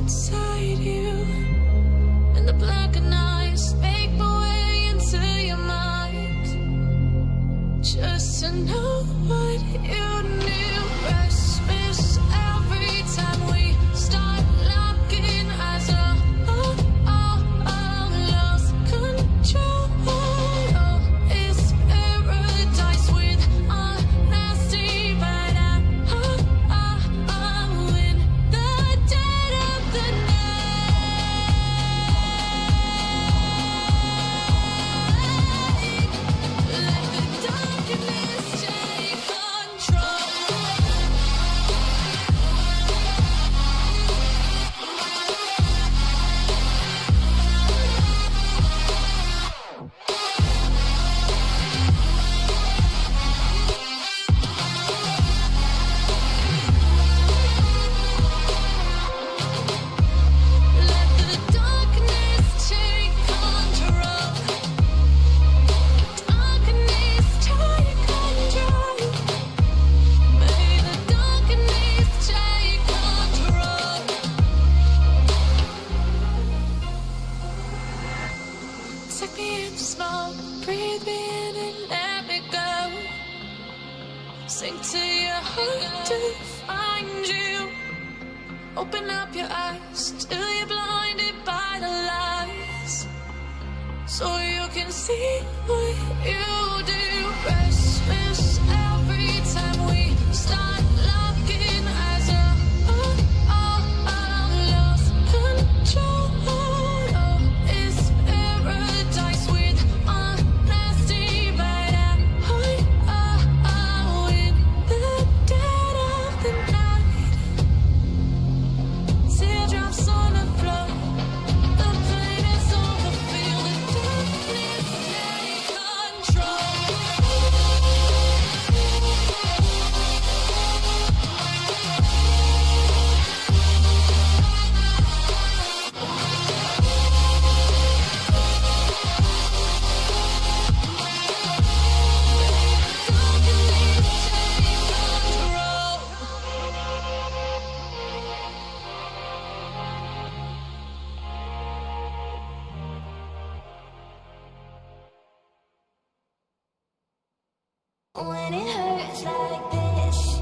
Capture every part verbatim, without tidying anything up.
inside you, and the black and eyes make my way into your mind, just to know what you knew. Restless every time we start locking eyes. Oh, oh, oh, oh, lost control. Oh, it's paradise with honesty, but I, oh, oh, oh, in the dead of the night, let the darkness take control. Let the darkness take control. Darkness take control. May the darkness take control. Take me in the smoke, breathe me in and let me go. Sink to your heart to find you. Open up your eyes till you're blinded by the lies, so you can see what you do. Restless every time we start locking eyes. Oh, oh, oh, oh, lost control. Oh, it's paradise with honesty, but I, oh, oh, oh, in the dead of the night, teardrops on the floor. The pain is over, feel the darkness take control. When it hurts like this.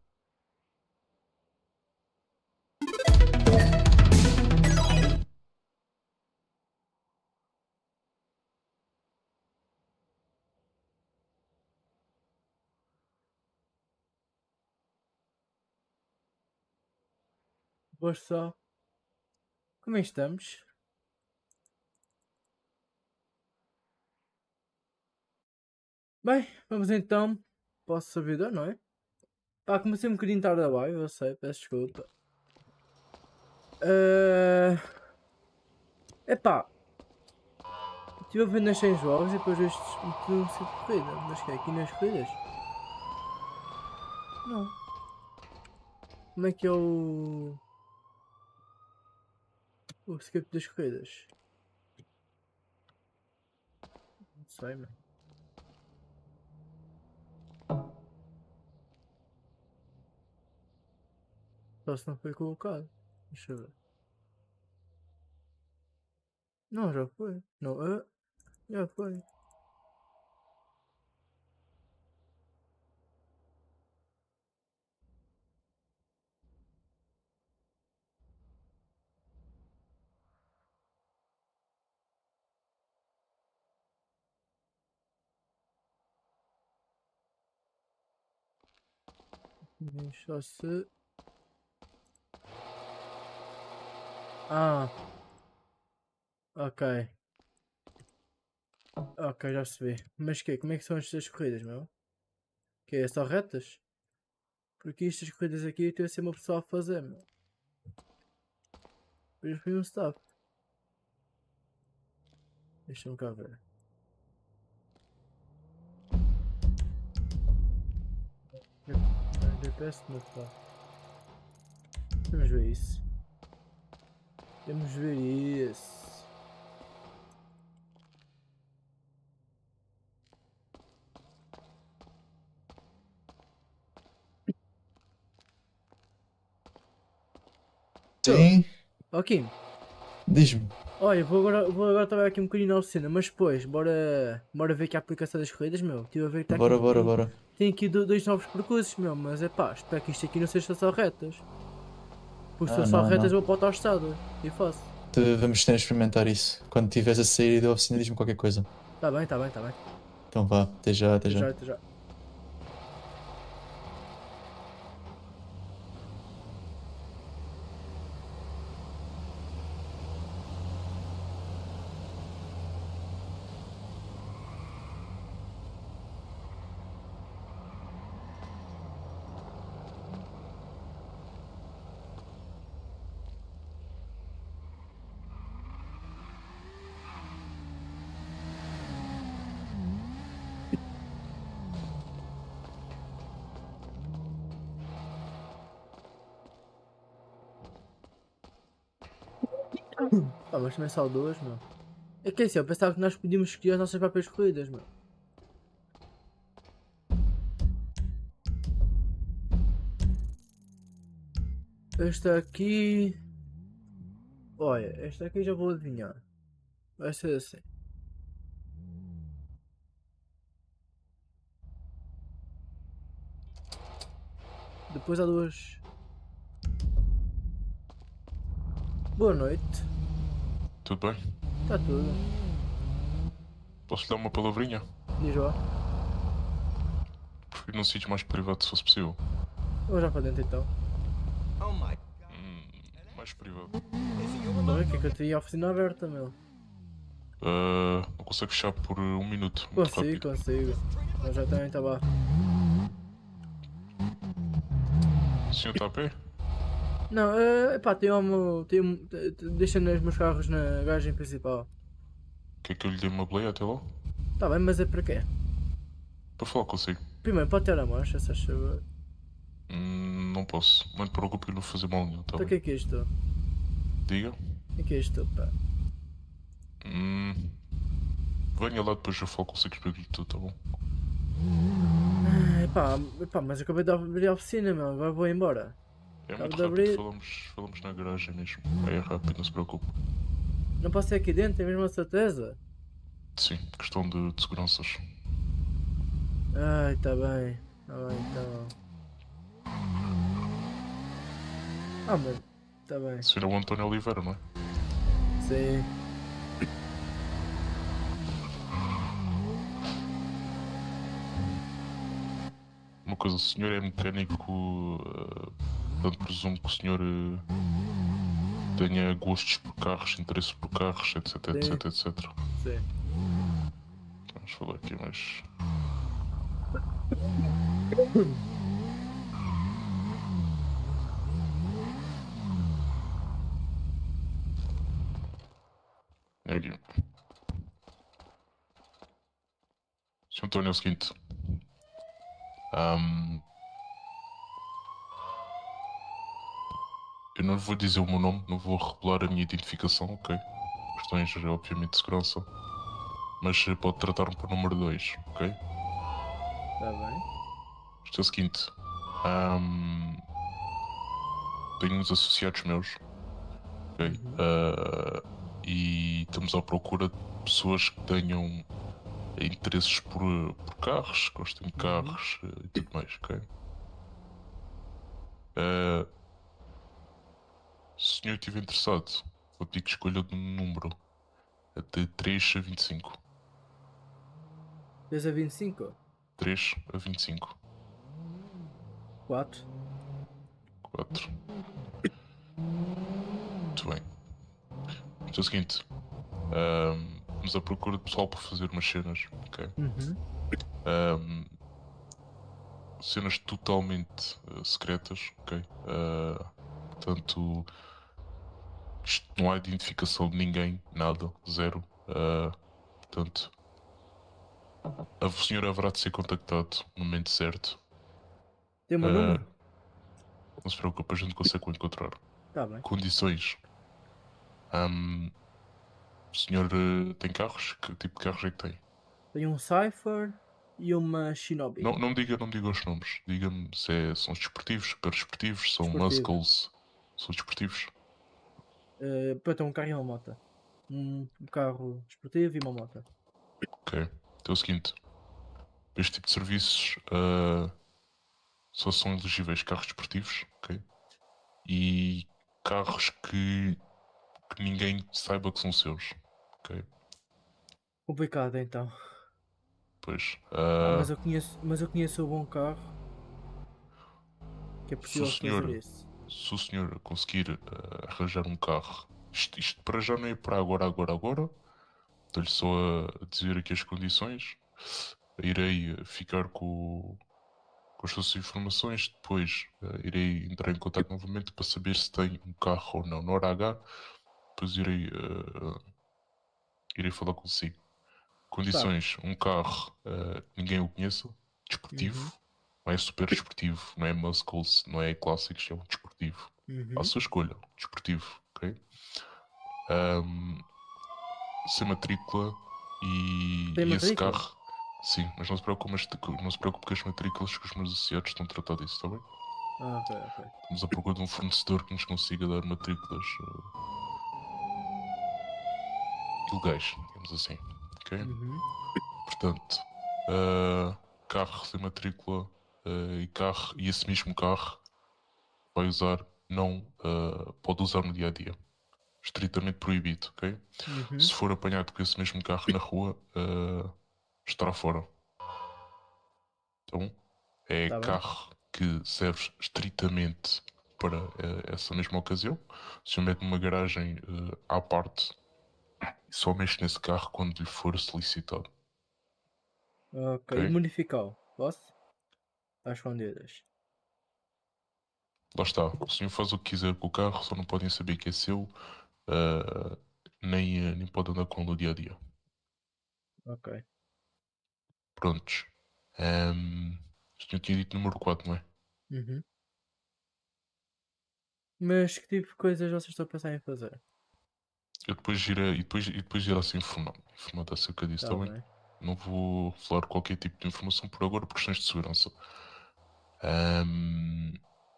Boa só. Como é que estamos? Bem, vamos então para o servidor, não é? Pá, comecei um bocadinho tarde a live, eu sei, peço desculpa. Uh... Epá, estive a ver nas cem jogos e depois estes metiam ser de corrida, mas que é aqui nas corridas? Não. Como é que é o... o skip das corridas? Não sei, mano. Só se não foi colocado. Deixa eu ver. Não, já foi. Não, uh, já foi. Só se... Ah. Ok. Ok, já percebi. Mas que como é que são estas corridas, meu? Que é só retas? Porque estas corridas aqui tem a ser uma pessoa a fazer, meu. Depois foi um stop. Deixa-me cá ver. G P S não está. Vamos ver isso. Vamos ver isso. Sim. Ó Kim, Diz-me. olha, vou agora, vou agora trabalhar aqui um bocadinho na oficina, mas depois, bora, bora ver aqui a aplicação das corridas, meu. Estive a ver que tá Bora, aqui, bora, tem, bora. tem aqui do- dois novos percursos, meu, mas é pá, espero que isto aqui não seja só retas. Porque se Ah, for só não, retas, não. eu vou para a autoestrada e faço. Te- Vamos ter a experimentar isso. Quando estiveres a sair da oficina, diz-me qualquer coisa. Tá bem, tá bem, tá bem. Então vá, até já, até Até já. já, até já. Pá, mas também só duas, meu. É que é assim, eu pensava que nós podíamos escolher as nossas próprias corridas, meu. Esta aqui. Olha, esta aqui já vou adivinhar. Vai ser assim. Depois há duas. Boa noite. Tudo bem? Está tudo. Posso lhe dar uma palavrinha? Diz lá. Prefiro num sítio mais privado se fosse possível. Vou já para dentro então. Hum, mais privado. Olha, que é que eu tenho a oficina aberta, meu. Ah, não consigo fechar por um minuto. Muito Consigo, rápido. consigo. Mas já também está lá. O senhor está a pé? Não, é pá, tenho um. Tenho, te- te- deixando os meus carros na garagem principal. Quer que eu lhe dê uma boleia até lá? Tá bem, mas é para quê? Para falar consigo. Primeiro, pode ter a mancha, se achou. Hum, não posso. Não te preocupe, eu não vou fazer mal nenhum, tá Então o que bem? é que é isto? Diga. O que é isto, pá? Hum, venha lá depois eu falo consigo explico-lhe tudo, tá bom? Ah, epá, epá, mas eu acabei de abrir a oficina, meu. Agora vou embora. É Acabo muito de rápido, abrir. falamos, falamos na garagem mesmo. É rápido, não se preocupe. Não posso ir aqui dentro, tem mesmo a certeza? Sim, questão de, de seguranças. Ai, tá bem. Tá bem, então. Ah, mas. Tá bem. O senhor é o António Oliveira, não é? Sim. Uma coisa, o senhor é mecânico, eh, portanto presumo que o senhor eh, tenha gostos por carros, interesse por carros, etc, Sim. etc, etcétera. Sim. Vamos falar aqui mais. Aqui. senhor António, é o seguinte. Ahm, eu não vou dizer o meu nome, não vou revelar a minha identificação, ok? Questões, obviamente, de segurança. Mas eh, pode tratar-me por número dois, ok? Tá bem. Isto é o seguinte. ahm, tenho uns associados meus, ok? Uhum. Ah, e estamos à procura de pessoas que tenham interesses por, por carros, gostem de carros eh, e tudo mais, ok? Ah, se o senhor estiver interessado, vou pedir que escolha um número de três a vinte e cinco. três a vinte e cinco? três a vinte e cinco. quatro. quatro. Muito bem. Isto é o seguinte. ahm, vamos à procura de pessoal para fazer umas cenas, ok? Uhum. Ahm, cenas totalmente eh, secretas, ok? Ah, portanto, isto não há identificação de ninguém, nada, zero. Ah, portanto, a senhora haverá de ser contactado no momento certo. Tem o meu Ah, número? Não se preocupe, a gente consegue encontrar. Tá bem. Condições. Ahm, o senhor eh, tem carros? Que tipo de carros é que tem? Tenho um Cypher e uma Shinobi. Não, não me diga, não me diga os nomes. Diga-me se é- são desportivos, super desportivos, são Desportivos. muscles, são desportivos. Uh, para ter um carro e uma moto. Um, um carro esportivo e uma moto. Ok. Então é o seguinte. Este tipo de serviços ah, só são elegíveis carros desportivos, ok? E carros que, que ninguém saiba que são seus, ok? Complicado então. Pois. Ah, ah, mas eu conheço, mas eu conheço o bom carro que é se o possível fazer senhor, isso. se o senhor conseguir ah, arranjar um carro, isto, isto para já não é para agora, agora, agora. Estou-lhe só a dizer aqui as condições. Irei eh, ficar com, com as suas informações. Depois eh, irei entrar em contato novamente para saber se tem um carro ou não. Na hora H, depois irei, eh, irei falar consigo. Tá. Condições: um carro eh, que ninguém o conheça, desportivo. Uhum. Não é super desportivo, não é muscles, não é clássicos, é um desportivo. À Uhum. sua escolha, desportivo, ok? Ahm, sem matrícula e, Tem e esse matrícula? carro. Sim, mas não se preocupe, mas não se preocupe que as matrículas que os meus associados estão a tratar disso, está bem? Ah, ok, ok. Estamos à procura de um fornecedor que nos consiga dar matrículas uh, ilegais, digamos assim, ok? Uhum. Portanto, uh, carro sem matrícula uh, e carro, e esse mesmo carro vai usar, não uh, pode usar no dia a dia. Estritamente proibido, ok? Uhum. Se for apanhado com esse mesmo carro na rua, uh, estará fora. Então, é Tá bem. carro que serve estritamente para eh, essa mesma ocasião. O senhor mete numa garagem eh, à parte e só mexe nesse carro quando lhe for solicitado. Ok. E Ok? modificá-lo? Posso? Às escondidas. Lá está. O senhor faz o que quiser com o carro, só não podem saber que é seu, eh, nem, eh, nem pode andar com ele no dia a dia. Ok. Prontos. Ehm, o senhor tinha dito número quatro, não é? Uhum. Mas que tipo de coisas vocês estão a pensar em fazer? Eu depois irei, e depois, e depois irá ser informado, informado acerca disso, Tá está bem? bem. Não vou revelar qualquer tipo de informação por agora por questões de segurança. Ahm,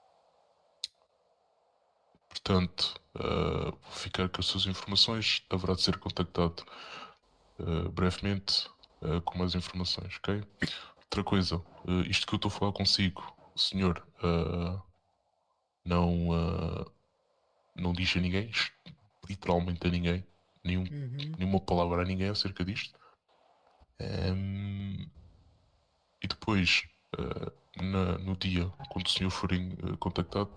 portanto, ah, vou ficar com as suas informações. Haverá de ser contactado ah, brevemente ah, com mais informações, ok? Outra coisa, ah, isto que eu estou a falar consigo, o senhor ah, não, ah, não diz a ninguém, literalmente a ninguém, nenhum, Uhum. nenhuma palavra a ninguém acerca disto. Ahm, e depois, ah, na- no dia, quando o senhor for em- ah, contactado,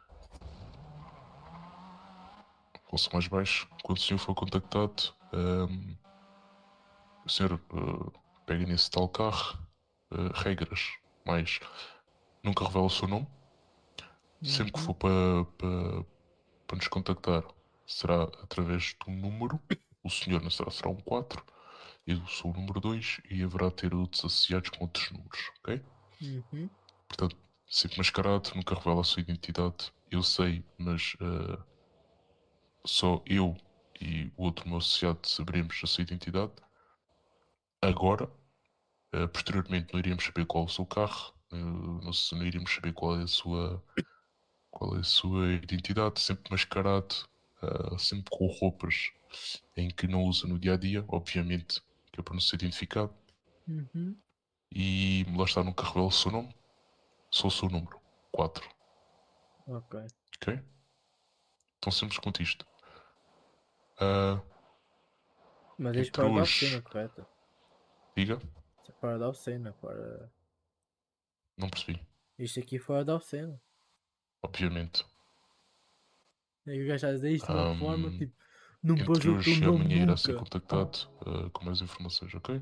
ou se mais baixo, quando o senhor for contactado, ahm, o senhor ah, pega nesse tal carro, ah, regras, mas nunca revela o seu nome. Sempre que Uhum. for para para para nos contactar, será através do número. O senhor não será, será um quatro, eu sou o número dois e haverá de ter outros associados com outros números, ok? Uhum. Portanto, sempre mascarado, nunca revela a sua identidade. Eu sei, mas ah, só eu e o outro meu associado saberemos a sua identidade. Agora, eh, posteriormente, não iríamos saber qual é o seu carro, eh, não, se- não iríamos saber qual é a sua, qual é a sua identidade, sempre mascarado, ah, sempre com roupas em que não usa no dia a dia, obviamente, que é para não ser identificado. Uhum. E lá está, nunca revela o seu nome, só o seu número, quatro, Ok. ok? Tão simples quanto isto. Ah, Mas isto entre fora da oficina, hoje, correto? diga, Isto é fora da oficina, fora... não percebi, Isto aqui fora da oficina. obviamente. E o gajo está a dizer isto de uma forma, Ahm, tipo... Não pôs entre o teu hoje e nome amanhã irá ser nunca. contactado ah, com mais informações, ok?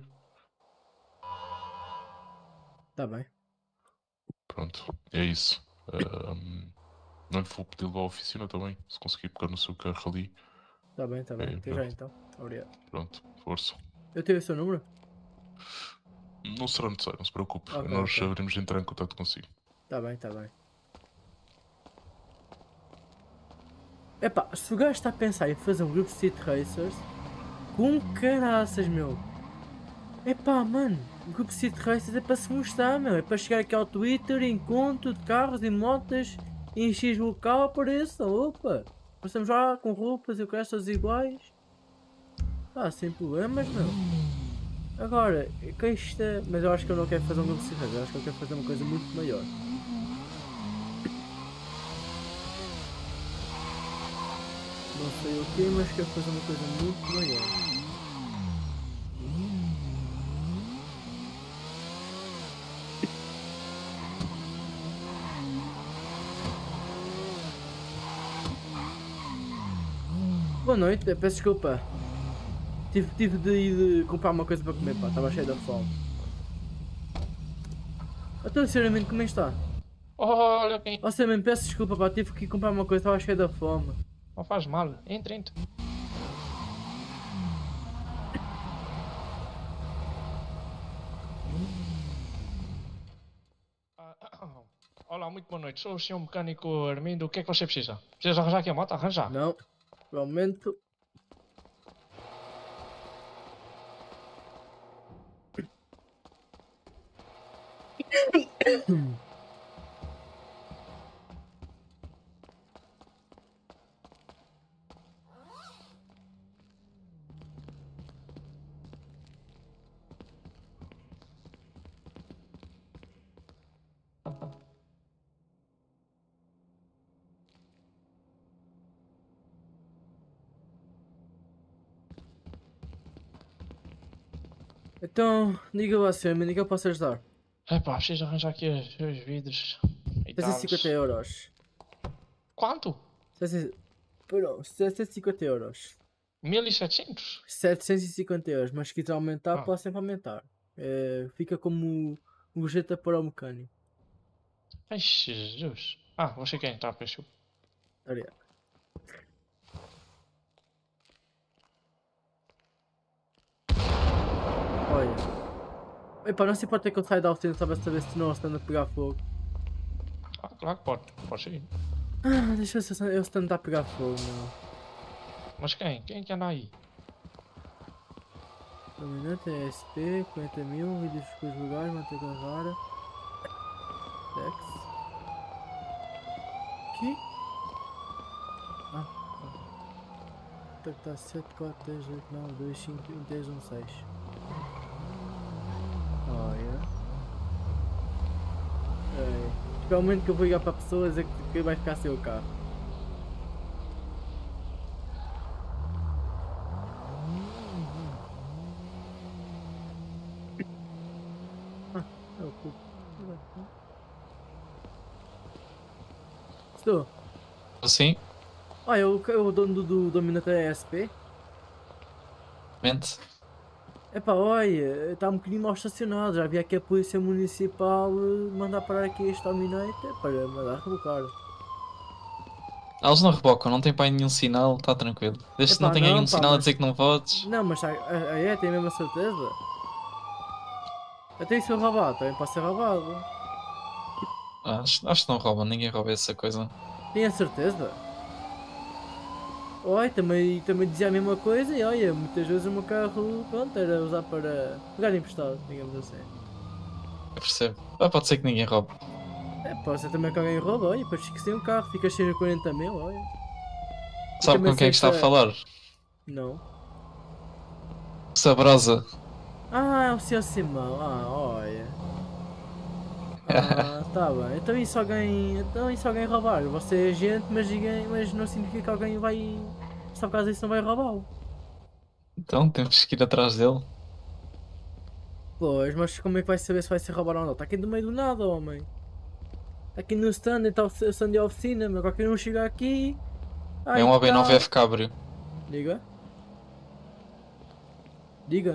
Tá bem. Pronto, é isso. Ahm, não lhe vou pedir lá à oficina também, se conseguir pegar no seu carro ali. Tá bem, tá bem. É Até já melhor. então. Obrigado. Pronto, força. Eu tive o seu número? Não será necessário, não se preocupe. Ok, Nós ok. haveremos de entrar em contato consigo. Tá bem, tá bem. Epá, se o gajo está a pensar em fazer um grupo de Street Racers, com caraças, meu. Epá, mano, o grupo de Street Racers é para se mostrar, meu. É para chegar aqui ao Twitter, encontro de carros e motas em X local, apareça, opa. Nós estamos lá com roupas e crestas iguais. Ah, sem problemas, meu. Agora, que isto é... Mas eu acho que eu não quero fazer um grupo de eu acho que eu quero fazer uma coisa muito maior. Não sei o que, mas quero fazer uma coisa muito maior. Boa noite, peço desculpa. Tive, tive de ir comprar uma coisa para comer, pá, estava cheio de fome. Então, sinceramente, como é que está? Olha quem. Ó, sinceramente, peço desculpa, pá, tive que ir comprar uma coisa, estava cheio de fome. Não faz mal. Entra, entra. Ah, Olá, muito boa noite. Sou o senhor mecânico Armindo. O que é que você precisa? Precisa arranjar aqui a moto? Arranjar. Não, por momento. Então, diga lá, senhor, em que eu posso ajudar? Epá, preciso arranjar aqui os, os vidros e tal. setecentos e cinquenta euros. Quanto? setecentos... Perdão, setecentos e cinquenta euros. mil e setecentos? setecentos e cinquenta euros, mas se quiser aumentar, Ah. pode sempre aumentar. É, fica como o gorjeta para o mecânico. Ai, Jesus. Ah, você quer entrar, peço. Obrigado. Olha. Epá, não se pode ter que eu saia da oficina só para saber se não estando a pegar fogo. Ah, claro que pode. Pode ser. Ah, deixa eu ver se eu estando a pegar fogo, meu. Mas quem? Quem que anda aí? Dominante é S P, quarenta mil, vídeos com os lugares, manteiga rara. Dex. Que? Ah, ah. Contactar sete quatro três oito nove dois cinco um três um seis. Olha. É. Espera o momento que eu vou ligar para a pessoa dizer que, que vai ficar sem o carro. Ah, é o cu. Estou. Assim, Olha, o, o dono do, do Dominante é S P? mente. Epá, olha, está um bocadinho mal estacionado. Já vi aqui a polícia municipal eh, mandar parar aqui este Dominante para mandar rebocar. Eles não rebocam, não tem para aí nenhum sinal, está tranquilo. Desde que Epá, não tenha não, nenhum pá, sinal a mas- dizer que não votes. Não, mas ah, ah, é, tem mesmo a certeza? Até isso é roubado, também pode ser roubado. Acho, acho que não roubam, ninguém rouba essa coisa. Tem a certeza? Olha, também, também dizia a mesma coisa e olha, muitas vezes o meu carro, pronto, era usar para pegar emprestado, digamos assim. Eu percebo. Ah, pode ser que ninguém roube. É, pode ser também que alguém rouba, olha, depois fica sem um carro, fica cheio de quarenta mil, olha. E Sabe também com quem é que sei está a falar? Não. Sabrosa. Ah, é o senhor Simão, ah, olha. Ah, tá bem. Então e se alguém. Então e se alguém roubar? Você é gente, mas, ninguém, mas não significa que alguém vai. Só por causa disso não vai roubá-lo. Então temos que ir atrás dele. Pois, mas como é que vai saber se vai ser roubado ou não? Está aqui no meio do nada, homem. Está aqui no stand, está o stand de oficina, mas qualquer um chega aqui. Ah, É um e A B nove tal. F Cabrio. Diga. Diga.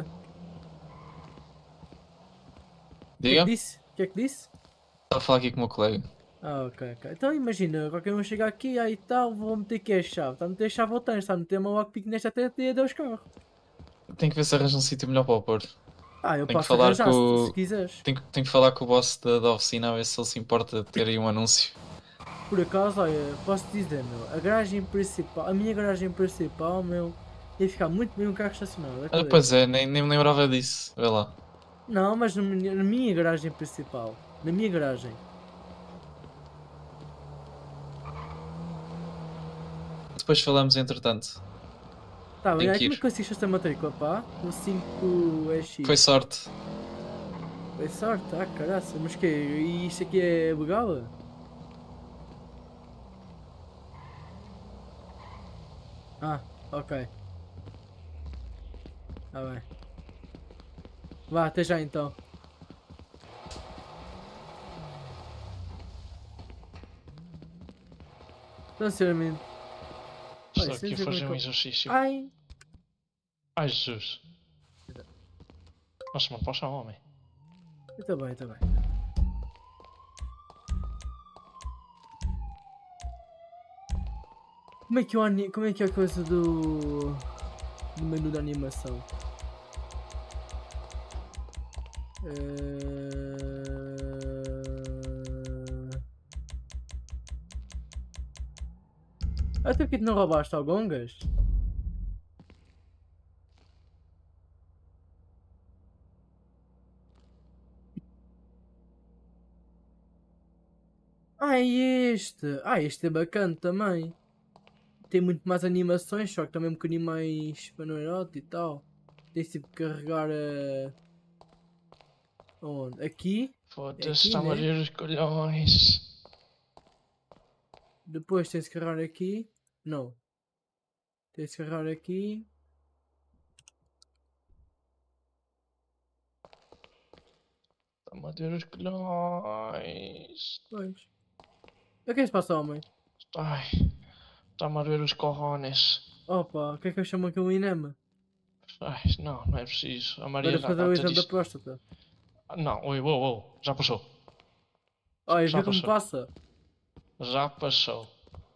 O que é Diga? que disse? O que é que disse? Estava a falar aqui com o meu colega. Ah, ok, ok. Então imagina, qualquer um chega aqui, aí tal, vou meter aqui a chave. Está a meter a chave ao tanque, está a meter uma lockpick nesta até e adeus carro. Tenho que ver se arranja um sítio melhor para o pôr. Ah, eu Tenho que posso falar arranjar com se, o- se quiseres. Tenho, que- tenho que falar com o boss da, da oficina a ver se ele se importa de ter aí um anúncio. Por acaso, olha, posso dizer, meu, a garagem principal, a minha garagem principal, meu, ia ficar muito bem um carro estacionado. Ah, acredita? pois é, nem, nem me lembrava disso. Vê lá. Não, mas na minha, na minha garagem principal. Na minha garagem. depois falamos entretanto. Tá bem, Tem aí que como é ir. que conseguiste esta matrícula, pá? O cinco é X. Foi sorte. Foi sorte, ah caraça, mas que e isto aqui é legal? Ah, ok. Tá bem. Vá, até já então. Então, sinceramente. Estou Olha, aqui a sem dizer fazer como um é que eu- exercício. Ai! Ai, Jesus. Nossa, não posso, homem. Eu também, eu também. Como é que, o ani... Como é que é a coisa do... do menu da animação? Eh, Até porque tu não roubaste ao Gongas? Ah, é este! Ah, este é bacana também. Tem muito mais animações, só que também um bocadinho mais panorama e tal. Tem tipo que carregar a. Onde? Aqui. Foda-se, Aqui, está-me a né? rir os colhões. Depois tem-se que carregar aqui. Não. Tem-se que carregar aqui. Está-me a rir os colhões. Pois. O que é que se passa, homem? Ai, está-me a rir os corrones. Opa, o que é que eu chamo aqui um enema? Ai, não, não é preciso. A Maria Para já fazer o até exame da disse... próstata. Ah, não, oi, uou, uou, já passou. Olha, Já vê como passou. passa. Já passou.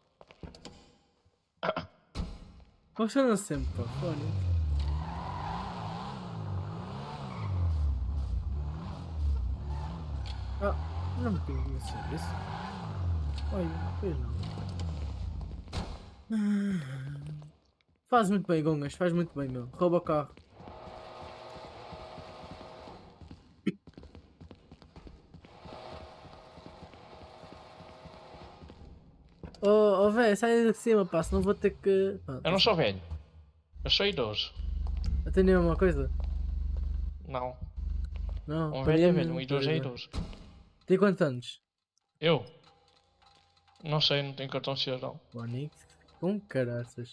Funciona sempre, pá. Fónix. Ah, não me queria conhecer isso. Olha, pois não. Ah, faz muito bem, Gongas, faz muito bem, meu. Rouba o carro. Oh, oh velho, sai de cima, pá, senão vou ter que. Ah, Eu não sou velho. Eu sou idoso. atender uma coisa? Não. Não, Um para velho é mim velho, um idoso é coisa. idoso. Tem quantos anos? Eu? Não sei, não tenho cartão de cidadão. Onix, com caraças.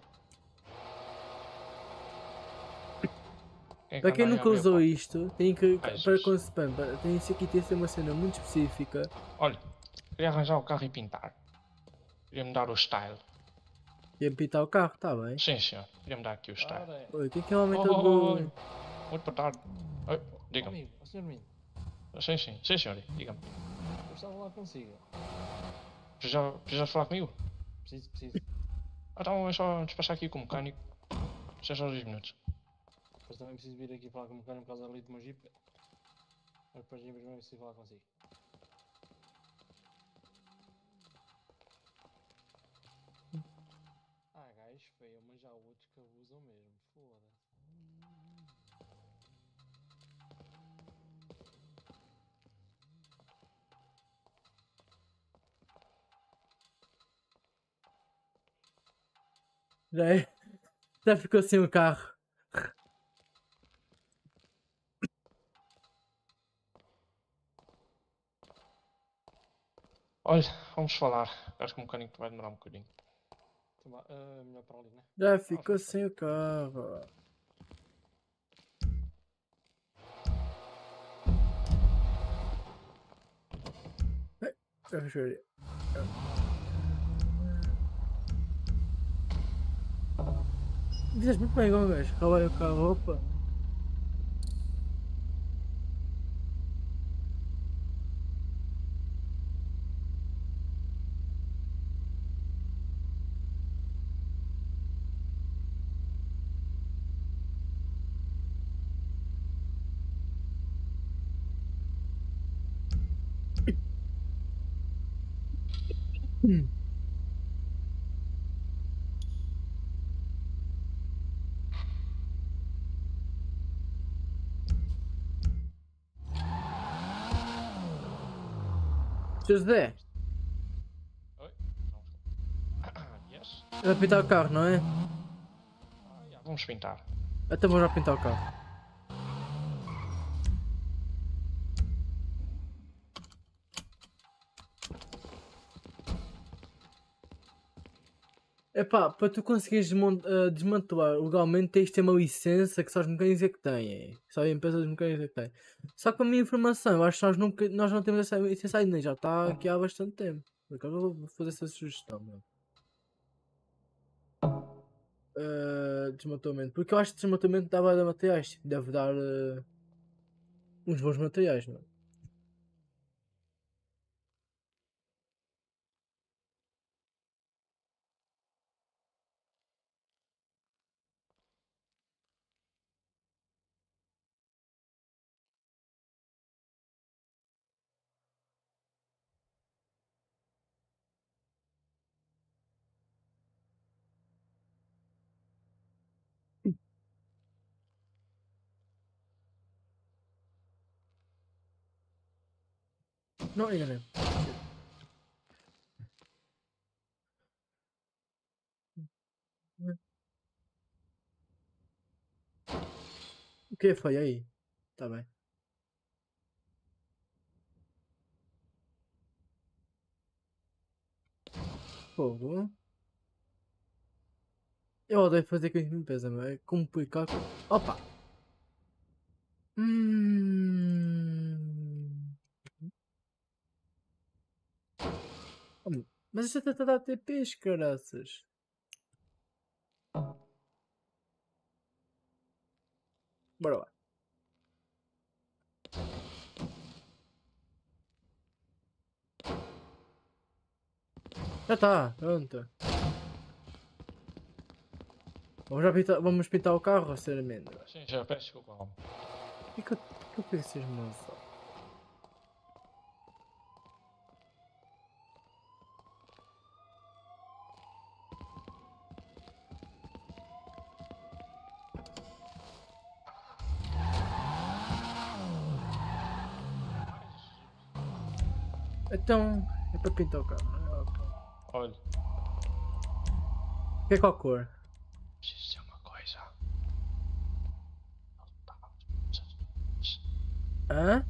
Quem é que Para quem anda aí nunca a abrir a usou porta? isto, tem que. Ai, Para Jesus. com spam, para- tem isso aqui, tem que ser uma cena muito específica. Olha, queria arranjar o carro e pintar. Queria-me dar o style. E pintar o carro, tá bem. Sim, senhor. Queria-me dar aqui o style. Oi, quem que é o homem Oh, todo. oh, oh, oh. Muito boa tarde. Oi, diga-me. Amigo, ó senhor Minho, Sim, sim. Sim, senhor. Diga-me. eu gostava de falar consigo. Precisa, precisa falar comigo? Preciso, preciso. Então é só despachar aqui com o mecânico. São só dois minutos. Depois também preciso vir aqui falar com o mecânico por causa ali do meu jeep. Mas depois de mesmo preciso falar consigo. Ah, gajos feio, mas já há outros que abusam mesmo. Foda-se. Já é? Já ficou sem o carro. Olha, vamos falar. Acho que o mecânico vai demorar um bocadinho. Então vá, ah, melhor para ali, né? Já ficou sem o carro. Ai, já chorei. Dizes muito bem, Gongas. Rouba o carro, opa. Hum. José, Oi? Yes? É para pintar o carro, não é? Ah, já, vamos pintar. Até vou já pintar o carro. Epá, para tu conseguires desmon- uh, desmantelar legalmente tens de ter uma licença que só os mecânicos é que têm. Só a empresa dos mecânicos é que tem. Só que para a minha informação, eu acho que nós, nunca, nós não temos essa licença ainda, já está aqui há bastante tempo. Por acaso eu vou fazer essa sugestão, meu. Uh, desmantelamento. Porque eu acho que desmantelamento dá bué de materiais. Tipo, deve dar uh, uns bons materiais, não é? Não, enganei. O que foi aí? Tá bem. Fogo. Eu odeio fazer com limpeza, mas é complicado. Opa! Hum... Hum, Mas isto até dá T Ps, caraças. Bora lá. Já está, pronto. Vamos, já pintar, vamos pintar o carro, sinceramente. Sim, já peço desculpa, homem. Por que eu, por que eu fiz esses moços? Então, é para pintar o carro. Ah, ok. Olha, Que é qual cor? preciso dizer uma coisa. Hã?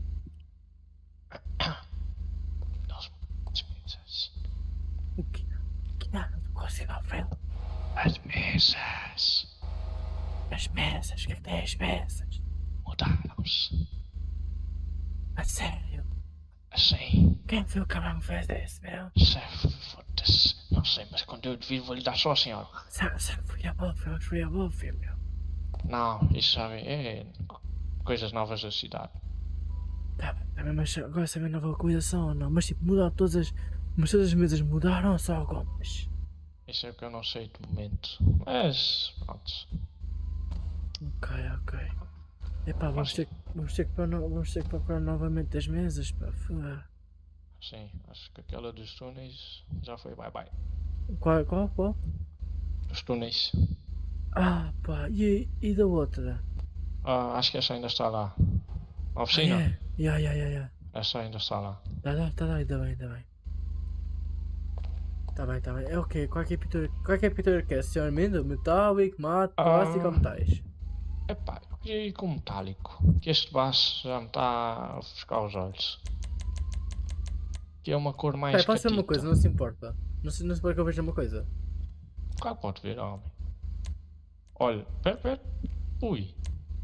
Nós mesas. O que? Que nada, não consigo ouvir. As mesas As mesas, o que é que tem as mesas? mudaram-se. A sério? Assim, Quem foi o que me fez isso, meu? chefe, foda-se. Não sei, mas quando eu devia vou lhe dar só a senhora. Sabe, sabe, fui a Bófia, fui a Bófia, meu. Não, isso sabe, é coisas novas da cidade. Tá bem, tá bem, mas agora sabe a nova localização ou não? Mas tipo, mudaram todas as... Mas todas as mesas mudaram ou só algumas? Isso é o que eu não sei de momento. Mas, pronto. Ok, ok. Epá, vamos ter, vamos ter, que, procurar no- vamos ter que procurar novamente as mesas, pá. Foda. Sim, acho que aquela dos túneis já foi bye bye. Qual, qual, qual? Dos túneis. Ah, pá, e, e da outra? Ah, acho que essa ainda está lá. A Ah, oficina? é? Ya, ya, ya, ya. Essa ainda está lá. Tá, tá, tá, ainda bem, ainda bem. Tá bem, tá bem. É o quê? Qual é que é a pintura? Qual é que é a pintura que é? Senhor Amendo? Metálico, mate, Ah. plástico ou metais? Epá, eu queria ir com metálico. Que este baço já me está a ofuscar os olhos. Que é uma cor mais Peraí, posso ver uma catita. coisa? Não se importa. Não se, não se importa que eu veja uma coisa. Claro que pode ver, homem. Olha, pera, pera. Ui.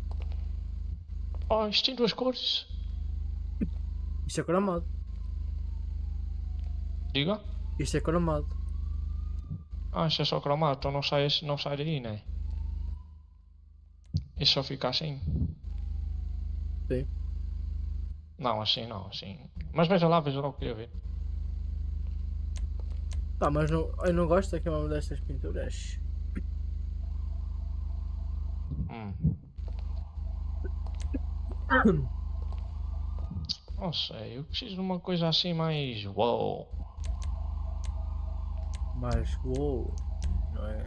Oh, isto tem duas cores. Isto é cromado. Diga? Isto é cromado. Ah, isto é só cromado, então não sai, esse- não sai daí, né? Isso só fica assim. Sim. Não, assim não, assim. Mas veja lá, veja lá o que eu queria ver. Pá, mas não, eu não gosto aqui uma destas pinturas. Hum. Não sei, eu preciso de uma coisa assim mais uou. Mas, uou, não é?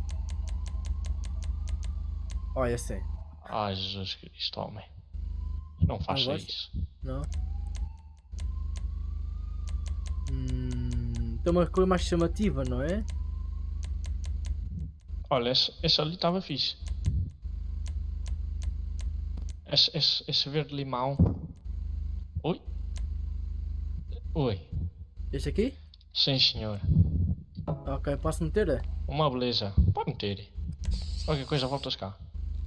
Olha, assim, Ai, Jesus Cristo, homem. Não faça gosta? isso. não? Hum, tem uma cor mais chamativa, não é? Olha, esse, esse ali estava fixe. Esse, esse, esse verde limão. Oi? Oi. Este aqui? Sim, senhor. Ok, posso meter? É? Uma beleza. Pode meter. Qualquer coisa, voltas cá.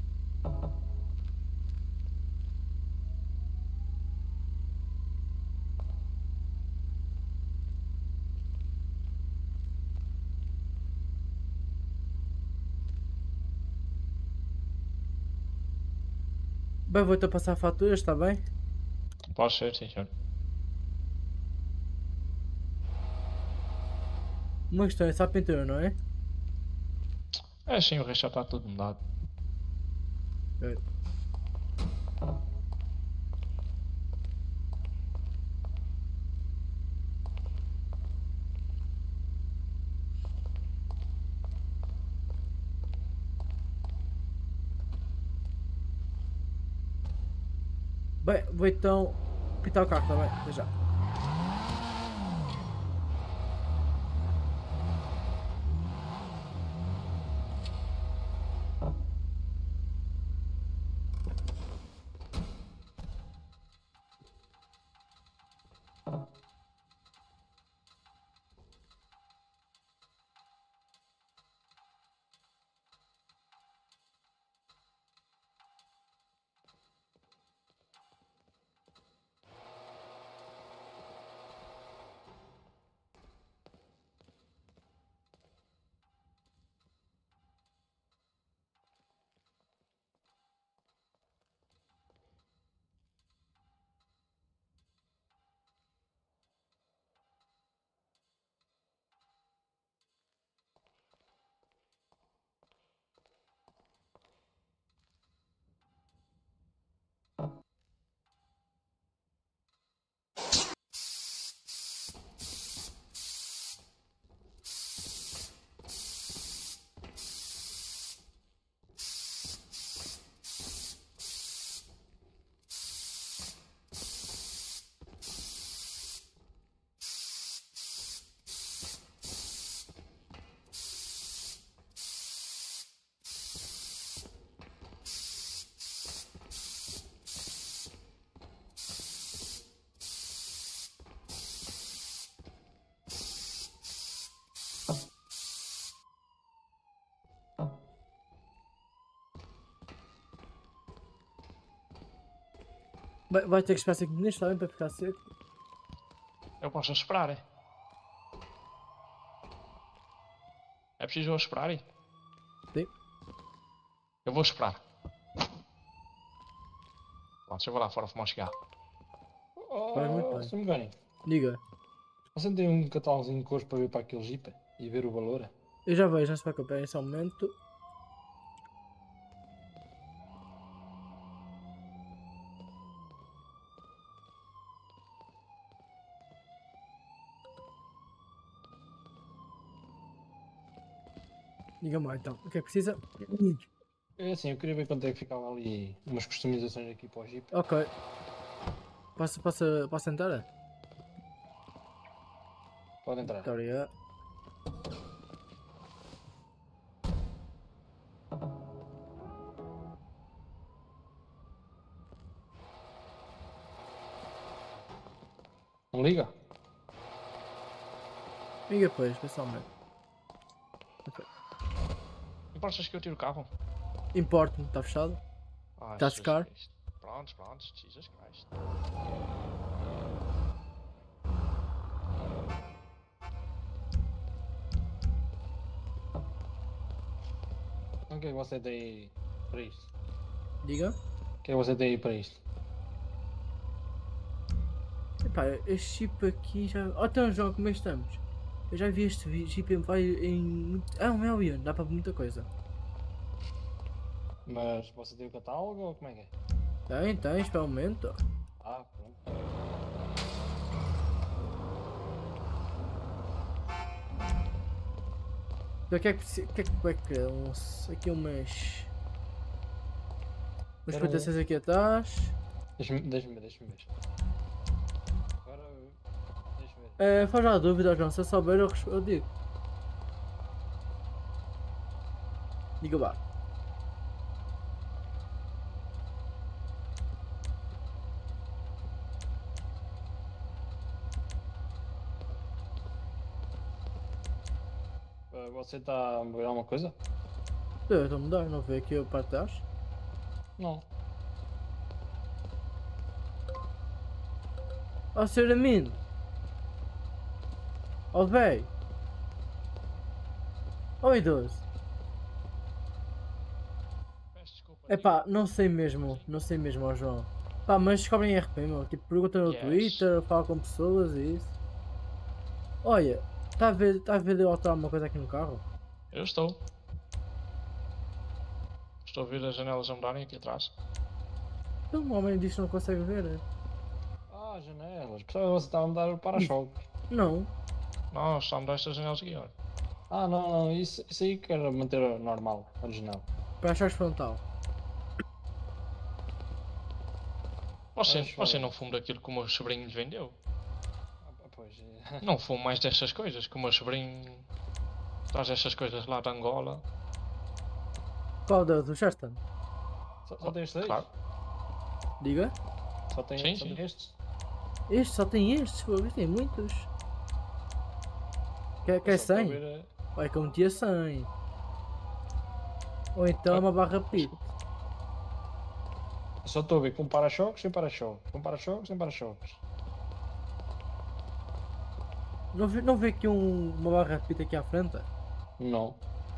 Bem, vou-te a passar faturas, está bem? Pode ser, sim, senhor. Uma questão, é só pintura, não é? É sim, o resto já está tudo mudado. É. Bem, vou então pintar o carro, está bem? Até já. Vai, vai ter que esperar cinco minutos, está bem? Para ficar seco. Eu posso esperar, é? É preciso eu esperar, é? Sim. Eu vou esperar. Pronto, eu vou lá fora fumar um cigarro. Faz muito Oh, bem. se me engano, Diga. você tem um catálogozinho de cores para ver para aquele Jeep e ver o valor? Eu já vejo, não se preocupe, é só um momento. Diga-me lá então, o que é que precisa? É assim, eu queria ver quanto é que ficava ali umas customizações aqui para o Jeep. Ok. Posso, posso, posso entrar? Pode entrar. Muito obrigado. Não liga? Diga pois, pessoalmente. Importas que eu tiro o carro? Importo-me, está fechado? Ah, Tá a Jesus secar? Cristo. Pronto, pronto, Jesus Christ. Então o que é que você tem aí para isto? Diga. O que é que você tem aí para isto? Epá, este chip aqui já... Oh, então João, como é que estamos? Eu já vi este chip em... vai em... É um Alien, dá para muita coisa. Mas você tem o catálogo ou como é que é? Tem, tem, espera um momento. Ah, pronto. Então, o que é que precisa... O que é que vai querer? Um... Aqui umas... Umas Era um- proteções aqui atrás. Deixa-me deixa ver, deixa-me ver. Agora, deixa-me ver. É, faz lá a dúvida, João, se eu souber eu, res- eu digo. Diga lá. Eh, Você está a ver alguma coisa? Eu estou a mudar, não vê aqui a parte de trás? Não. Ó, senhor Amino! Ó, véi! Ó, idoso! Peço desculpa. Epá, não sei mesmo, não sei mesmo, ó João. Pá, mas descobrem R P, meu. Tipo, pergunta no Yes. Twitter, fala com pessoas e isso. Olha, está a ver, tá a ver de eu alterar alguma coisa aqui no carro? Eu estou. Estou a ver as janelas a mudarem aqui atrás. Então, o homem diz que não consegue ver. é? Ah, janelas. Pensava que você estava a mudar o para-choques. Não. Não, está a mudar estas janelas aqui, olha. Ah, não, não. Isso, isso aí que era manter normal, original. Para achar frontal. Você, Acho você bem. não fuma daquilo que o meu sobrinho lhe vendeu? Ah, pois. é. Não fumo mais destas coisas, que o meu sobrinho traz estas coisas lá de Angola. Qual da do Shastan? Só, só tem estes aí? Claro. Diga? Só tem, Sim, só sim. tem estes? Este só tem estes, pô, este tem muitos. Quer, quer Só para cem? ver, eh, Vai que eu metia cem. Ou então Ah, uma barra pit. Só estou a ver com para-choques sem para-choques. Com para-choques sem para-choques. Não vê, não vê aqui um, uma barra pit aqui à frente? Não.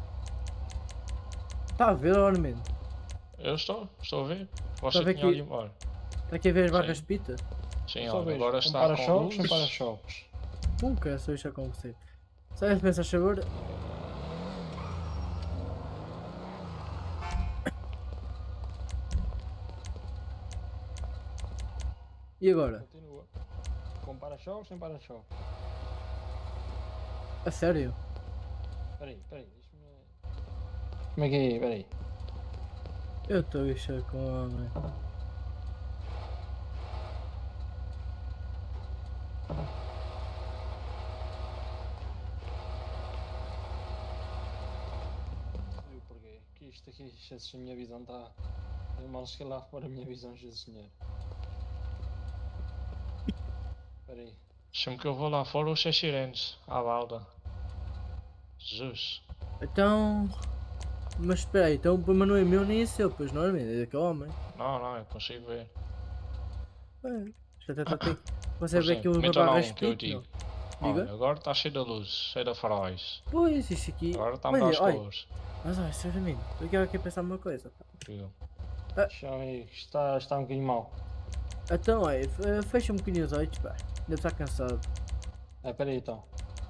Está a ver, ornamento? Eu estou, estou a ver. Está a Você ver tinha que- ali. Olha, Está aqui a ver as barras Sim. pita? sim, Só olha, vejo agora com está com para-choques sem luz. para-choques. Nunca é só isto com você. Sai de pensar sabor. E agora? Continua. Com para-choques sem para-choques. A sério? Espera aí, espera aí. Deixa-me... Como é que é? Espera aí. Eu estou isto com o homem. Viu porquê? Que isto aqui, Jesus, a minha visão está... Eu mal cheguei lá fora a minha visão, Jesus Senhor. Espera aí. Deixa-me que eu vou lá fora os seis sirenes, à balda. Jesus. Então. Mas espera aí, então o problema não é meu nem é seu, pois não é meu, é daquele homem. Não, não, eu consigo ver. É, já está tem. Você vê Sim, aqui uma meta lá barra um que eu pit, digo. não? Diga? Olha, agora está cheio de luz, cheio de faróis. Pois, isto aqui. Agora está a mudar as Olha, olha, cores. mas olha, sinceramente, eu quero aqui pensar uma coisa. Viu? Deixa eu ver. Está, está um bocadinho mal. Então, olha, fe- fecha um bocadinho os olhos, pá. Deve estar cansado. Ah, espera aí então.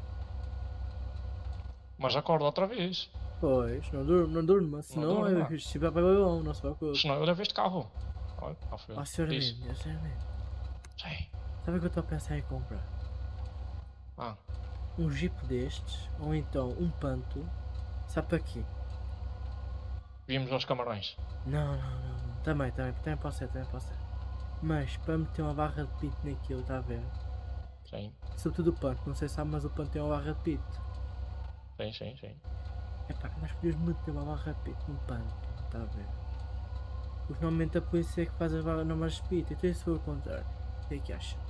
Mas acorda outra vez. Pois, não durma, não durma, senão durma. eu se vai para o bom, não se preocupe. Senão eu levo este carro. Olha, à frente. Ó, Diz. sinceramente, sinceramente. Sim. Sabe o que eu estou a pensar em comprar? Ah, Um jeep destes, ou então um panto. Sabe para quê? vimos aos camarões. Não, não, não, não. Também, também, também pode ser, também pode ser. Mas para meter uma barra de pit naquilo, está a ver? Sim, Sobretudo o panto, não sei se sabe, mas o panto tem uma barra de pit. sim, sim, sim. Epá, nós podíamos meter uma barra de pit no panto, está a ver? Porque normalmente a polícia é que faz as barras normas de pit, então isso foi o contrário. O que é que acha?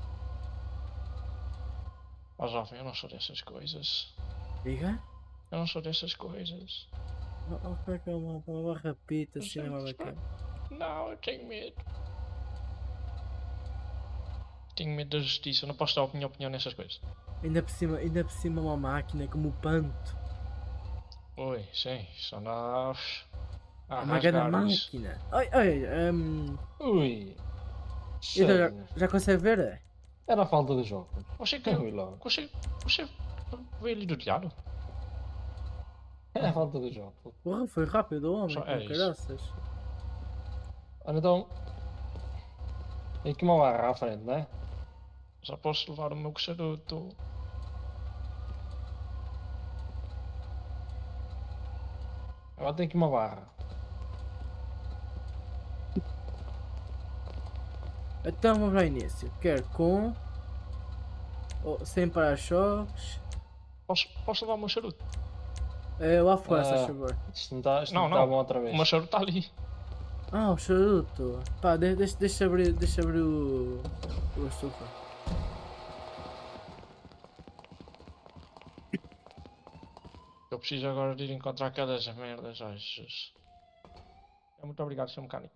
Ó jovem, eu não sou dessas coisas. Diga? Eu não sou dessas coisas. Oh, oh, como é que é uma, uma barra de pit assim, Não não é sei, bacana? Não, eu tenho medo. Tenho medo da justiça, eu não posso dar a minha opinião nessas coisas. Ainda por cima, ainda por cima uma máquina como o panto. Oi, sim, só nós. A É uma grande rasgar isso. máquina. Ai, ai, um, Ui. então já, Jesus. já consegue ver? é? Era a falta de jogo. Você que. Ui logo. Você. Você. Veio ali do telhado? Era a falta de jogo. Porra, foi rápido o homem, Só com é isso. caraças. Olha então. Tem aqui uma barra à frente, não é? Só posso levar o meu charuto. Agora tem aqui uma barra. Então vamos ao início. Quer com ou sem para-choques. Posso, posso levar o meu charuto? É lá fora, se Ah. faz favor. Isto não está Não, tá não. bom outra vez. O Machado está ali. Ah, o charuto. Pá, de- deixa, deixa abrir, deixa abrir o. o estufa. Eu preciso agora de ir encontrar aquelas merdas. Ai, Jesus. Muito obrigado, senhor mecânico.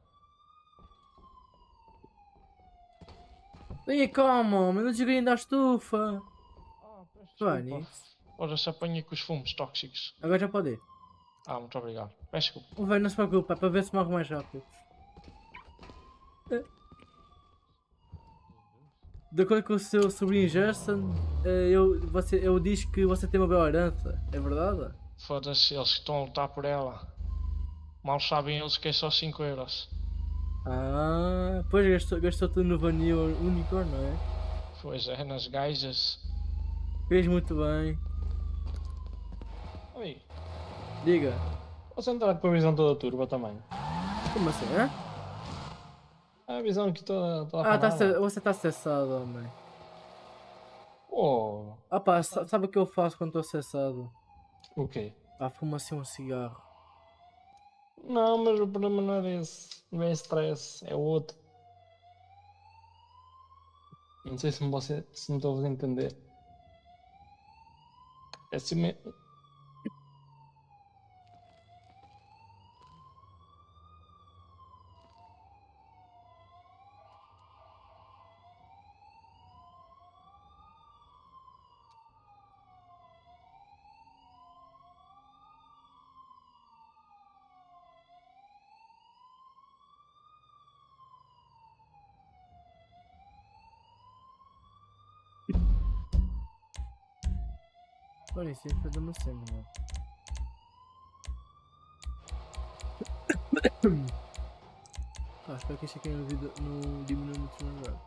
Aí, calma, homem, não desliguei ainda a estufa. Ah, peço Vai desculpa. nisso. Ora, se apanha com os fumos tóxicos. Agora já pode ir. Ah, muito obrigado. Peço desculpa. O velho, não se preocupe, é para ver se morre mais rápido. De acordo com o seu sobrinho Gerson, eh, eu, você, eu disse que você tem uma bela herança, é verdade? Foda-se, eles que estão a lutar por ela. Mal sabem eles que é só cinco euros. Ah, pois gastou, gastou tudo no Vanilla Unicorn, não é? Pois é, nas gajas. Fez muito bem. Oi, Diga, posso entrar com a visão toda turba também? como assim, hã? A visão aqui toda, toda Ah, tá, afanada. ce- você está cessado, homem. Oh, Ah pá, sa- sabe o que eu faço quando estou cessado? o quê? Ah, fumo assim um cigarro. Não, mas o problema não é esse. Não é stress, é outro. Não sei se me, você, se me estou a entender. É assim mesmo. Olha isso, aí fazer uma cena, mano. Ah, espero que este aqui no vídeo não diminua muito o meu.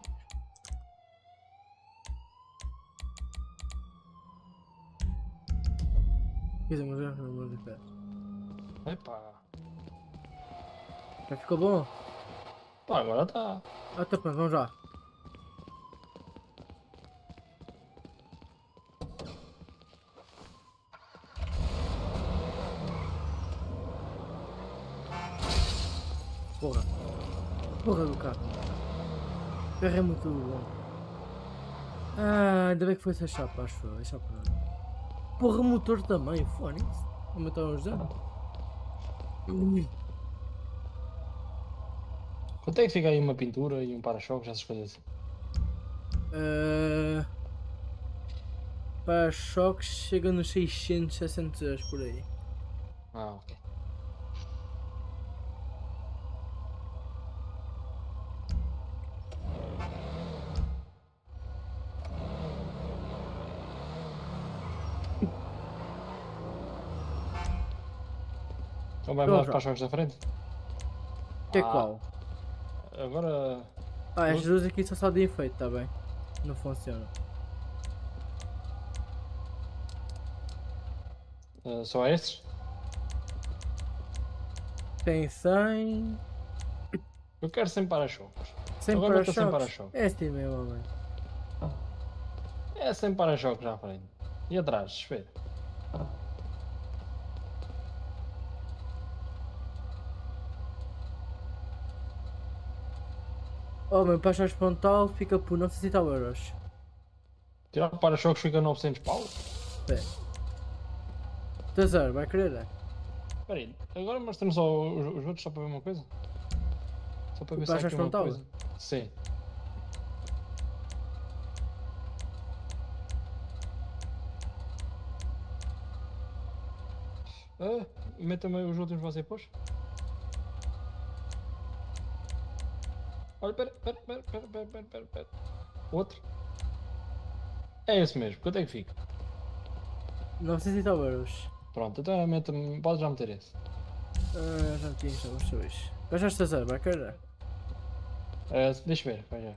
Quer dizer, mas já não vou dizer. Epá. Já ficou bom? Pá, agora está. Ah, tá pronto, vamos já. Porra. Porra do carro. O carro é muito bom. Ah, ainda bem que foi essa chapa, acho eu. É chapa. Porra, o motor também, fone. Aumentar uns anos. Quanto é que fica aí uma pintura e um para-choques, essas coisas assim? Uh, para choques chega nos seiscentos, seiscentos euros por aí. Ah, ok. Então vai Vamos mais lá. para-choques da frente? Que é Ah. qual? Agora. Ah, as luzes aqui são só de efeito, tá bem? Não funciona. Uh, só estes? Tem cem. Eu quero sem para-choques. Sem Agora meta sem para-choques. para-choques. É assim mesmo, homem. É sem para-choques à frente. E atrás, espera. Homem, para-choques frontal fica por novecentos e tal euros. Tirar o para-choques fica novecentos pau. Espera. Tazar, vai querer? é? Espera aí, agora mostramos só os, os outros só para ver uma coisa. Só para O ver se há aqui para-choques uma frontal? coisa. Sim. Ah, meta-me os últimos você pôs. Olha, pera, pera, pera, pera, pera, pera, pera, pera. Outro. É esse mesmo, quanto é que fica? novecentos e tal euros. Pronto, então meta-me, pode já meter esse. Ah, já tinha já os dois. Para-choques Tazar, vai querer? Ah, deixa eu ver, vai já.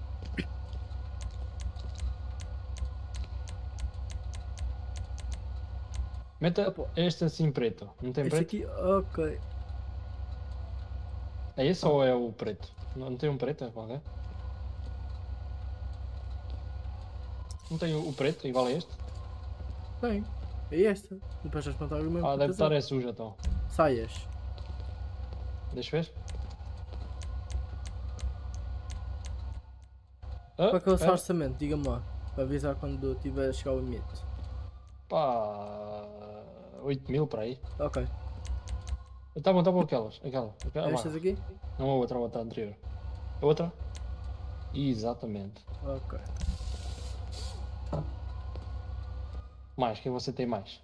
Meta Opa. este assim preto, não tem Este preto? aqui, ok. É esse ou é o preto? Não, não tem um preto, é qualquer? Não tem o, o preto igual a este? Tem. É esta. Depois vais montar o mesmo. Ah, deve estar é suja então. Saias. Deixa eu ver. Ah, Qual é que é o seu espera. orçamento? Diga-me lá. Para avisar quando tiver a chegar ao limite. Pá. oito mil para aí. Ok. Tá bom, tá bom aquelas. Aquela. aquela Estas aqui? Não a outra, a outra anterior. A outra? Exatamente. Ok. Mais, quem você tem mais?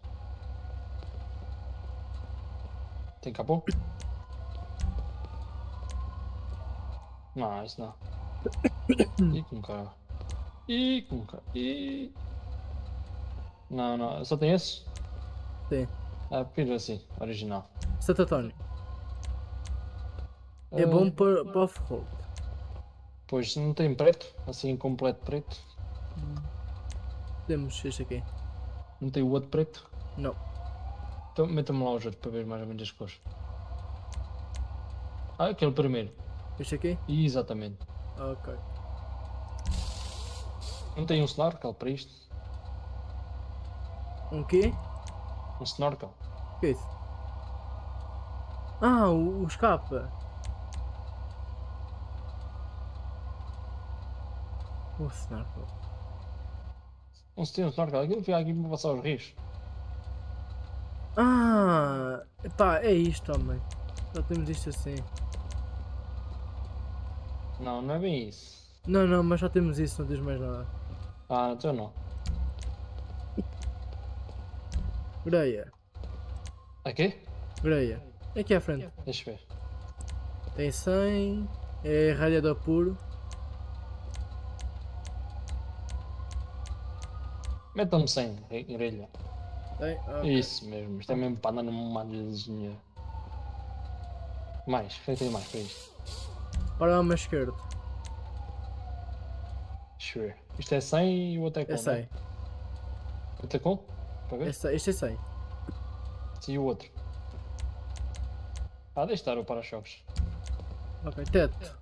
Tem capô? Não, isso não. Ih, com cara. Ih, com cara. Ih. Não, não, só tem esse? Sim. Ah, pira assim, original. Santo António. É Ah, bom para, para off-road. Pois não tem preto, assim completo preto. Temos este aqui. Não tem o outro preto. Não. Então meta-me lá os outros para ver mais ou menos as cores. Ah, aquele primeiro. Este aqui? Exatamente. Ok. Não tem um snorkel para isto? Um quê? Um snorkel? O que é isso? Ah, o, o escape. O snorkel. Não se tem um snorkel, aquilo fica aqui para passar os rios. Ah, pá, é isto, homem. Já temos isto assim. Não, não é bem isso. Não, não, mas já temos isso, não diz mais nada. Ah, então não. Greia, Aqui? greia. Aqui à frente. Deixa eu ver. Tem cem. É radiador puro. Meta-me cem, grelha. Tem? Ok. Isso mesmo, isto é mesmo para andar numa malhazinha. Mais, o que é que tem mais para isto? Para a alma esquerda. Deixa eu ver. Isto é cem e o outro é com, É cem. O outro é com? Para ver? Este, este é cem. Sim, e o outro. Ah, deixa estar o para-choques. Ok, teto.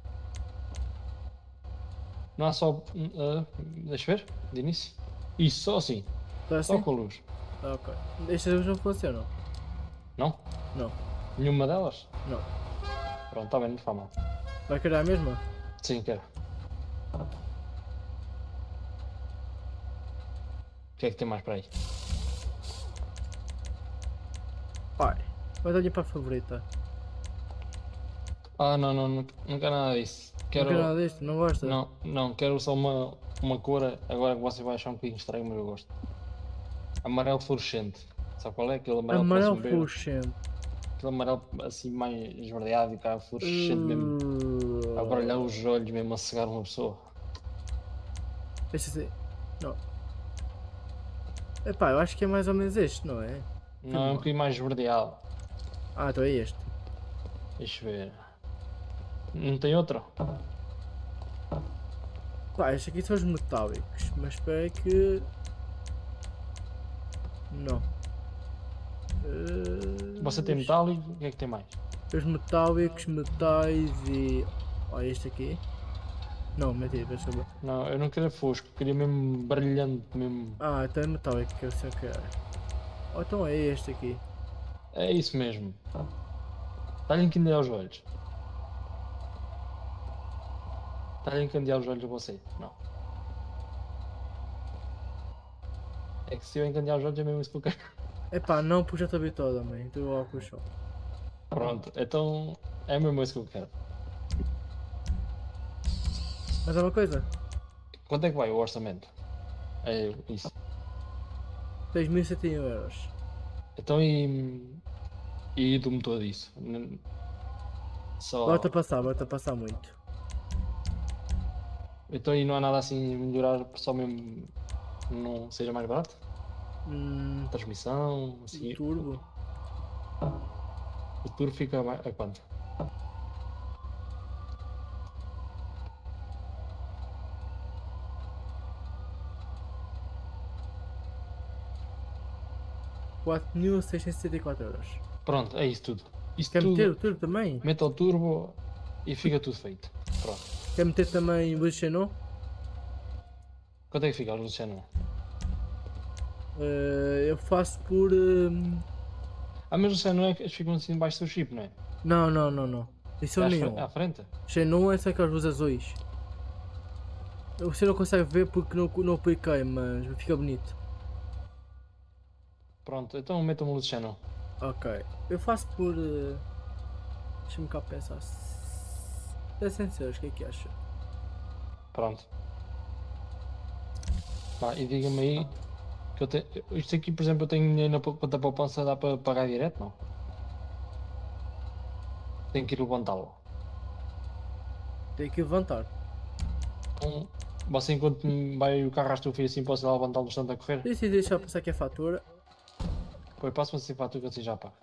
Não há só. ah, deixa eu ver, de início. Isso, só assim. Está Só assim? com a luz. Ok. Estas duas não funcionam. Não? Não. Nenhuma delas? Não. Pronto, está bem, não faz mal. Vai querer a mesma? Sim, quero. O que é que tem mais para aí? Pai. Vai dar-lhe para a favorita. Ah, não, não, não, não quero nada disso. Quero. Não quer nada disto? Não gosta? Não, não, quero só uma, uma cor, agora que você vai achar um bocadinho estranho, mas eu gosto. Amarelo fluorescente. Sabe qual é? Aquele amarelo que Amarelo parece um verde. fluorescente. Aquele amarelo assim mais esverdeado e cá fluorescente mesmo. A Uh, brilhar os olhos mesmo a cegar uma pessoa. Deixa assim. Não. Epá, eu acho que é mais ou menos este, não é? Não, é um bocadinho mais esverdeado. Ah, então é este. Deixa eu ver. Não tem outro? Pá, estes aqui são os metálicos, mas espera aí que... Não. Uh, Você tem os- metálico, o que é que tem mais? Os metálicos, metais e... Olha este aqui. Não, mentira, deixa eu ver. Não, eu não queria fosco, queria mesmo brilhante mesmo. Ah, então é metálico que eu sei que é. Ou então é este aqui. É isso mesmo. Está-lhe a encandear os olhos. Está-lhe a encandear os olhos a você? Não. É que se eu encandear os olhos é mesmo isso que eu quero. Epá, não, porque já estou habituado, mãe. Estou ao óculos só. Pronto, então é mesmo isso que eu quero. Mas há uma coisa. Quanto é que vai o orçamento? É isso. seis mil e cento e um euros. Então e. E do motor disso? N- Só. Bota a passar, bota a passar muito. Então e não há nada assim melhorar só mesmo não seja mais barato? Hum, Transmissão, assim. turbo. O turbo fica mais, a quanto? quatro mil seiscentos e sessenta e quatro euros. Pronto, é isso tudo. Isso Quer tudo. meter o turbo também? Mete o turbo e fica tudo feito. Pronto. Quer meter também luz Xenon? Quanto é que fica a luz de Xenon? Eh, eu faço por. hum, Ah, mas você não é que eles ficam assim debaixo do chip, não é? Não, não, não, não. Isso É é à, nenhum. fre- à frente? Xenon é só aquelas luzes azuis. Você não consegue ver porque não, não apliquei, mas fica bonito. Pronto, então meta uma luz de channel. Ok. Eu faço por. eh, Deixa-me cá pensar. seiscentos euros, o que é que acha? Pronto. Pá, e diga-me aí que eu tenho. Isto aqui, por exemplo, eu tenho dinheiro na pou- conta poupança, dá para pagar direto? Não. Tenho que ir levantá-lo. Tem que levantar. Então, você enquanto me vai o carro à estufa e assim posso ir lá levantá-lo estando a correr? Deixa eu deixar passar aqui a fatura. Pois passo-me assim fatura que assim já pago.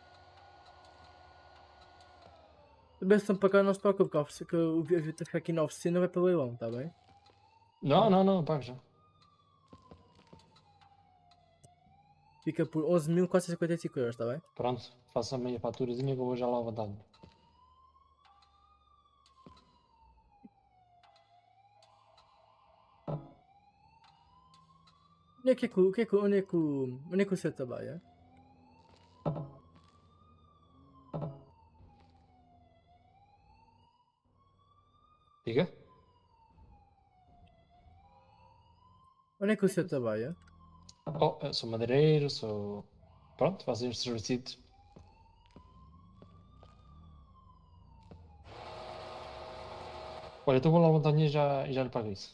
Também se não pagar, não se preocupe, que a ofici- que o vídeo ficar aqui na oficina vai para o leilão, tá bem? Não, não, não, pago já. Fica por onze mil quatrocentos e cinquenta e cinco euros, tá bem? Pronto, faço a minha faturazinha que eu vou já lá levantar-me. Onde é que, é que, o- o que é que, onde é que, o- onde é que o senhor trabalha? Diga? Onde é que o senhor trabalha? Oh, eu sou madeireiro, sou. Pronto, faço estes serviços. Olha, então vou lá levantar dinheiro e já, e já lhe pago isso.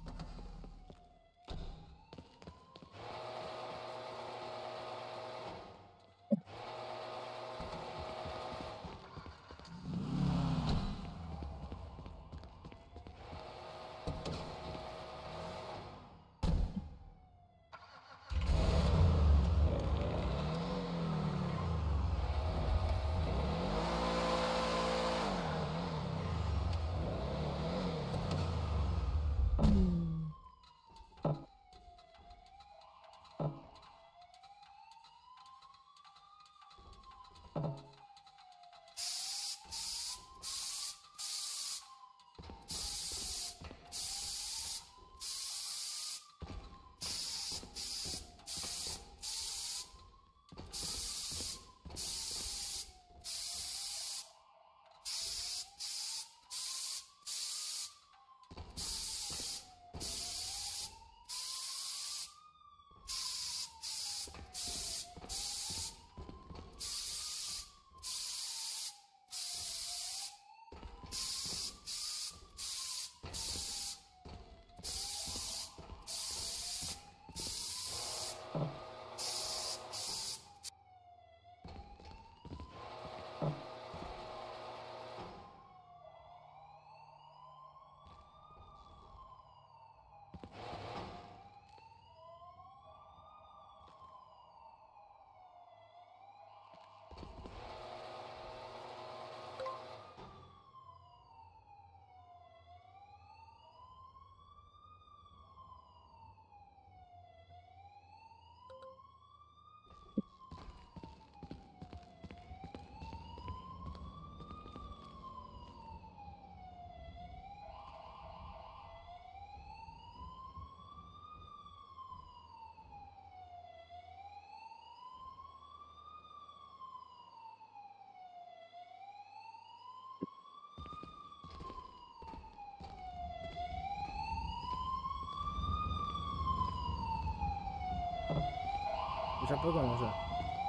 Já pagou, não já?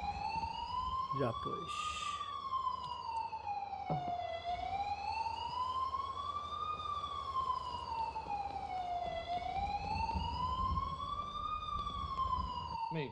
Já, pois. Amigo,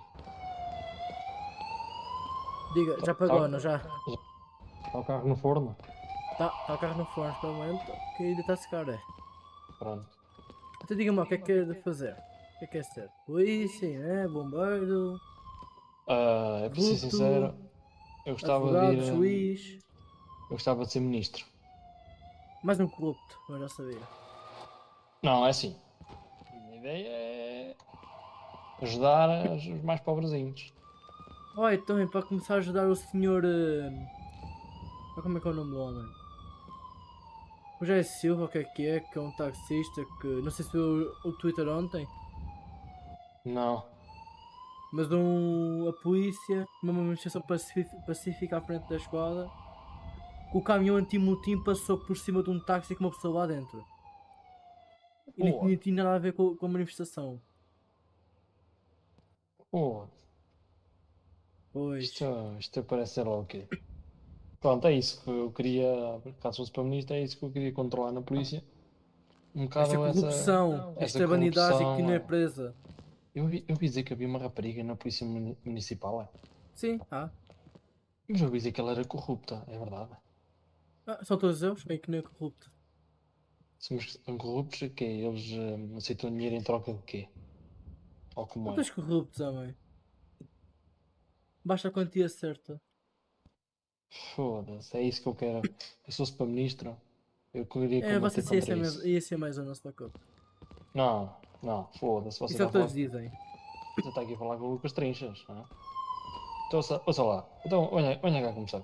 Diga, já pagou, não já? está o carro no forno? Tá, tá o carro no forno, pelo momento, que ainda está a secar, é. Pronto. Então diga-me, o que é que é de fazer? O que é que é ser? Polícia, né? Bombeiro, Ah, é para ser vulto, sincero, eu gostava de advogado, ir. hum, juiz. Eu gostava de ser ministro. Mais um corrupto, eu já sabia. Não, é assim. A minha ideia é ajudar os os mais pobrezinhos. Olha, também para começar a ajudar o senhor. eh, ah, Como é que é o nome do homem? O José Silva, o que é que é? Que é um taxista que. Não sei se viu o, o Twitter ontem. Não. Mas um, a polícia, uma manifestação pacífica, pacífica à frente da escola, o caminhão anti-motim passou por cima de um táxi com uma pessoa lá dentro. E não Boa. tinha, tinha nada a ver com, com a manifestação. Pô, Pois. isto, isto parece ser logo o quê? Pronto, é isso que eu queria, caso fosse para ministro, é isso que eu queria controlar na polícia. Um bocado Esta corrupção, essa, esta bandidagem que não é corrupção, presa. Eu vi, eu vi dizer que havia uma rapariga na polícia muni- municipal, é? Sim, ah. Mas eu ouvi dizer que ela era corrupta, é verdade? ah são todos eles, quem é que não é corrupto? Somos tão corruptos que eles hum, aceitam dinheiro em troca de quê? Ou como Não é? tens corruptos, homem. Basta a quantia certa. Foda-se, é isso que eu quero. Eu se fosse para ministro, eu queria É, combater você ia ser, contra mais, isso. ia ser mais honesto da copa. Não, não, foda-se, você Isso é está o a que falar, todos dizem. você está aqui a falar com o Lucas Trinchas, não é? Então, ouça, ouça lá, então, olha, olha cá começar.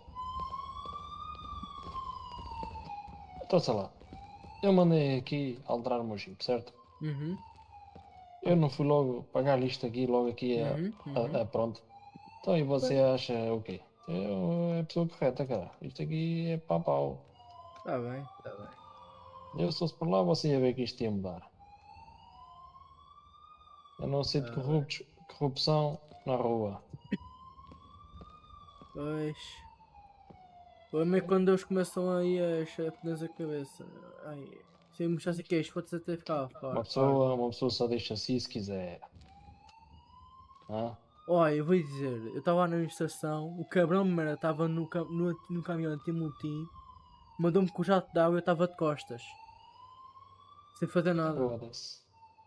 Então, ouça lá, eu mandei aqui alterar o meu chip, certo? Uhum, Eu não fui logo pagar isto aqui, logo aqui a, uhum, a- uhum. a pronto. Então, e você acha o quê? Eu, é a pessoa correta, cara. Isto aqui é pau pau. Tá bem, tá bem. Eu se fosse por lá, você ia ver que isto ia mudar. Eu não aceito Ah, corruptos, corrupção na rua. Pois. O problema é quando eles começam aí a chapear a cabeça. Ai, se eu mostrasse aqui, pode até ficar Uma fora. pessoa, uma pessoa só deixa assim se quiser. Hã? Olha, eu vou dizer, eu estava na administração, o cabrão de merda estava no, cam no, no caminhão anti-multim, mandou-me com o jato de água e eu estava de costas. Sem fazer nada. Foda-se.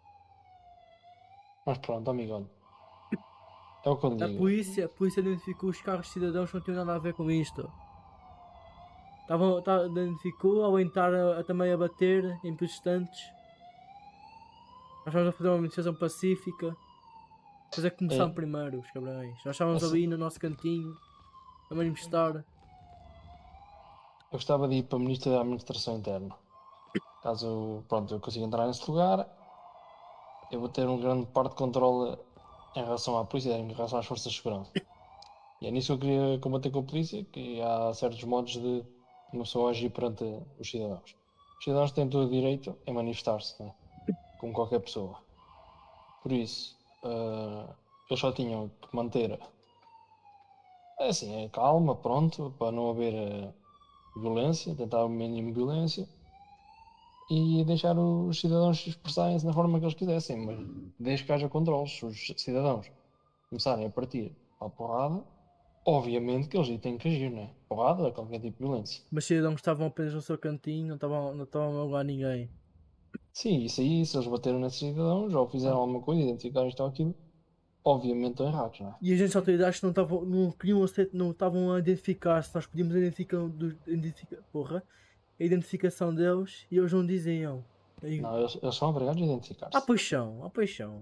Mas pronto, amigão. É o que eu A digo. polícia, a polícia identificou os carros de cidadãos que não tinham nada a ver com isto. Estavam, tá, identificou ao entrar a, a, também a bater em protestantes. Nós estávamos a fazer uma manifestação pacífica. Depois é que começaram É. primeiro, os cabrões. Nós estávamos Essa- ali no nosso cantinho a manifestar. Eu gostava de ir para Ministro da Administração Interna. Caso pronto, eu consiga entrar nesse lugar, eu vou ter um grande parte de controle em relação à polícia, em relação às forças de segurança. E é nisso que eu queria combater com a polícia, que há certos modos de uma pessoa agir perante os cidadãos. Os cidadãos têm todo o direito em manifestar-se, né? Como qualquer pessoa. Por isso, eh, eles só tinham que manter é assim, a calma, pronto, para não haver eh, violência, tentar o mínimo de violência e deixar os cidadãos se expressarem-se da forma que eles quisessem, mas desde que haja controles, se os cidadãos começarem a partir à porrada, obviamente que eles aí têm que agir, não é? Porrada, qualquer tipo de violência. Mas cidadãos estavam apenas no seu cantinho, não estavam, não estavam a magoar ninguém. Sim, isso aí, se eles bateram nesses cidadãos ou fizeram alguma coisa, identificaram isto ou aquilo, obviamente estão errados, não é? E as agentes de autoridades não estavam, não queriam aceitar, não estavam a identificar-se, nós pedimos a identificação, do, identifica, porra, a identificação deles e eles não diziam. Aí, Não, eles, eles são obrigados a identificar-se. há paixão, há paixão.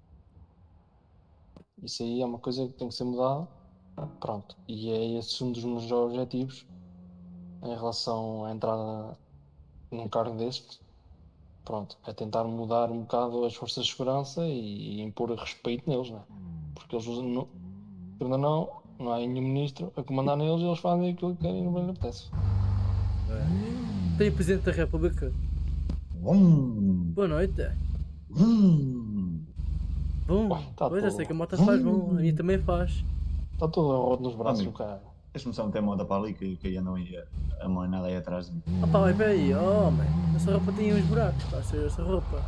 Isso aí é uma coisa que tem que ser mudada. Pronto. E é esse um dos meus objetivos em relação à entrada num cargo deste. Pronto. É tentar mudar um bocado as forças de segurança e, e impor respeito neles, né? Porque eles não, ainda não, não há nenhum ministro a comandar neles e eles fazem aquilo que querem e não lhes apetece. Tem o Presidente da República. Vum, Boa noite. vum. Bom, Ué, tá pois eu todo. sei que a moto faz bom, a minha também faz. Está todo a rodo nos braços Amigo. do cara. Deixa-me só meter a moda para ali que, que aí andam aí a, a moinada aí atrás de mim. Opa, vai peraí, oh homem, essa roupa tem uns buracos, está a ser essa roupa.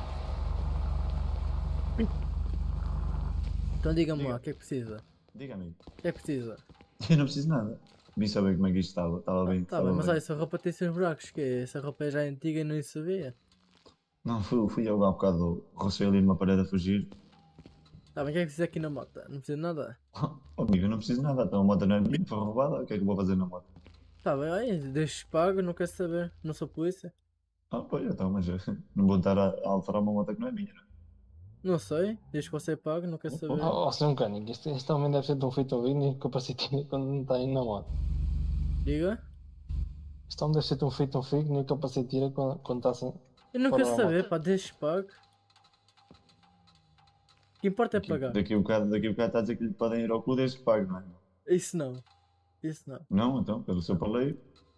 Então diga-me lá, o que é que precisa? Diga, amigo. O que é que precisa? Eu não preciso de nada. Vim saber como é que isto estava. Estava bem. Tá estava bem, mas bem. olha, essa roupa tem seus buracos, que é? Essa roupa é já antiga e não se sabia. Não, fui, fui eu há bocado, rocei ali numa parede a fugir. Tá bem, o que é que precisa aqui na moto? Não precisa de nada. Oh, amigo, eu não preciso de nada. Então a moto não é minha, foi roubada. O que é que eu vou fazer na moto? Tá bem, olha, deixa pago, não quero saber, não sou polícia. Ah, pois, então, mas eu não vou estar a, a alterar uma moto que não é minha. Não é? Não sei, desde que você pague, não quero saber. Oh, oh, senhor mecânico, isto, isto também deve ser tão feito ao vinho e capacete quando não está indo na moto. Diga? Isto também deve ser tão feito um frio nem capacete tira quando, quando está sem. Eu não Fora quero da saber, moto. pá, deixa pago. que importa é Daqui, pagar. daqui, o bocado, daqui o bocado está a dizer que lhe podem ir ao cu desde que pague, não é? Isso não. Isso não. Não, então, pelo seu paleio.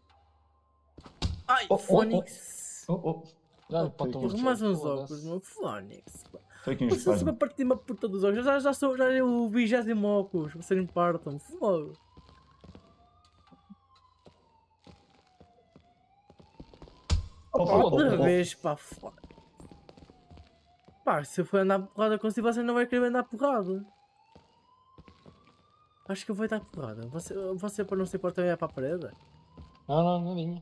Ai, Oh, oh, Fónix! Oh, oh. Já Ah, lhe foi botam aqui- os Mais uns foda-se. óculos, meu Fónix. pá. Foi aqui uns Você se vai espasmos. partir uma puta dos óculos. Já, já sou já é o vigésimo óculos. Vocês me partam. Fogo. Oh, Pá, oh, outra oh, oh. vez, pá. Foda. Pá, se eu for andar porrada consigo, você não vai querer andar porrada. Acho que eu vou dar porrada. Você, você para não se importar, é para a parede? Não, não, nadinha.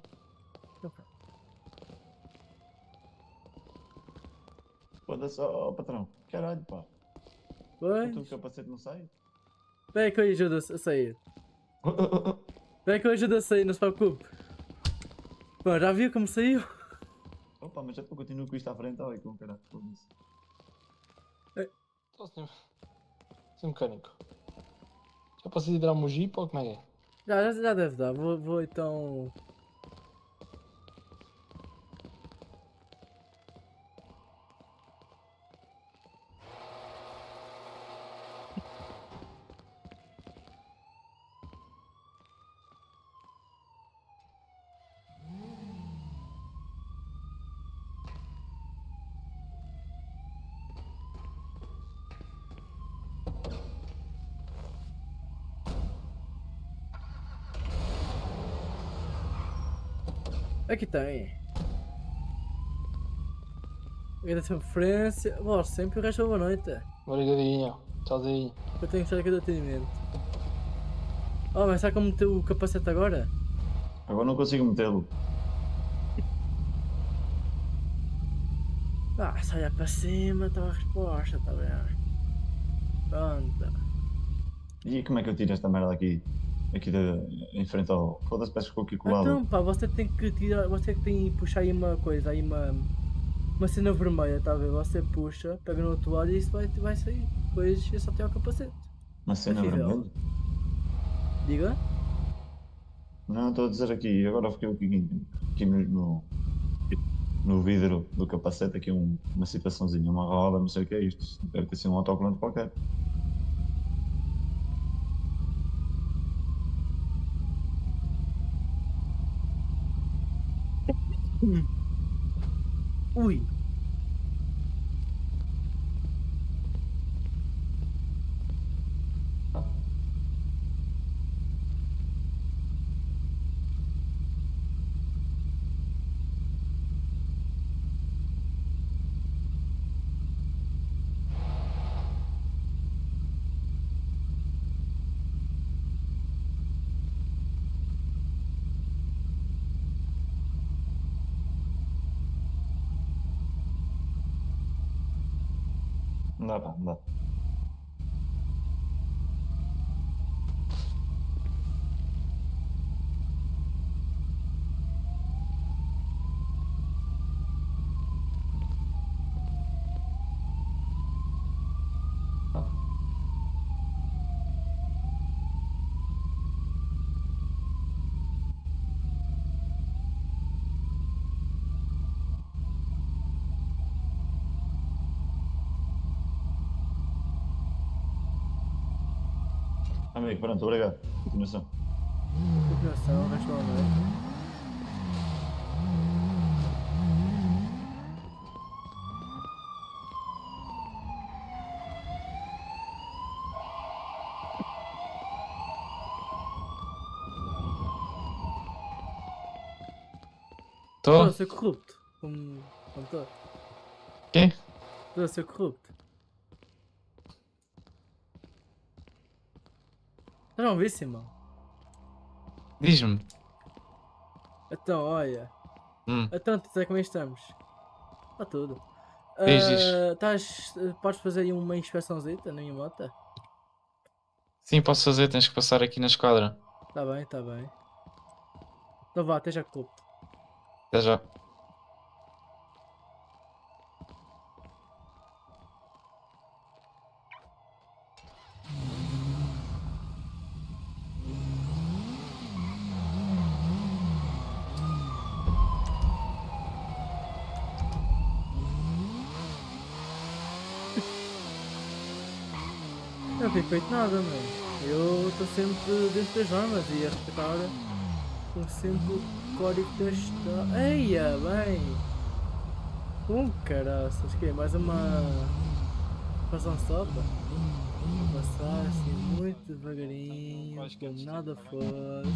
Foda-se, oh, oh, patrão. Caralho, pá. Pois. O teu capacete não sai? Vem que eu ajudo a sair. Oh, oh, oh, oh. Vem que eu ajudo a sair, não se preocupe. Bom, já viu como saiu? Opa, mas já eu continuo com isto à frente. Ai, com caralho. Foda-se. Estou sem... sem mecânico. Já posso ir tirar um Jeep ou como é que é? Já, já, já deve dar. Vou, vou então. Aqui tem. Agradeço a preferência. Bom, sempre o resto da boa noite. Obrigadinho. Tchauzinho. Eu tenho que estar aqui do atendimento. Oh, mas sabe como meter o capacete agora? Agora não consigo metê-lo. Ah, só olhar para cima, está a resposta, está bem. Pronto. E como é que eu tiro esta merda aqui? Aqui de, em frente ao. Foda-se, parece que ficou aqui colado. Então, pá, você tem que tirar. Você que tem que puxar aí uma coisa, aí uma. Uma cena vermelha, está a ver? Você puxa, pega no outro lado e isso vai, vai sair. Depois é só ter o capacete. Uma cena Horrível. vermelha? Diga? Não, estou a dizer aqui. Agora fiquei aqui, aqui no, no, no vidro do capacete. Aqui um, uma situaçãozinha, uma roda, não sei o que é isto. Deve ter sido um autocolante qualquer. Ui! Não dá, pá, não dá. Amigo, pronto, obrigado. Continuação. Continuação, resto da noite. Estou Tô? a ser corrupto. Como. Como estou. Quê? Estou a ser corrupto. Estás a ouvir, Simão? Diz-me. Então, olha. Hum. Então, tu sabes como é que estamos? Está tudo. Diz, diz. Ah, estás. Podes fazer aí uma inspeçãozita na minha moto? Sim, posso fazer, tens que passar aqui na esquadra. Tá bem, tá bem. Então vá, até já corrupto. Até já. Eu não fico feito nada, meu. Eu estou sempre dentro das normas e a respeitar com sempre o código da estrada. Eia, bem! Um caraças, que é mais uma. Passar um stop? Vou passar assim muito devagarinho, como nada fosse.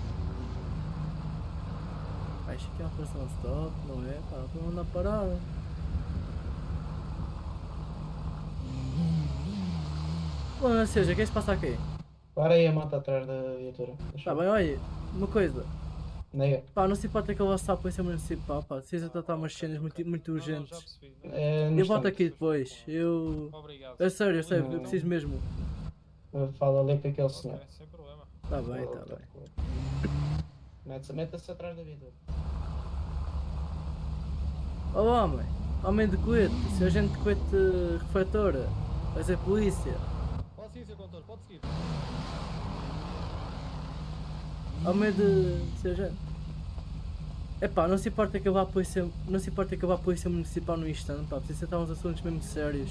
Acho que é uma passar um stop, não é? Pá, não anda parada. Bom, ou seja, o que é que se passa aqui? Para aí a moto atrás da viatura. Tá bem, olha, uma coisa. Nega. Pá, não se importa que eu vá à polícia municipal, pá, precisa tratar umas cenas muito, muito urgentes. É, no Eu volto instante. aqui depois, eu... É sério, é sério, eu preciso mesmo. Fala ali com aquele senhor. Sem problema. Tá bem, tá bem. Mete-se mete-se atrás da viatura. Ó homem, homem de coete, se a gente de coete refletora, vai ser polícia. Pode seguir, seu condutor, pode seguir. Homem de... seja... Epá, não se importa que eu vá à polícia... Não se importa que eu vá à polícia municipal no instante, pá, precisa tratar uns assuntos mesmo sérios.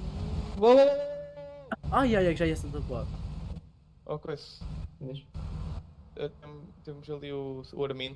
Ai ai ai, já ia ser tapado. Ó, coisa. Diz. Eh, tem- Temos ali o, o Armindo.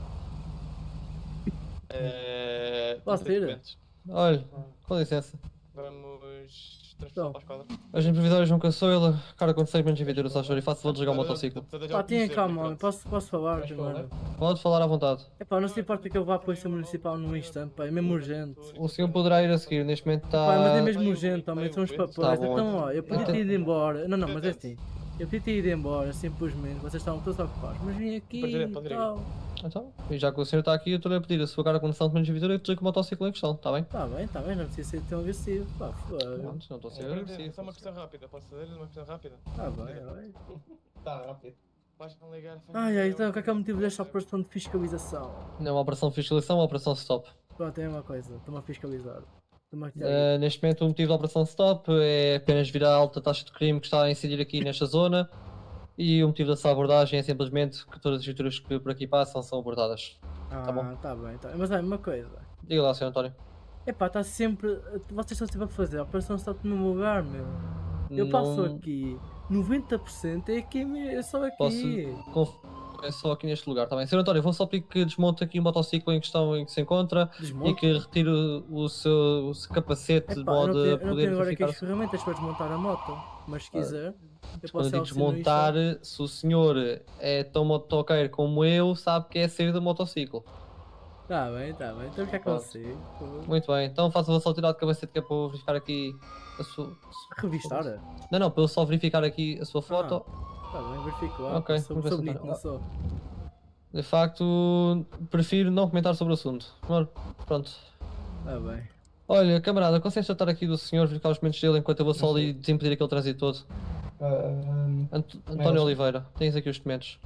Eh, Posso temos ir? documentos. Olha, com licença. Vamos Então. transferir para a esquadra. As improvisadas João Caçoila, cara com seis menos de viaturas, só e faço, vou desligar o motociclo. Pá, tenha calma, homem, posso, posso falar primeiro? Pode falar à vontade. Epá, não se importa que eu vá à polícia municipal num instante, pá, é mesmo urgente. O senhor poderá ir a seguir, neste momento está... Pá, mas é mesmo urgente, homem, são os papéis. Tá bom. Então, ó, eu podia ter ido embora. Não, não, mas é assim. Eu podia ter ido embora, simplesmente, vocês estavam todos ocupados, mas vim aqui Pode ir, e pode ir. tal. Então, e já que o senhor está aqui, eu estou-lhe a pedir a sua cara com noção de menos de viatura e desligo o motociclo em questão, está bem? Tá bem, tá bem, não precisa ser tão agressivo, pá, foda. Pronto, não estou a ser agressivo. Só uma questão rápida, posso fazer uma questão rápida? Tá bem, olha. Tá, rápido. Basta não ligar. Ai ai, então qual é que é o motivo desta operação de fiscalização? Não é uma operação de fiscalização, é uma operação stop. Pronto, é uma coisa, estou-me a fiscalizar. Estou-me a tirar. Uh, neste momento o motivo da operação stop é apenas vir a alta taxa de crime que está a incidir aqui nesta zona e o motivo da sua abordagem é simplesmente que todas as viaturas que por aqui passam são abordadas. Ah, bom. tá bem, tá bem. Mas olha, uma coisa. Diga lá, senhor António. Epá, está sempre. Vocês estão sempre a fazer a operação stop no mesmo lugar, meu. Eu passo Não aqui, noventa por cento é aqui, mesmo, é só aqui. posso conf- é só aqui neste lugar, está bem? senhor António, vou só pedir que desmonte aqui o motociclo em questão em que se encontra e Desmonte? que retire o, o seu, o seu capacete de Epá, eu não modo tenho, a eu não poder tenho agora aqui verificar. as ferramentas para desmontar a moto, mas se quiser, eu Quando posso eu digo auxiliar nisto. desmontar, se o senhor é tão motoqueiro como eu, sabe que é sair do motociclo. Tá bem, tá bem, então o que é que eu Pronto. sei? Muito bem, então faça o só tirar de capacete que é para eu verificar aqui a sua... Revistar? Não, não, para eu só verificar aqui a sua foto. Tá bem, verifico lá, Ok, sou, vamos sou ver se bonito, não- não sou? De facto, prefiro não comentar sobre o assunto. Amor, pronto. Tá bem. Olha, camarada, consegues tratar aqui do senhor, verificar os documentos dele enquanto eu vou só ali desimpedir aquele trânsito todo? Ah, ah, Ant António Mas- Oliveira, tens aqui os documentos.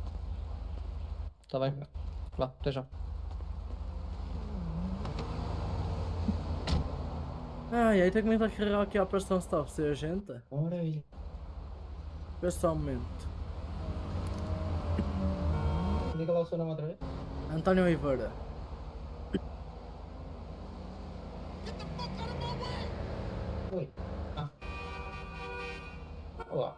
Está bem? Vá, até já. Ai ai, então como é que vai carregar aqui a operação stop, se a gente? maravilha. Espera só um momento. Diga lá o seu nome outra vez. António Oliveira. Oi. Ah. Olá.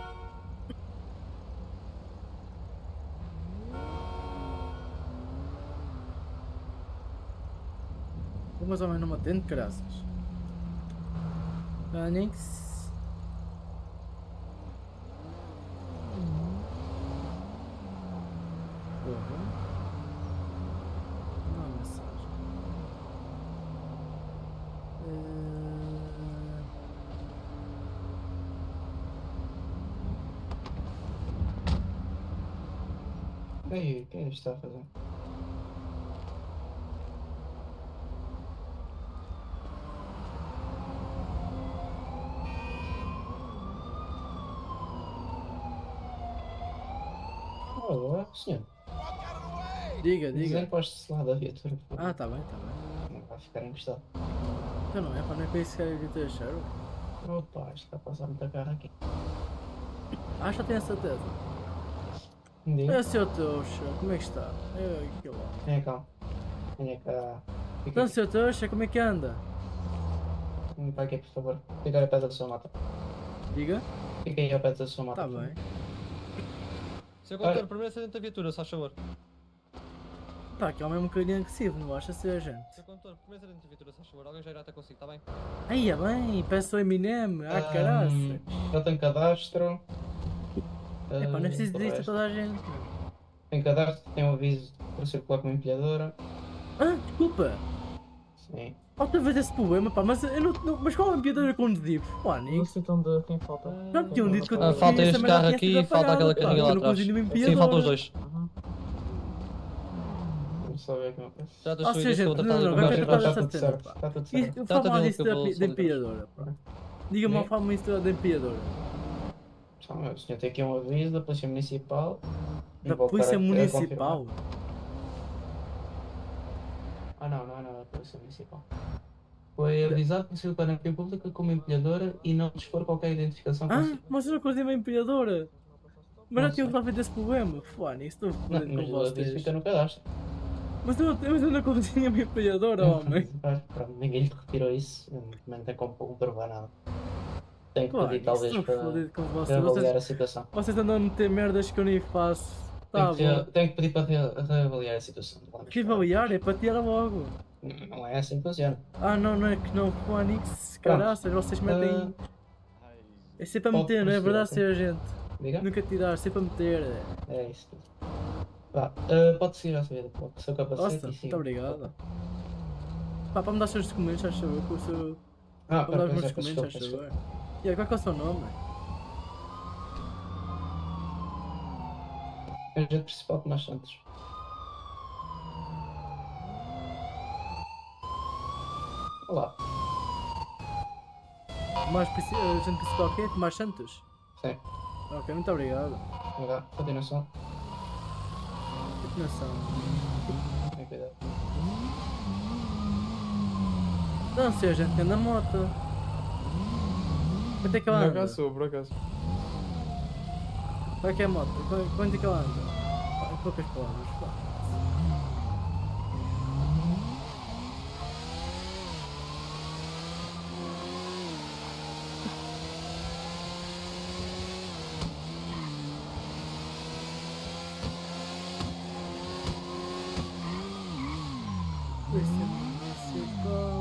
Mas homem não me atende, graças. Anix. Porra. Não há mensagem. Ei, o que é que está a fazer? Olá, senhor. Diga, Dizer diga. para este lado da viatura. por favor. Ah, tá bem, tá bem. Não vai ficar encostado. Então não é para não é para isso que é que te acharam. Opa, isto está a passar muita cara aqui. Ah, já tenho a certeza. Diga. É seu Tocha, como é que está? É aquilo lá. Venha cá. Venha cá. Fica Então, aqui. seu Tocha, como é que anda? Vem para aqui, por favor. Fica ao pé da sua moto. Diga? Fica aí ao pé da sua moto. Tá bem. senhor Condutor, primeiro ser dentro da viatura, se faz favor. Pá, que é mesmo um bocadinho agressivo, não acha ser, gente? senhor Condutor, primeiro ser dentro da viatura, se faz favor. Alguém já irá até consigo, tá bem? Aí, é bem, peço o Eminem. Ah, caraça. Ahm, Já tem cadastro. É pá, não Ah, preciso por dizer isto a resto, toda a gente. Tem cadastro, tem um aviso para circular com a empilhadora. Ah, desculpa. Sim. Outra vez esse problema, pá, mas eu não. não mas qual é a ambientadora conduzir? Pá, nem. Então de quem falta? Já me tinham dito que eu Ah, que falta essa este merda carro tinha sido aqui, falta aquela apagada, pá, carrinha que lá eu não atrás. conduzi nenhuma Sim, faltam os empilhadora. dois. Vamos só ver aqui uma coisa. Já Ou estou seja, eu vou não, tratar não, ali vai com Está tratar está dessa tudo cena, certo. pá. Está tudo E certo. eu Tá, falo tá mal bem, disso que eu da, vou pi- da soltar. empilhadora, pá. Diga-me Sim. mal, falo-me isso da empilhadora. Então, o senhor tem aqui um aviso da Polícia Municipal. Da Invocar Polícia a- a Municipal. confirmar. Ah não, não, não, é a Polícia Municipal. Foi avisado que saiu para a via pública como empilhadora e não dispor qualquer identificação Ah, consigo. mas eu não conduzi uma empilhadora. Mas Não já tinha sei. resolvido esse problema. Fone, isso estou Não, fodido mas com o aviso vocês. fica no cadastro. Mas eu, mas eu não conduzi nenhuma empilhadora, homem. Mas, pronto, ninguém lhe retirou isso, não tem como comprovar nada. Tem que Claro, pedir isso talvez estou para, fodido com para vocês. avaliar Vocês, a situação. vocês andam a meter merdas que eu nem faço. Tá Tem que, bom. re- tem que pedir para re- reavaliar a situação. Vamos Que esperar. avaliar é para tirar logo. Não não é assim que funciona. Ah, não, não é que não. Fónix, caraças, vocês metem. É sempre a Pode meter, não é prosseguir, verdade, ok. senhor agente? Diga? Nunca tirar, sempre a meter. É isso tudo. Vá, ah, pode seguir à sua vida, coloque o seu capacete Nossa, e muito siga. obrigado. Pá, para me dar os seus documentos, já favor, com o seu. Ah, Para me dar os pera, meus já, peço documentos, desculpa, já peço favor. E aí, qual é que é o seu nome? É o agente principal de Tomás Santos. Olá. Mais princi- eh, agente principal quem é? Tomás Santos? Sim. Ok, muito obrigado. Olá, continuação. Continuação. Tenha cuidado. Não, senhor agente, anda na moto. Quanto é que ela Por anda? acaso sou, por acaso. Qual é que é a moto? Qu- Quanto é que ela anda? Pá, em poucas palavras, pá. Polícia Municipal.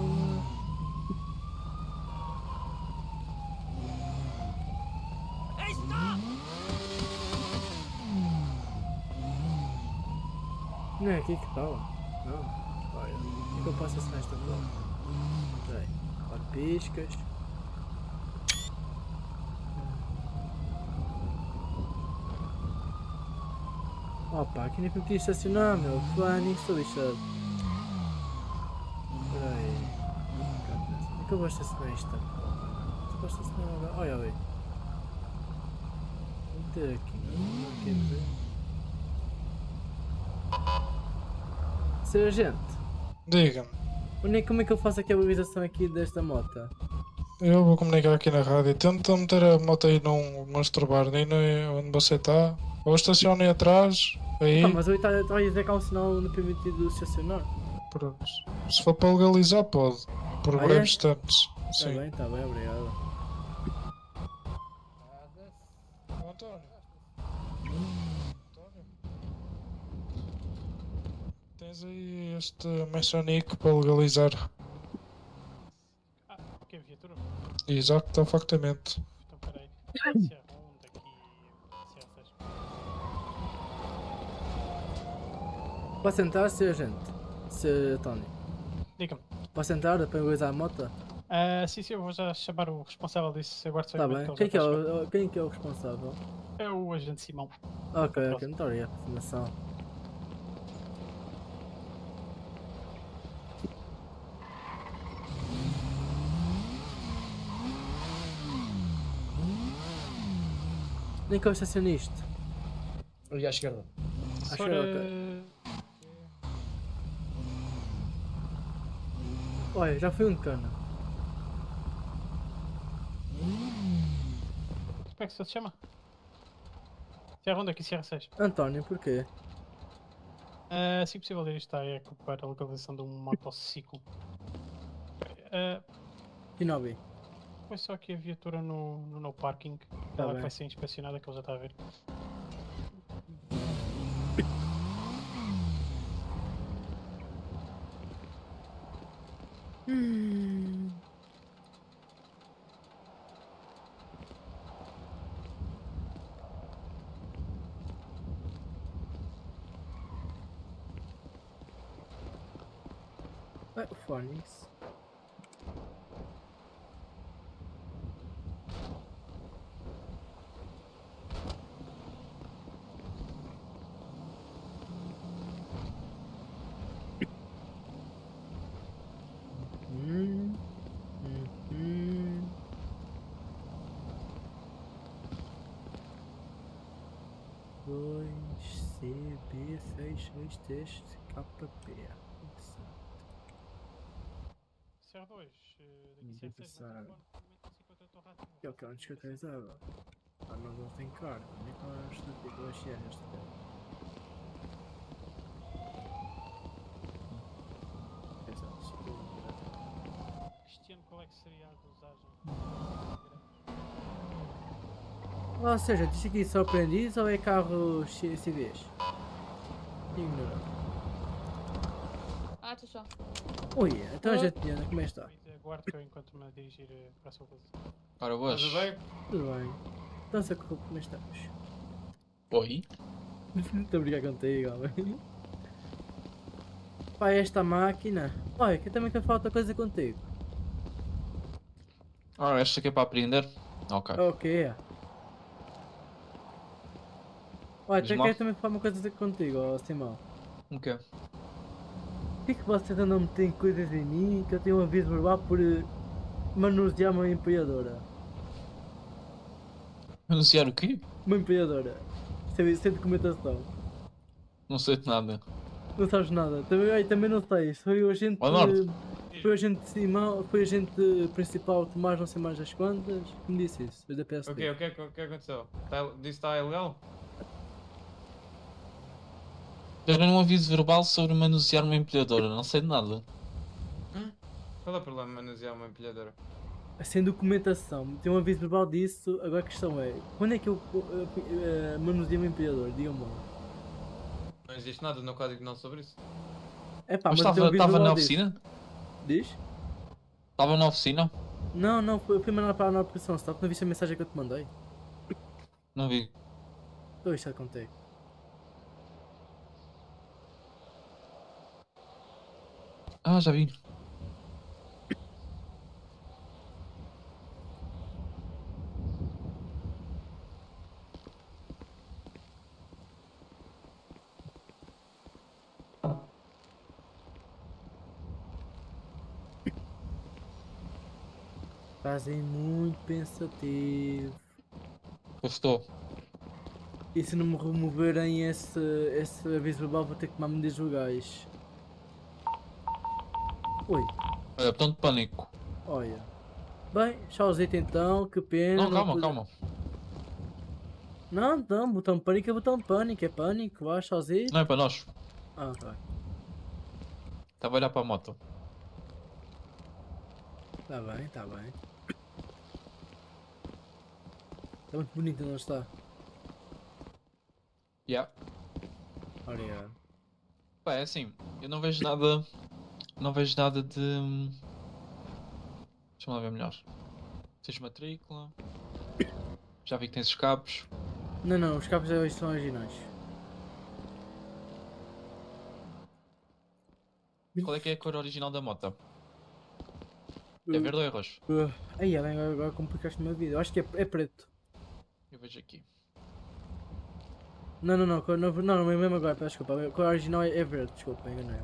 Não é aqui que estava? Não. Olha, o que eu posso assinar esta porra? Peraí. Quatro piscas. Opa, aqui nem permiti estacionar, meu. Fulano, estou lixado. Peraí. Como é que eu vou estacionar isto? Se posso estacionar agora. Olha ali. Vou meter aqui. Não quer dizer. Senhor agente, Diga-me, onde é- como é que eu faço aqui a utilização aqui desta moto? eu vou comunicar aqui na rádio. Tenta meter a moto aí num monstro bar, aí no- onde você está. Ou estacione aí atrás, aí. Ah, mas eu estava a dizer que há um sinal não permitido estacionar. Pronto. Se for para legalizar, pode. Por Ah, é? breves instantes. Tá Sim. bem, tá bem, obrigado. António. Tens aí este mechanique para legalizar. Ah, que viatura? Exato, factamente. Então peraí. C R um daqui. C R seis. Posso entrar, senhor agente? Senhor Tony? Diga-me. Posso entrar para legalizar a moto? Ah, sim, sim, eu vou já chamar o responsável disso. Aguardo só um Tá momento bem. que ele Quem já que, é está a chegar. o, quem que é o responsável? É o agente Simão. Ok, ok, muito obrigado pela informação. Nem que eu estacione isto. Ali à esquerda. Acho que Ora, era ok. Olha, já foi um de cana. como é que se chama? C R um daqui, C R seis. António, porquê? Uh, se possível, isto está a ocupar a localização de um motociclo. Uh, Kinobi. Foi só aqui a viatura no, no, no parking. Tá Ela que bem. vai ser inspecionada que ele já está a ver. Hum. Ué, o Phoenix. Hum, hum, hum. Dois C B seis seis teste K P. Interessante. C R dois, eh, daqui Ninguém C R seis, passar. vai ter cinquenta eu estou rápido. Eu quero um descatalizado. Ah, não, não tem carga. Nem com as duas cenas. Cristiano, qual é que seria a dosagem? Ou seja, diz aqui só aprendiz ou é carro C- civis? Ignorante. Ah, tchau, tchau. Ui, então a gente anda, como é que está? Aguardo que eu enquanto-me a dirigir eh, para a sua posição. Ora, boas. Tudo bem? Tudo bem. Então, se como é que estamos? Oi? Estou a brincar contigo, homem. Pá, esta máquina. Olha, que também quer falta coisa contigo. Ora, esta aqui é para aprender? Ok. Ok. Olha, Diz até lá. quero também falar uma coisa contigo, ó, Simão. O quê? Por que que vocês andam metendo coisas em mim que eu tenho um aviso verbal por eh, manusear uma empilhadora? Anunciar o quê? Uma empilhadora. Sem, sem documentação. Não sei de nada. Não sabes nada. Também, ai, também não sei. Foi o agente. Ó, Norte. Foi o agente Simão. Foi o agente principal Tomás, não sei mais das quantas. Que me disse isso. Os da P S D. Ok, o que, é que- o que aconteceu? Tá, disse que está ilegal? Era um aviso verbal sobre manusear uma empilhadora, não sei de nada. Qual é o problema de manusear uma empilhadora? Sem documentação. Tem um aviso verbal disso. Agora a questão é: quando é que eu uh, uh, manuseio uma empilhadora? Digam-me lá. Não existe nada no código não sobre isso. É pá, Mas tem um estava aviso estava na verbal disso. oficina? Diz? Estava na oficina? Não, não. Foi, foi mandar para a nova operação. Só que não viste a mensagem que eu te mandei. Não vi. Estou isto a contigo. Ah, já vi. Fazem muito pensativo. Eu estou. E se não me removerem esse, esse aviso verbal, vou ter que tomar medidas legais. Ui, Olha, botão de pânico. olha. Bem, tchauzito então, que pena. Não, calma, pude- calma. Não, não, botão de pânico é botão de pânico, é pânico, vá, tchauzito. Não é para nós. Ah, tá. Estava a olhar para a moto. Tá bem, tá bem. Está muito bonito, não está? Yeah. Obrigado. Pá, é assim, eu não vejo nada. Não vejo nada de. Deixa-me lá ver melhor. Tens matrícula. Já vi que tens escapes. Não, não, os cabos hoje são originais. Qual é que é a cor original da moto? É verde ou é roxo? Uh, aí, bem, agora, agora complicaste a minha vida. Eu acho que é, é preto. Eu vejo aqui. Não, não, não, cor- não, não, não, mesmo agora, peço desculpa. A cor original é, é verde, desculpa, enganei.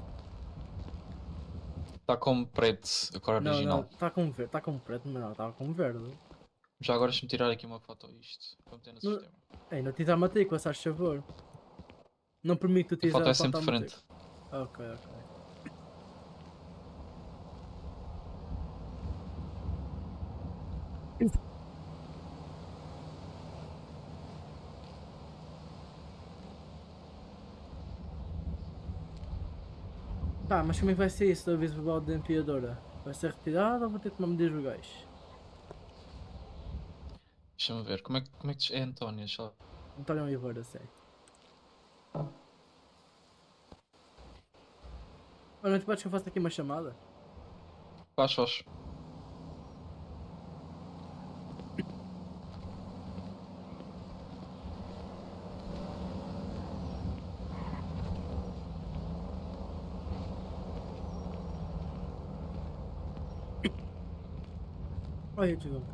Está como preto a cor Não, original. não, está com verde, está com preto, mas não, está com verde. Já agora deixa-me tirar aqui uma foto a isto. Para meter no Não- sistema. Ei, não utilizar a matrícula, se faz favor. Não permito A utilizar foto é a sempre à diferente. matrícula. Ok, ok. Tá, mas como é que vai ser isso do aviso verbal da empilhadora? Vai ser retirado ou vou ter que tomar medidas legais? Deixa-me ver, como é, que- como é que te- é António? Deixa lá. António Oliveira, sei. Olha, tu podes que eu faça aqui uma chamada? Faz, faz. Olha, desculpa.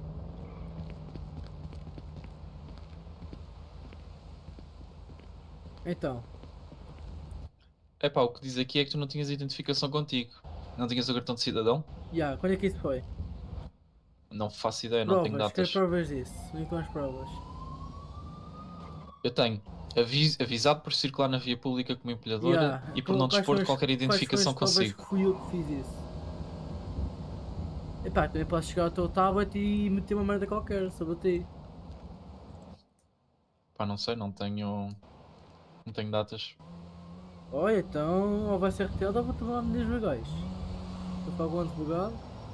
Então, Epá, o que diz aqui é que tu não tinhas identificação contigo. Não tinhas o cartão de cidadão? já, quando é que isso foi? Não faço ideia, não tenho Provas, quero datas. provas disso. Vem com as provas. Eu tenho avis- avisado por circular na via pública como empilhadora Yeah, e por qual- não quais dispor são de as- qualquer quais são as identificação provas consigo. que fui eu que fiz isso? Epá, também posso chegar ao teu tablet e meter uma merda qualquer sobre ti. Pá, não sei, não tenho. Não tenho datas. Olha, então, ou vai ser retirado ou vou tomar medidas legais. Eu pago um advogado.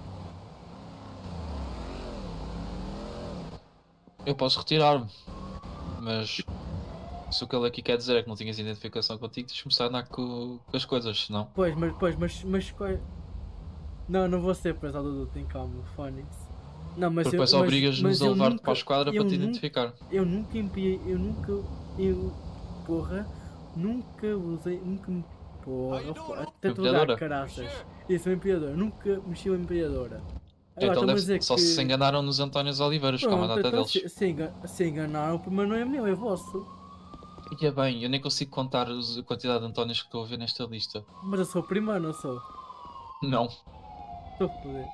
Eu posso retirar-me, mas se o que ele aqui quer dizer é que não tinhas identificação contigo, tens de começar a andar com, com as coisas, senão. Pois, mas, pois, mas, mas qual- Não, não vou ser preso, Dudu, tem calma, Fónix. Não, mas Porque eu, depois mas, obrigas-nos mas a eu levar-te nunca- para a esquadra eu para te nunca- identificar. Eu nunca empiei, eu nunca, eu, porra, nunca usei, nunca me, porra, tento lugar, Empilhadora? caraças. Isso, uma empilhadora, nunca mexi uma empilhadora. Agora, Então estão-me a deve, dizer só que... se enganaram nos Antónios Oliveiras, que há uma Pronto, data então deles. se, se, enga- se enganaram, o problema não é meu, é vosso. E é bem, eu nem consigo contar os- a quantidade de Antónios que estou a ver nesta lista. Mas eu sou o primeiro, não sou? Não. Estou a foder.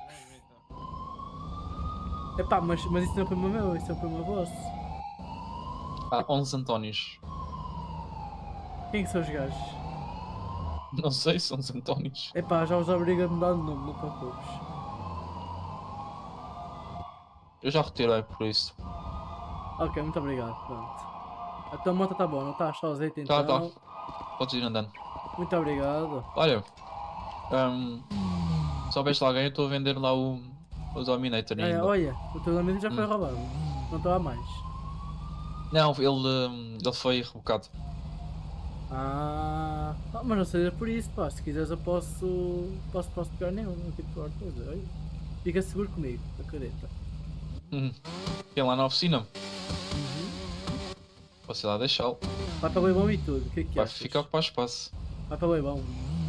Epá, mas, mas isso não é um problema meu, isso é um problema vosso. Há onze Antónios. Quem que são os gajos? Não sei, são os Antónios. Epá, já os obrigo a mudar de nome, não te preocupes. Eu já retirei por isso. Ok, muito obrigado, pronto. A tua moto tá boa, não está sozinha então? Tá, tá. Podes ir andando. Muito obrigado. Olha, hum, se soubeste alguém, eu estou a vender lá o, o Dominator É, ainda. olha, o teu amigo já foi Hum. roubado. Não estou a mais. Não, ele, hum, ele foi rebocado. Ah, ah, mas não seja por isso, pá. Se quiseres eu posso. Posso, posso pegar nele, não tipo qualquer coisa. Olha. Fica seguro comigo, acredita. Hum. Tem lá na oficina. Posso ir lá deixá-lo. Vai para o Leibão e tudo, o que é que Vai achas? ficar a ocupar espaço. Vai para o Leibão.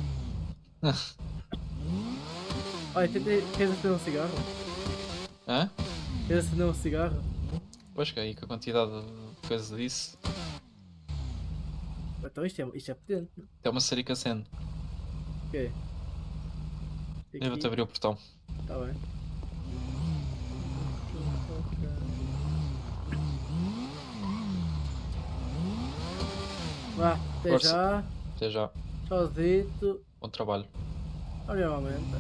Olha, te- te- queres acender um cigarro? Hã? Queres acender um cigarro? Pois que aí com a quantidade de coisa disso. Então isto é, isto é potente. É uma serica sendo. O quê? Eu vou-te abrir o portão. Tá bem. Vá, até Força. já. Até já. Tchauzito. Bom trabalho. Olha, aumenta.